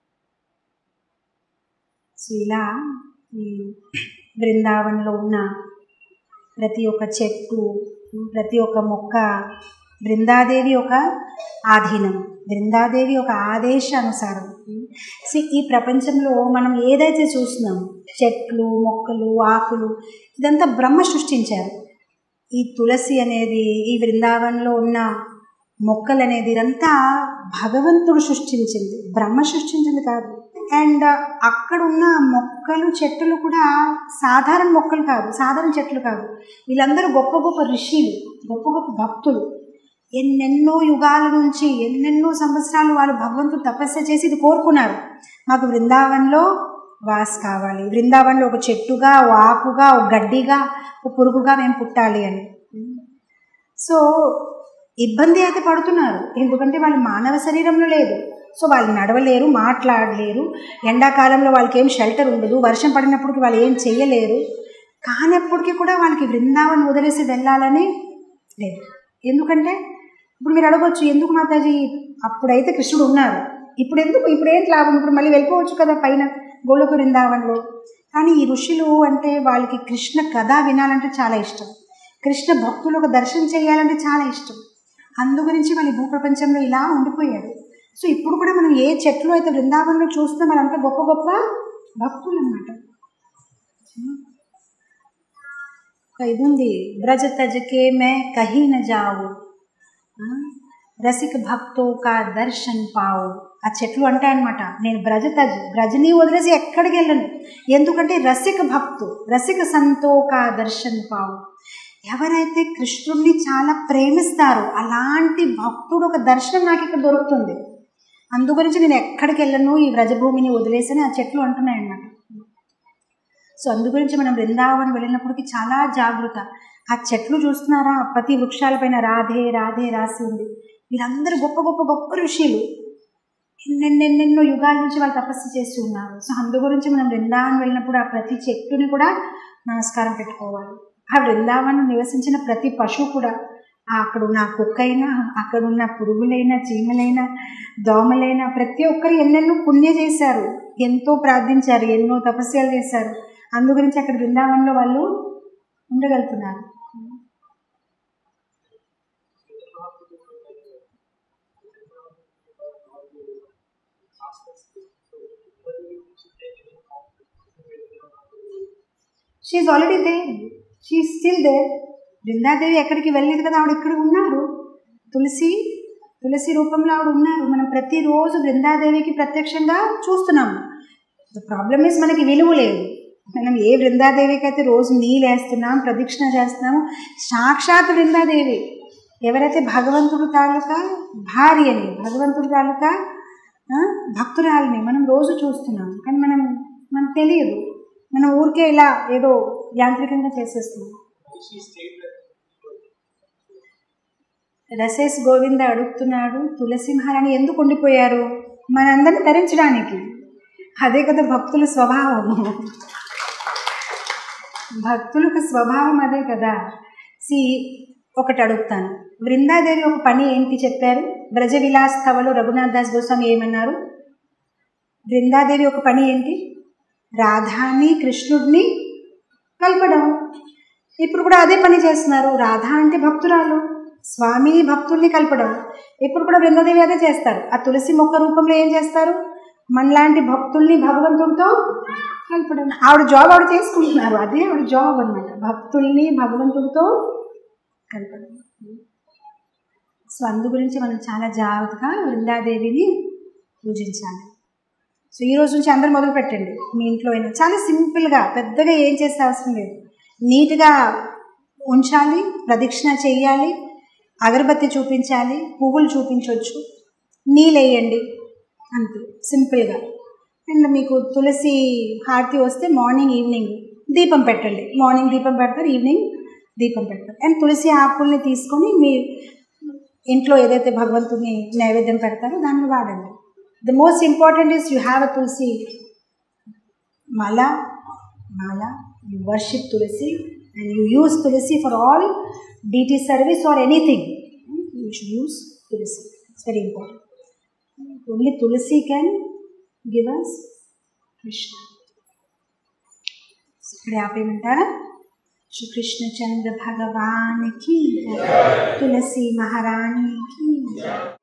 సో ఇలా ఈ బృందావనంలో ఉన్న ప్రతి ఒక్క చెట్టు, ప్రతి ఒక్క మొక్క బృందాదేవి ఒక ఆధీనం, బృందాదేవి ఒక ఆదేశానుసారం. సో ఈ ప్రపంచంలో మనం ఏదైతే చూస్తున్నాం, చెట్లు, మొక్కలు, ఆకులు, ఇదంతా బ్రహ్మ సృష్టించారు. ఈ తులసి అనేది, ఈ బృందావనంలో ఉన్న మొక్కలు అనేది ఇదంతా భగవంతుడు సృష్టించింది, బ్రహ్మ సృష్టించింది కాదు. అండ్ అక్కడ ఉన్న మొక్కలు, చెట్లు కూడా సాధారణ మొక్కలు కాదు, సాధారణ చెట్లు కాదు. వీళ్ళందరూ గొప్ప గొప్ప ఋషులు, గొప్ప గొప్ప భక్తులు. ఎన్నెన్నో యుగాల నుంచి ఎన్నెన్నో సంవత్సరాలు వాళ్ళు భగవంతుడు తపస్సు చేసి ఇది కోరుకున్నారు, మాకు బృందావనంలో వాస్ కావాలి, బృందావనంలో ఒక చెట్టుగా, ఒక ఆకుగా, ఒక గడ్డిగా, ఒక పురుగుగా మేము పుట్టాలి అని. సో ఇబ్బంది అయితే పడుతున్నారు, ఎందుకంటే వాళ్ళు మానవ శరీరంలో లేదు. సో వాళ్ళు నడవలేరు, మాట్లాడలేరు, ఎండాకాలంలో వాళ్ళకి ఏం షెల్టర్ ఉండదు, వర్షం పడినప్పటికీ వాళ్ళు ఏం చెయ్యలేరు. కానప్పటికీ కూడా వాళ్ళకి బృందావనం వదిలేసి వెళ్ళాలని లేదు. ఎందుకంటే ఇప్పుడు మీరు అడగవచ్చు, ఎందుకు మాతాజీ అప్పుడైతే కృష్ణుడు ఉన్నారు, ఇప్పుడు ఎందుకు, ఇప్పుడు ఏంటి లాభం, ఇప్పుడు మళ్ళీ వెళ్ళిపోవచ్చు కదా పైన గోలోక బృందావనంలో. కానీ ఈ ఋషులు అంటే వాళ్ళకి కృష్ణ కథ వినాలంటే చాలా ఇష్టం, కృష్ణ భక్తులు ఒక దర్శనం చేయాలంటే చాలా ఇష్టం. అందు గురించి వాళ్ళు భూప్రపంచంలో ఇలా ఉండిపోయారు. సో ఇప్పుడు కూడా మనం ఏ చెట్లు అయితే బృందావనంలో చూస్తాం వాళ్ళంతా గొప్ప గొప్ప భక్తులు అన్నమాట. ఇది ఉంది, బ్రజ తజకే మే కహీ న జావు, రసిక భక్తో కా దర్శన్ పావు. ఆ చెట్లు అంటాయన్నమాట, నేను బ్రజని వదిలేసి ఎక్కడికి వెళ్ళను, ఎందుకంటే రసిక భక్తు, రసిక సంతో కా దర్శన్ పావు. ఎవరైతే కృష్ణుడిని చాలా ప్రేమిస్తారో అలాంటి భక్తుడు ఒక దర్శనం నాకు ఇక్కడ దొరుకుతుంది, అందుగురించి నేను ఎక్కడికి వెళ్ళను, ఈ వ్రజభూమిని వదిలేసని ఆ చెట్లు అంటున్నాయి అన్నమాట. సో అందుగురించి మనం బృందావనం వెళ్ళినప్పటికీ చాలా జాగ్రత్త. ఆ చెట్లు చూస్తున్నారా, ప్రతి వృక్షాలపైన రాధే రాధే రాసి ఉంది. వీరందరూ గొప్ప గొప్ప గొప్ప ఋషులు, ఎన్నెన్నెన్నెన్నో యుగాల నుంచి వాళ్ళు తపస్సు చేస్తూ ఉన్నారు. సో అందు గురించి మనం బృందావనం వెళ్ళినప్పుడు ఆ ప్రతి చెట్టుని కూడా నమస్కారం పెట్టుకోవాలి. ఆ బృందావనం నివసించిన ప్రతి పశువు కూడా, అక్కడున్న కుక్కైనా, అక్కడున్న పురుగులైనా, చీమలైనా, దోమలైనా, ప్రతి ఒక్కరు ఎన్నెన్నో పుణ్య చేశారు, ఎంతో ప్రార్థించారు, ఎన్నో తపస్యలు చేశారు. అందు గురించి అక్కడ బృందావనంలో వాళ్ళు ఉండగలుగుతున్నారు. She is already there, she is still there. Vrindadevi ఎక్కడికి వెళ్ళలేదు కదా, ఆవిడ ఇక్కడ ఉన్నారు. తులసి రూపంలో ఆవిడ ఉన్నారు. మనం ప్రతిరోజు బృందాదేవికి ప్రత్యక్షంగా చూస్తున్నాము. ద ప్రాబ్లమ్ ఈజ్ మనకి విలువ లేదు. మనం ఏ బృందాదేవికి అయితే రోజు నీళ్ళు వేస్తున్నాం, ప్రదక్షిణ చేస్తున్నాము, సాక్షాత్ బృందాదేవి ఎవరైతే భగవంతుడు తాలూకా భార్యని, భగవంతుడు తాలూకా భక్తురాలని మనం రోజు చూస్తున్నాం. కానీ మనకు తెలియదు, మనం ఊరికే ఇలా ఏదో యాంత్రికంగా చేసేస్తున్నాం. రసేష్ గోవింద అడుగుతున్నాడు, తులసి మహారాణి ఎందుకు ఉండిపోయారు, మనందరిని తరించడానికి. అదే కదా భక్తుల స్వభావము, భక్తులకు స్వభావం అదే కదా. ఒకటి అడుగుతాను, బృందాదేవి ఒక పని ఏంటి చెప్పారు, బ్రజ విలాస్ స్థవలో రఘునాథ్ దాస్ గోస్వామి ఏమన్నారు, బృందాదేవి ఒక పని ఏంటి, రాధాని కృష్ణుడిని కలపడం. ఇప్పుడు కూడా అదే పని చేస్తున్నారు. రాధా అంటే భక్తురాలు, స్వామి భక్తుల్ని కలపడం. ఇప్పుడు కూడా బృందాదేవి అదే చేస్తారు. ఆ తులసి మొక్క రూపంలో ఏం చేస్తారు, మనలాంటి భక్తుల్ని భగవంతుడితో కలపడం. ఆవిడ జాబ్ ఆవిడ చేసుకుంటున్నారు, అదే ఆవిడ జాబ్ అన్నమాట, భక్తుల్ని భగవంతుడితో కలపడం. సో అందు గురించి మనం చాలా జాగ్రత్తగా బృందాదేవిని పూజించాలి. సో ఈ రోజు నుంచి అందరూ మొదలు పెట్టండి, మీ ఇంట్లో అయినా చాలా సింపుల్గా, పెద్దగా ఏం చేస్తే అవసరం లేదు. నీట్గా ఉంచాలి, ప్రదక్షిణ చేయాలి, అగరబత్తి చూపించాలి, పువ్వులు చూపించవచ్చు, నీళ్ళు వేయండి, అంతే సింపుల్గా. అండ్ మీకు తులసి హారతి వస్తే మార్నింగ్ ఈవినింగ్ దీపం పెట్టండి. మార్నింగ్ దీపం పెడతారు, ఈవినింగ్ దీపం పెడతారు. అండ్ తులసి ఆకుల్ని తీసుకొని మీ ఇంట్లో ఏదైతే భగవంతుని నైవేద్యం పెడతారో దాన్ని వాడండి. The most important is you have a Tulsi mala, you worship Tulsi and you use Tulsi for all deity service or anything. You should use Tulsi. It's very important. Only Tulsi can give us Krishna. इकडे आप म्हणता श्री कृष्ण चंद्र भगवान की, तुलसी महारानी की.